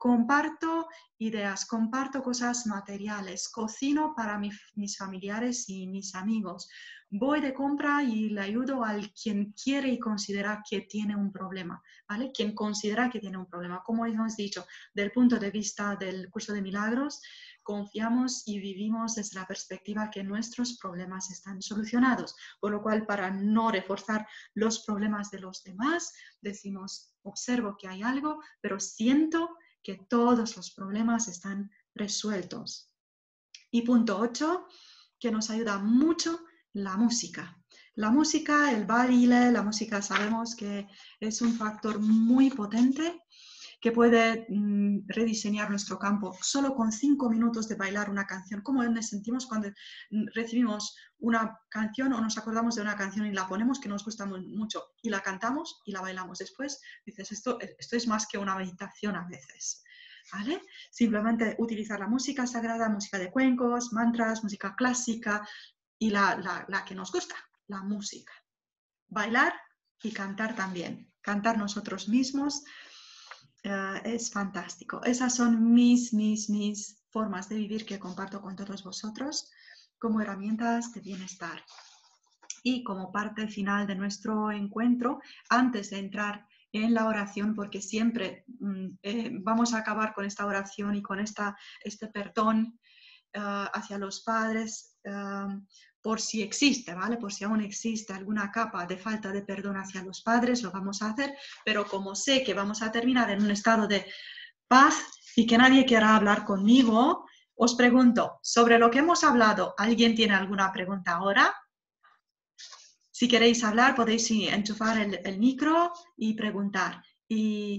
comparto ideas, comparto cosas materiales, cocino para mi, mis familiares y mis amigos, voy de compra y le ayudo al quien quiere y considera que tiene un problema, ¿vale? Quien considera que tiene un problema. Como hemos dicho, del punto de vista del curso de milagros, confiamos y vivimos desde la perspectiva que nuestros problemas están solucionados, por lo cual para no reforzar los problemas de los demás, decimos, observo que hay algo, pero siento que todos los problemas están resueltos. Y punto ocho, que nos ayuda mucho, la música. La música, el baile, la música sabemos que es un factor muy potente que puede mm, rediseñar nuestro campo. Solo con cinco minutos de bailar una canción, ¿cómo nos sentimos cuando mm, recibimos una canción o nos acordamos de una canción y la ponemos que nos gusta muy, mucho y la cantamos y la bailamos? Después dices, esto, esto es más que una meditación a veces, ¿vale? Simplemente utilizar la música sagrada, música de cuencos, mantras, música clásica y la, la, la que nos gusta, la música. Bailar y cantar también. Cantar nosotros mismos. Uh, es fantástico. Esas son mis, mis, mis formas de vivir que comparto con todos vosotros como herramientas de bienestar. Y como parte final de nuestro encuentro, antes de entrar en la oración, porque siempre mm, eh, vamos a acabar con esta oración y con esta, este perdón uh, hacia los padres, uh, por si existe, ¿vale? Por si aún existe alguna capa de falta de perdón hacia los padres, lo vamos a hacer, pero como sé que vamos a terminar en un estado de paz y que nadie quiera hablar conmigo, os pregunto, sobre lo que hemos hablado, ¿alguien tiene alguna pregunta ahora? Si queréis hablar, podéis enchufar el, el micro y preguntar. Y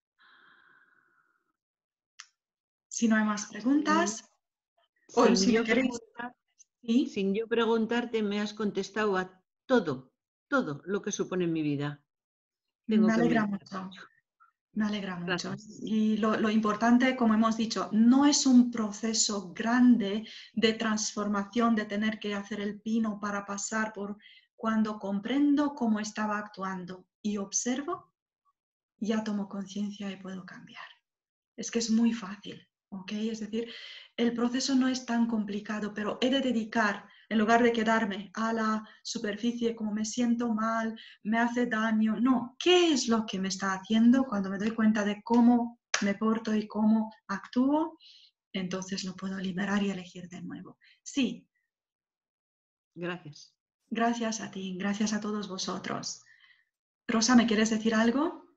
si no hay más preguntas, o Sin si yo me queréis... preguntar, ¿Sí? sin yo preguntarte, me has contestado a todo, todo lo que supone en mi vida. Tengo Me que alegra meditar mucho. mucho. Me alegra mucho. Gracias. Y lo, lo importante, como hemos dicho, no es un proceso grande de transformación, de tener que hacer el pino para pasar por cuando comprendo cómo estaba actuando y observo, ya tomo conciencia y puedo cambiar. Es que es muy fácil, ¿ok? Es decir, el proceso no es tan complicado, pero he de dedicar, en lugar de quedarme a la superficie como me siento mal, me hace daño, no, ¿qué es lo que me está haciendo? Cuando me doy cuenta de cómo me porto y cómo actúo, entonces lo puedo liberar y elegir de nuevo. Sí. Gracias. Gracias a ti, gracias a todos vosotros. Rosa, ¿me quieres decir algo?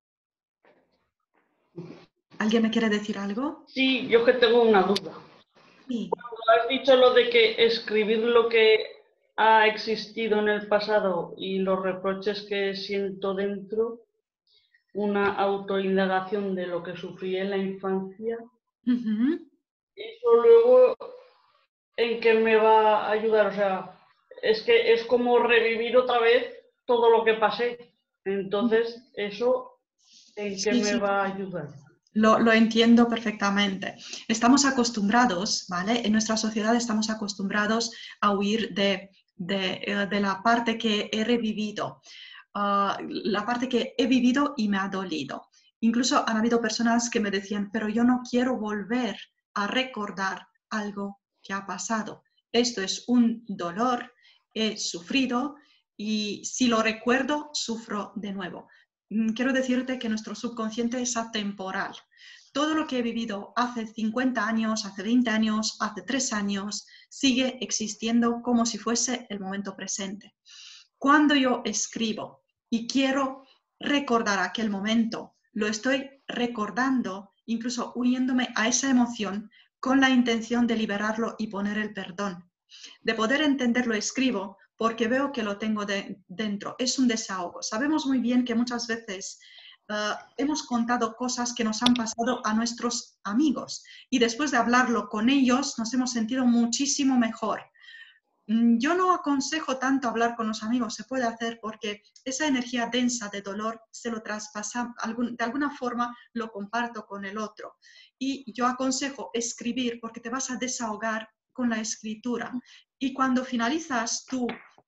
¿Alguien me quiere decir algo? Sí, yo que tengo una duda. Sí. Cuando has dicho lo de que escribir lo que ha existido en el pasado y los reproches que siento dentro, una autoindagación de lo que sufrí en la infancia, Uh-huh. eso luego, ¿en qué me va a ayudar? O sea, es que es como revivir otra vez todo lo que pasé. Entonces, ¿eso en qué Sí, me sí, va a ayudar? Lo, lo entiendo perfectamente. Estamos acostumbrados, ¿vale? En nuestra sociedad estamos acostumbrados a huir de, de, de la parte que he revivido, uh, la parte que he vivido y me ha dolido. Incluso han habido personas que me decían, pero yo no quiero volver a recordar algo que ha pasado. Esto es un dolor, he sufrido y si lo recuerdo, sufro de nuevo. Quiero decirte que nuestro subconsciente es atemporal. Todo lo que he vivido hace cincuenta años, hace veinte años, hace tres años, sigue existiendo como si fuese el momento presente. Cuando yo escribo y quiero recordar aquel momento, lo estoy recordando, incluso uniéndome a esa emoción con la intención de liberarlo y poner el perdón. De poder entenderlo, escribo porque veo que lo tengo de, dentro. Es un desahogo. Sabemos muy bien que muchas veces uh, hemos contado cosas que nos han pasado a nuestros amigos y después de hablarlo con ellos nos hemos sentido muchísimo mejor. Yo no aconsejo tanto hablar con los amigos, se puede hacer porque esa energía densa de dolor se lo traspasa, de alguna forma lo comparto con el otro. Y yo aconsejo escribir porque te vas a desahogar con la escritura. Y cuando finalizas tu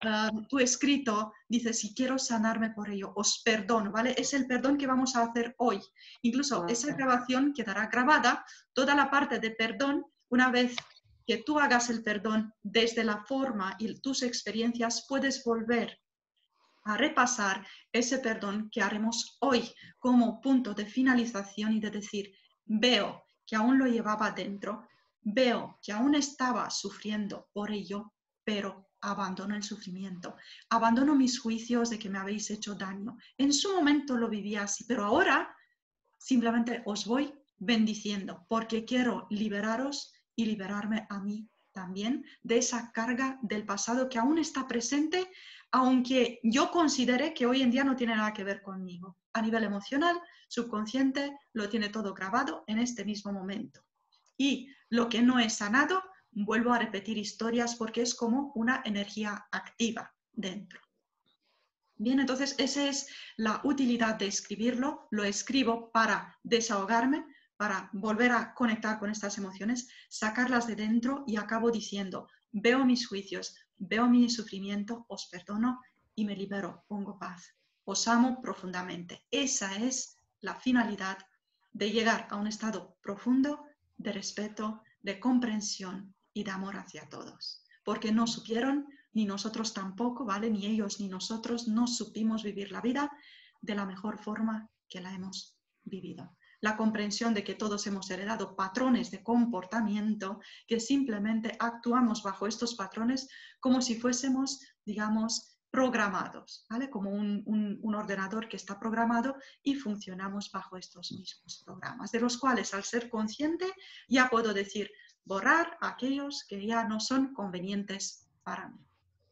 uh, tu escrito, dices, si quiero sanarme por ello, os perdono, ¿vale? Es el perdón que vamos a hacer hoy. Incluso esa grabación quedará grabada, toda la parte de perdón, una vez que tú hagas el perdón desde la forma y tus experiencias, puedes volver a repasar ese perdón que haremos hoy como punto de finalización y de decir, veo que aún lo llevaba dentro, veo que aún estaba sufriendo por ello, pero abandono el sufrimiento, abandono mis juicios de que me habéis hecho daño. En su momento lo vivía así, pero ahora simplemente os voy bendiciendo porque quiero liberaros y liberarme a mí también de esa carga del pasado que aún está presente, aunque yo considere que hoy en día no tiene nada que ver conmigo. A nivel emocional, subconsciente, lo tiene todo grabado en este mismo momento. Y lo que no he sanado, vuelvo a repetir historias porque es como una energía activa dentro. Bien, entonces esa es la utilidad de escribirlo. Lo escribo para desahogarme, para volver a conectar con estas emociones, sacarlas de dentro y acabo diciendo, veo mis juicios, veo mi sufrimiento, os perdono y me libero, pongo paz. Os amo profundamente. Esa es la finalidad de llegar a un estado profundo de respeto, de comprensión y de amor hacia todos. Porque no supieron, ni nosotros tampoco, ¿vale? Ni ellos ni nosotros no supimos vivir la vida de la mejor forma que la hemos vivido. La comprensión de que todos hemos heredado patrones de comportamiento, que simplemente actuamos bajo estos patrones como si fuésemos, digamos, programados, ¿vale? Como un, un, un ordenador que está programado y funcionamos bajo estos mismos programas, de los cuales al ser consciente ya puedo decir, borrar aquellos que ya no son convenientes para mí.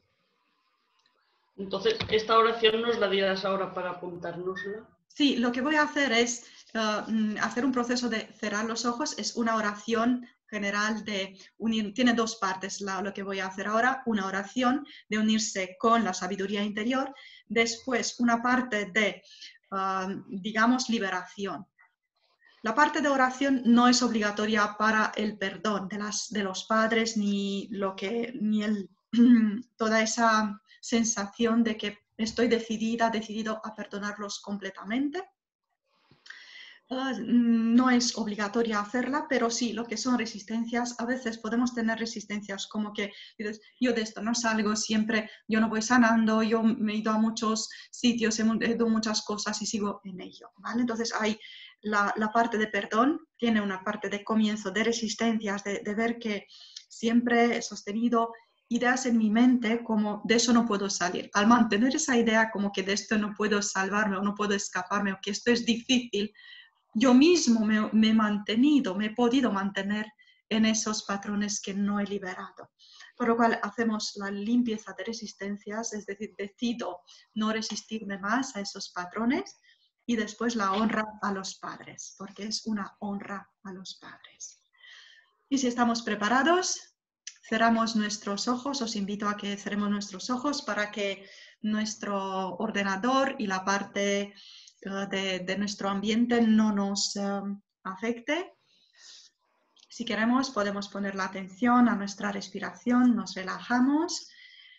Entonces, esta oración nos la dirás ahora para apuntárnosla. Sí, lo que voy a hacer es uh, hacer un proceso de cerrar los ojos. Es una oración general de unir, tiene dos partes la, lo que voy a hacer ahora, una oración de unirse con la sabiduría interior, después una parte de, uh, digamos, liberación. La parte de oración no es obligatoria para el perdón de, las, de los padres ni, lo que, ni el, toda esa sensación de que estoy decidida, decidido a perdonarlos completamente. Uh, no es obligatoria hacerla, pero sí, lo que son resistencias, a veces podemos tener resistencias como que dices, yo de esto no salgo siempre, yo no voy sanando, yo me he ido a muchos sitios, he ido a muchas cosas y sigo en ello, ¿vale? Entonces hay la, la parte de perdón, tiene una parte de comienzo de resistencias, de, de ver que siempre he sostenido ideas en mi mente como de eso no puedo salir. Al mantener esa idea como que de esto no puedo salvarme o no puedo escaparme o que esto es difícil, yo mismo me, me he mantenido, me he podido mantener en esos patrones que no he liberado. Por lo cual hacemos la limpieza de resistencias, es decir, decido no resistirme más a esos patrones y después la honra a los padres, porque es una honra a los padres. Y si estamos preparados, cerramos nuestros ojos, os invito a que cerremos nuestros ojos para que nuestro ordenador y la parte De, de nuestro ambiente no nos um, afecte. Si queremos, podemos poner la atención a nuestra respiración, nos relajamos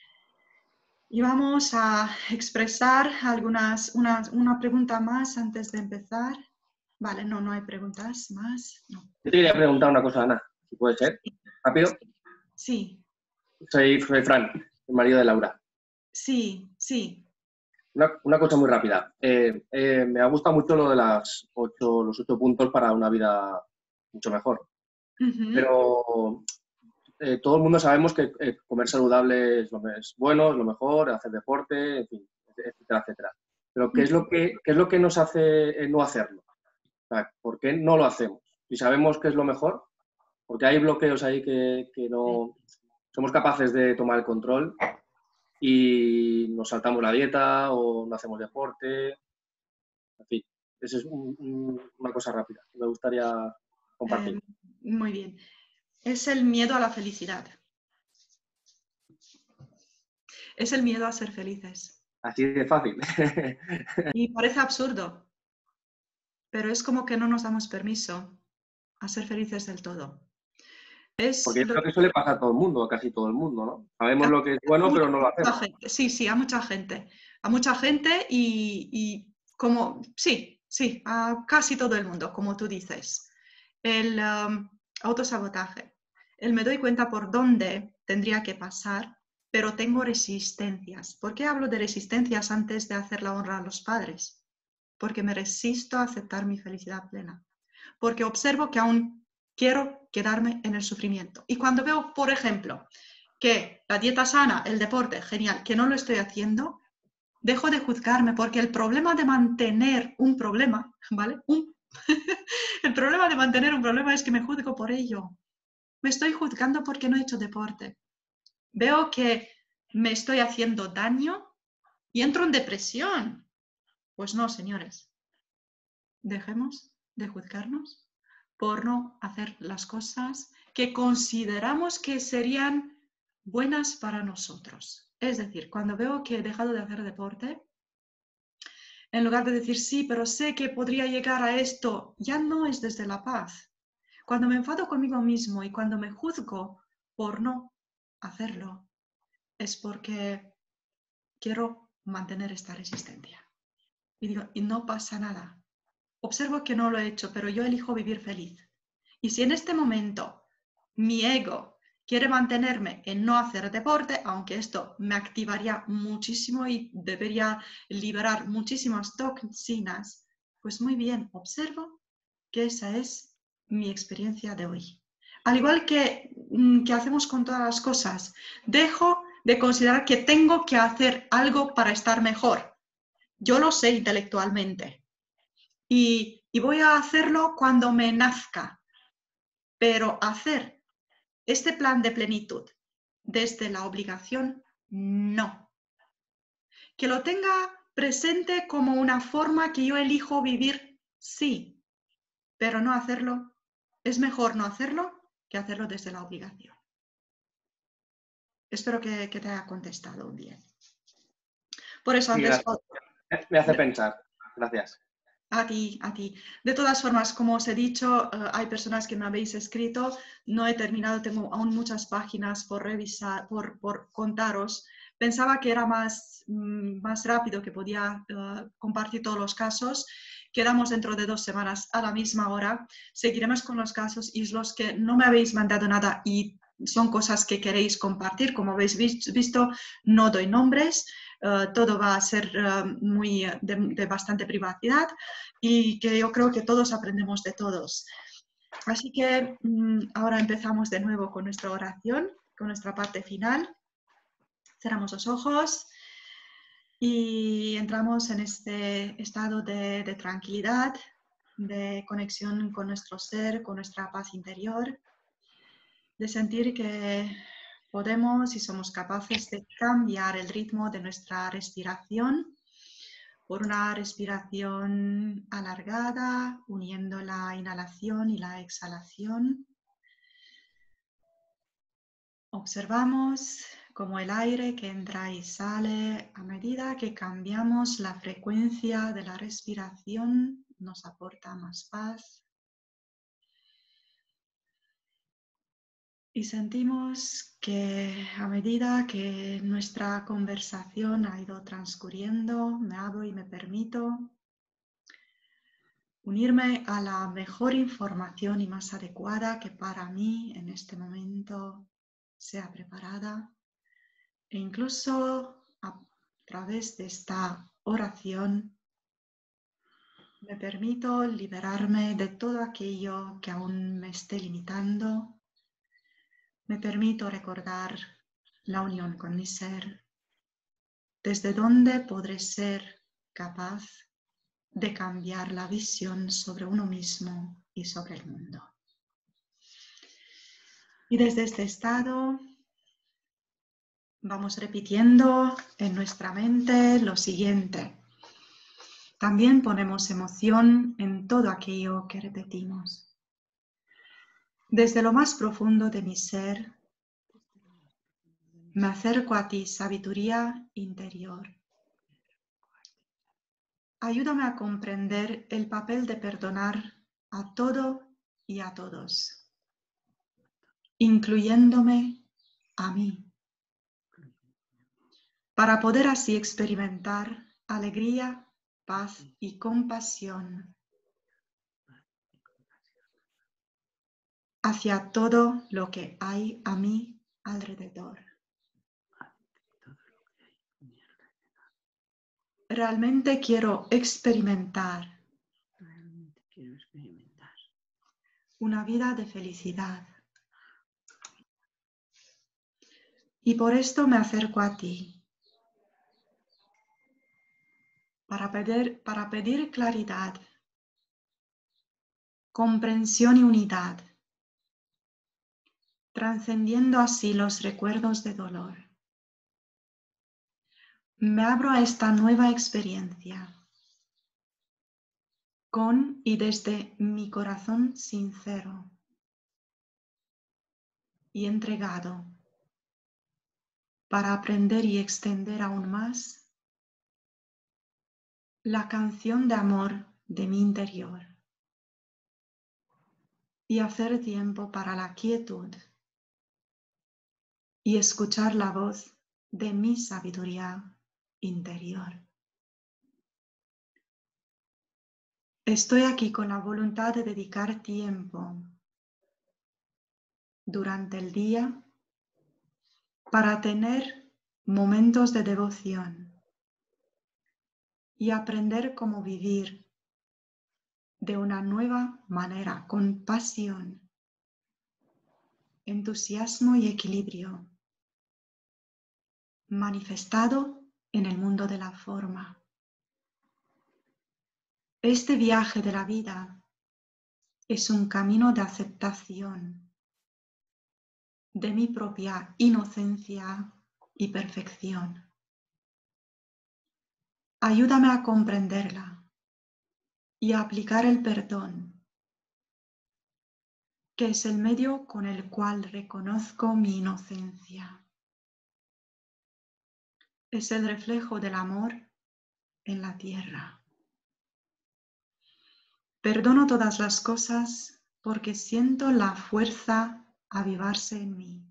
y vamos a expresar algunas, una, una pregunta más antes de empezar. Vale, no, no hay preguntas más. No. Yo te quería preguntar una cosa, Ana, si puede ser. ¿Rápido? Sí. Soy, soy Fran, el marido de Laura. Sí, sí. Una, una cosa muy rápida. Eh, eh, me ha gustado mucho lo de las ocho, los ocho puntos para una vida mucho mejor. Uh-huh. Pero eh, todo el mundo sabemos que eh, comer saludable es, lo, es bueno, es lo mejor, hacer deporte, en fin, etcétera, etcétera. Pero ¿qué es lo que, qué es lo que nos hace eh, no hacerlo? O sea, ¿por qué no lo hacemos? Si sabemos que es lo mejor, porque hay bloqueos ahí que, que no somos capaces de tomar el control y nos saltamos la dieta o no hacemos deporte. En fin, esa es un, un, una cosa rápida. Me gustaría compartir. Eh, muy bien. Es el miedo a la felicidad. Es el miedo a ser felices. Así de fácil. Y parece absurdo, pero es como que no nos damos permiso a ser felices del todo. Es Porque yo lo creo que eso le pasa a todo el mundo, a casi todo el mundo, ¿no? Sabemos lo que es bueno, mucha, pero no lo hacemos. gente. Sí, sí, a mucha gente. A mucha gente y, y como, sí, sí, a casi todo el mundo, como tú dices. El um, autosabotaje. El me doy cuenta por dónde tendría que pasar, pero tengo resistencias. ¿Por qué hablo de resistencias antes de hacer la honra a los padres? Porque me resisto a aceptar mi felicidad plena. Porque observo que aún quiero quedarme en el sufrimiento. Y cuando veo, por ejemplo, que la dieta sana, el deporte, genial, que no lo estoy haciendo, dejo de juzgarme, porque el problema de mantener un problema, ¿vale? Un... el problema de mantener un problema es que me juzgo por ello. Me estoy juzgando porque no he hecho deporte. Veo que me estoy haciendo daño y entro en depresión. Pues no, señores. Dejemos de juzgarnos por no hacer las cosas que consideramos que serían buenas para nosotros. Es decir, cuando veo que he dejado de hacer deporte, en lugar de decir sí, pero sé que podría llegar a esto, ya no es desde la paz. Cuando me enfado conmigo mismo y cuando me juzgo por no hacerlo, es porque quiero mantener esta resistencia. Y digo, y no pasa nada. Observo que no lo he hecho, pero yo elijo vivir feliz. Y si en este momento mi ego quiere mantenerme en no hacer deporte, aunque esto me activaría muchísimo y debería liberar muchísimas toxinas, pues muy bien, observo que esa es mi experiencia de hoy. Al igual que, que hacemos con todas las cosas, dejo de considerar que tengo que hacer algo para estar mejor. Yo lo sé intelectualmente y, y voy a hacerlo cuando me nazca, pero hacer este plan de plenitud desde la obligación, no. Que lo tenga presente como una forma que yo elijo vivir, sí, pero no hacerlo. Es mejor no hacerlo que hacerlo desde la obligación. Espero que, que te haya contestado bien. Por eso Sí, antes... gracias. Me hace pensar. Gracias. A ti, a ti. De todas formas, como os he dicho, uh, hay personas que me habéis escrito, no he terminado, tengo aún muchas páginas por revisar, por, por contaros. Pensaba que era más, mm, más rápido, que podía uh, compartir todos los casos. Quedamos dentro de dos semanas a la misma hora. Seguiremos con los casos y los que no me habéis mandado nada y son cosas que queréis compartir. Como habéis visto, no doy nombres. Uh, todo va a ser uh, muy, de, de bastante privacidad y que yo creo que todos aprendemos de todos. Así que um, ahora empezamos de nuevo con nuestra oración, con nuestra parte final. Cerramos los ojos y entramos en este estado de, de tranquilidad, de conexión con nuestro ser, con nuestra paz interior, de sentir que podemos y somos capaces de cambiar el ritmo de nuestra respiración por una respiración alargada, uniendo la inhalación y la exhalación. Observamos cómo el aire que entra y sale a medida que cambiamos la frecuencia de la respiración nos aporta más paz. Y sentimos que a medida que nuestra conversación ha ido transcurriendo, me abro y me permito unirme a la mejor información y más adecuada que para mí en este momento sea preparada. E incluso a través de esta oración me permito liberarme de todo aquello que aún me esté limitando. Me permito recordar la unión con mi ser, desde donde podré ser capaz de cambiar la visión sobre uno mismo y sobre el mundo. Y desde este estado vamos repitiendo en nuestra mente lo siguiente. También ponemos emoción en todo aquello que repetimos. Desde lo más profundo de mi ser, me acerco a ti, sabiduría interior. Ayúdame a comprender el papel de perdonar a todo y a todos. incluyéndome a mí, para poder así experimentar alegría, paz y compasión hacia todo lo que hay a mi alrededor. Realmente quiero experimentar, Realmente quiero experimentar una vida de felicidad. Y por esto me acerco a ti, para pedir, para pedir claridad, comprensión y unidad, trascendiendo así los recuerdos de dolor. Me abro a esta nueva experiencia, con y desde mi corazón sincero y entregado, para aprender y extender aún más la canción de amor de mi interior y hacer tiempo para la quietud y escuchar la voz de mi sabiduría interior. Estoy aquí con la voluntad de dedicar tiempo durante el día para tener momentos de devoción y aprender cómo vivir de una nueva manera, con pasión, entusiasmo y equilibrio, manifestado en el mundo de la forma. Este viaje de la vida es un camino de aceptación de mi propia inocencia y perfección. Ayúdame a comprenderla y a aplicar el perdón, que es el medio con el cual reconozco mi inocencia. Es el reflejo del amor en la tierra. Perdono todas las cosas porque siento la fuerza avivarse en mí.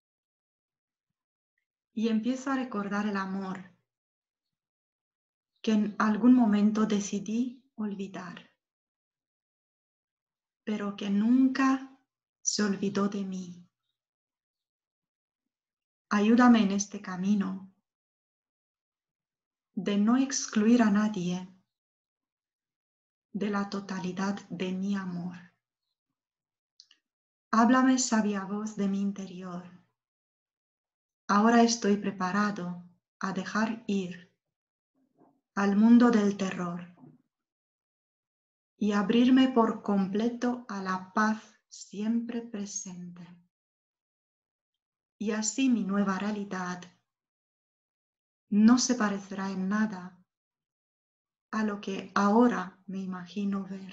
Y empiezo a recordar el amor que en algún momento decidí olvidar, pero que nunca se olvidó de mí. Ayúdame en este camino de no excluir a nadie de la totalidad de mi amor. Háblame, sabia voz de mi interior. Ahora estoy preparado a dejar ir al mundo del terror y abrirme por completo a la paz siempre presente. Y así mi nueva realidad no se parecerá en nada a lo que ahora me imagino ver.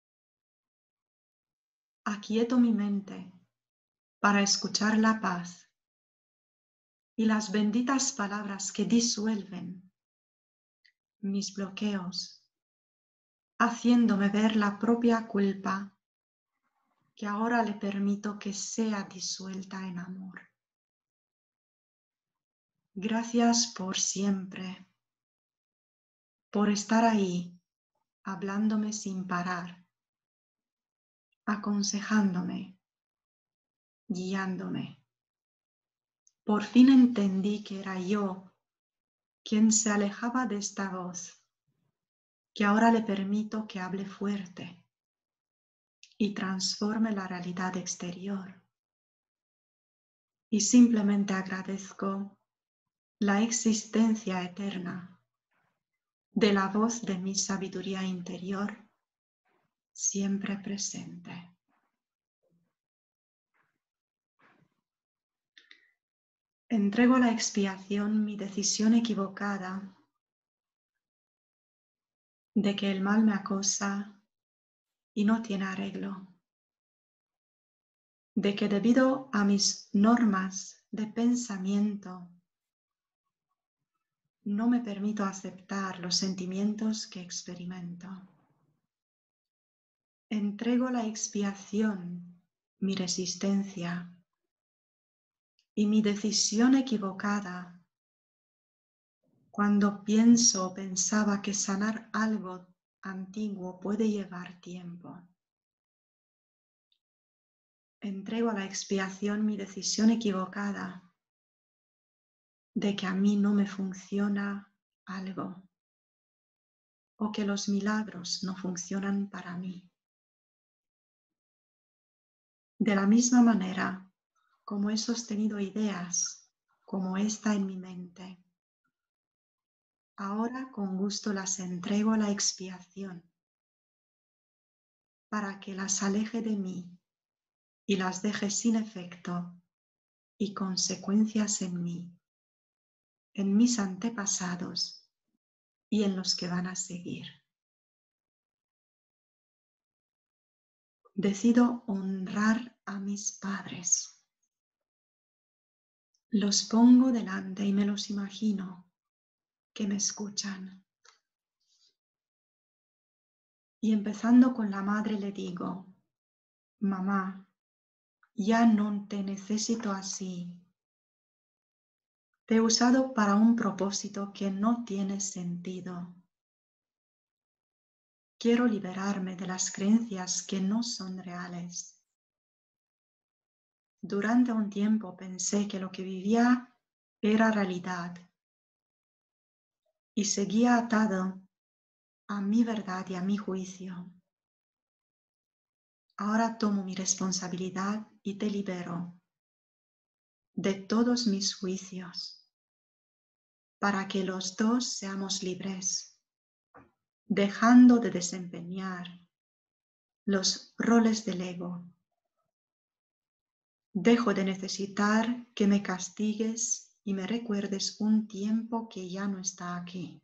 Aquieto mi mente para escuchar la paz y las benditas palabras que disuelven mis bloqueos, haciéndome ver la propia culpa que ahora le permito que sea disuelta en amor. Gracias por siempre, por estar ahí, hablándome sin parar, aconsejándome, guiándome. Por fin entendí que era yo quien se alejaba de esta voz, que ahora le permito que hable fuerte y transforme la realidad exterior. Y simplemente agradezco la existencia eterna de la voz de mi sabiduría interior, siempre presente. Entrego a la expiación mi decisión equivocada de que el mal me acosa y no tiene arreglo, de que debido a mis normas de pensamiento no me permito aceptar los sentimientos que experimento. Entrego a la expiación mi resistencia y mi decisión equivocada cuando pienso o pensaba que sanar algo antiguo puede llevar tiempo. Entrego a la expiación mi decisión equivocada de que a mí no me funciona algo o que los milagros no funcionan para mí. De la misma manera como he sostenido ideas como esta en mi mente, ahora con gusto las entrego a la expiación para que las aleje de mí y las deje sin efecto y consecuencias en mí, en mis antepasados y en los que van a seguir. Decido honrar a mis padres. Los pongo delante y me los imagino que me escuchan. Y empezando con la madre le digo, mamá, ya no te necesito así. Te he usado para un propósito que no tiene sentido. Quiero liberarme de las creencias que no son reales. Durante un tiempo pensé que lo que vivía era realidad y seguía atado a mi verdad y a mi juicio. Ahora tomo mi responsabilidad y te libero de todos mis juicios para que los dos seamos libres, dejando de desempeñar los roles del ego. Dejo de necesitar que me castigues y me recuerdes un tiempo que ya no está aquí.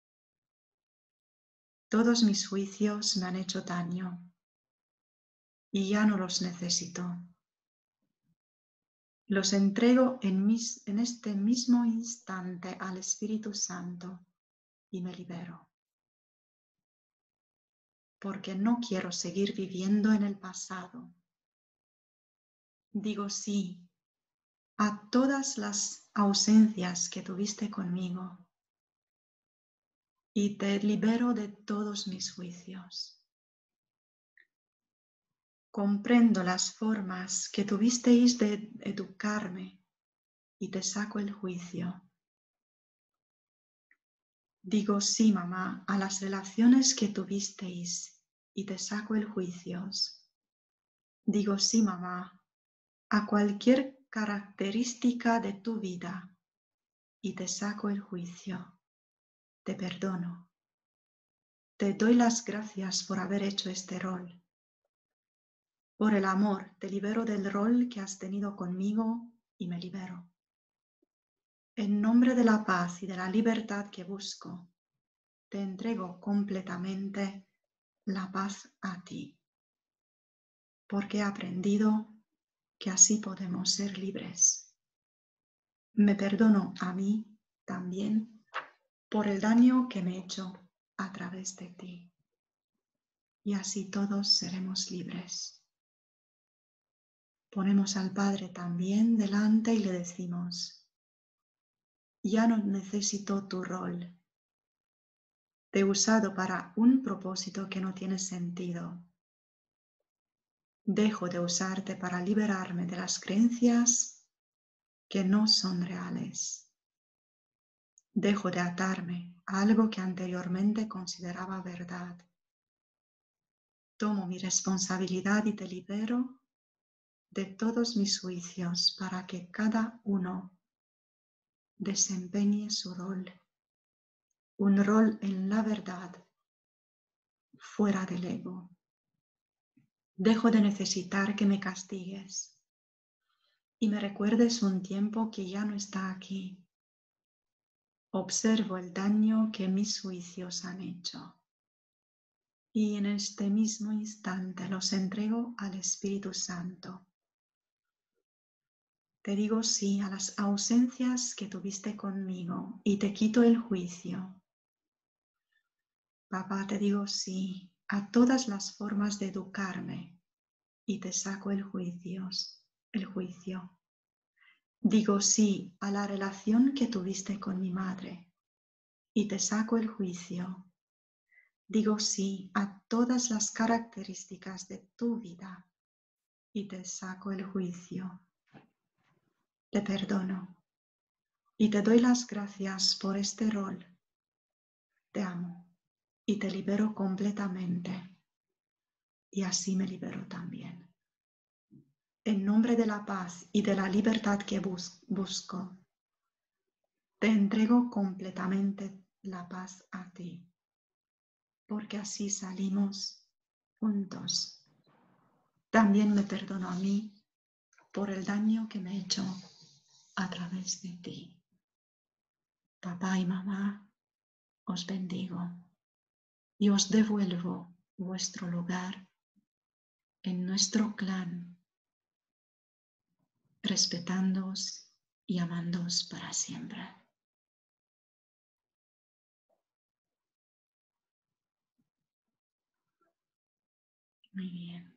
Todos mis juicios me han hecho daño y ya no los necesito. Los entrego en, mis, en este mismo instante al Espíritu Santo y me libero. Porque no quiero seguir viviendo en el pasado. Digo sí a todas las ausencias que tuviste conmigo y te libero de todos mis juicios. Comprendo las formas que tuvisteis de educarme y te saco el juicio. Digo sí, mamá, a las relaciones que tuvisteis y te saco el juicio. Digo sí, mamá, a cualquier característica de tu vida y te saco el juicio. Te perdono. Te doy las gracias por haber hecho este rol. Por el amor, te libero del rol que has tenido conmigo y me libero. En nombre de la paz y de la libertad que busco, te entrego completamente la paz a ti, porque he aprendido que así podemos ser libres. Me perdono a mí también por el daño que me he hecho a través de ti, y así todos seremos libres. Ponemos al Padre también delante y le decimos, ya no necesito tu rol. Te he usado para un propósito que no tiene sentido. Dejo de usarte para liberarme de las creencias que no son reales. Dejo de atarme a algo que anteriormente consideraba verdad. Tomo mi responsabilidad y te libero de todos mis juicios para que cada uno desempeñe su rol, un rol en la verdad, fuera del ego. Dejo de necesitar que me castigues y me recuerdes un tiempo que ya no está aquí. Observo el daño que mis juicios han hecho y en este mismo instante los entrego al Espíritu Santo. Te digo sí a las ausencias que tuviste conmigo y te quito el juicio. Papá, te digo sí a todas las formas de educarme y te saco el juicio, el juicio. Digo sí a la relación que tuviste con mi madre y te saco el juicio. Digo sí a todas las características de tu vida y te saco el juicio. Te perdono y te doy las gracias por este rol. Te amo y te libero completamente y así me libero también. En nombre de la paz y de la libertad que bus- busco, te entrego completamente la paz a ti, porque así salimos juntos. También me perdono a mí por el daño que me he hecho a través de ti. Papá y mamá, os bendigo y os devuelvo vuestro lugar en nuestro clan, respetándoos y amándoos para siempre. Muy bien.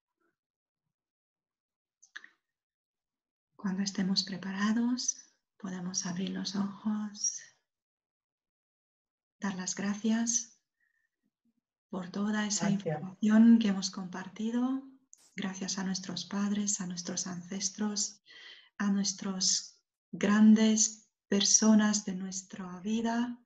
Cuando estemos preparados, podemos abrir los ojos, dar las gracias por toda esa Gracias. información que hemos compartido. Gracias a nuestros padres, a nuestros ancestros, a nuestras grandes personas de nuestra vida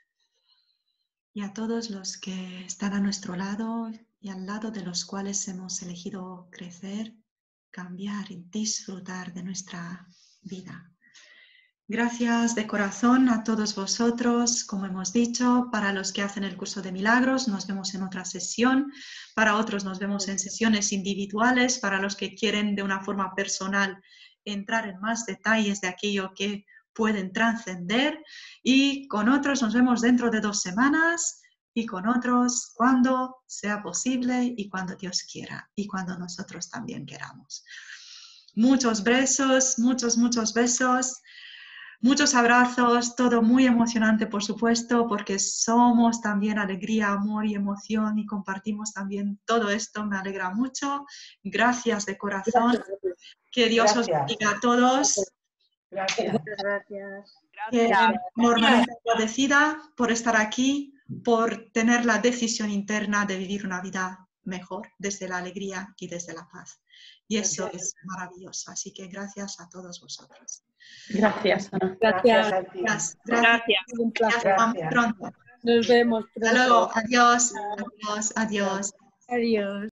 y a todos los que están a nuestro lado y al lado de los cuales hemos elegido crecer, cambiar y disfrutar de nuestra vida. Gracias de corazón a todos vosotros, como hemos dicho, para los que hacen el curso de milagros, nos vemos en otra sesión, para otros nos vemos en sesiones individuales, para los que quieren de una forma personal entrar en más detalles de aquello que pueden trascender, y con otros nos vemos dentro de dos semanas y con otros cuando sea posible y cuando Dios quiera y cuando nosotros también queramos. Muchos besos, muchos, muchos besos. Muchos abrazos, todo muy emocionante, por supuesto, porque somos también alegría, amor y emoción y compartimos también todo esto. Me alegra mucho. Gracias de corazón. Gracias. Que Dios Gracias. os bendiga a todos. Gracias. Muchas gracias. Que Gracias. enormemente agradecida por estar aquí, por tener la decisión interna de vivir una vida mejor desde la alegría y desde la paz. Y eso es maravilloso. Así que gracias a todos vosotros. Gracias, Ana. Gracias a ti. Gracias. Gracias. Un placer. Hasta muy Gracias. pronto. Nos vemos Hasta pronto. luego. Adiós. Adiós. Adiós. Adiós.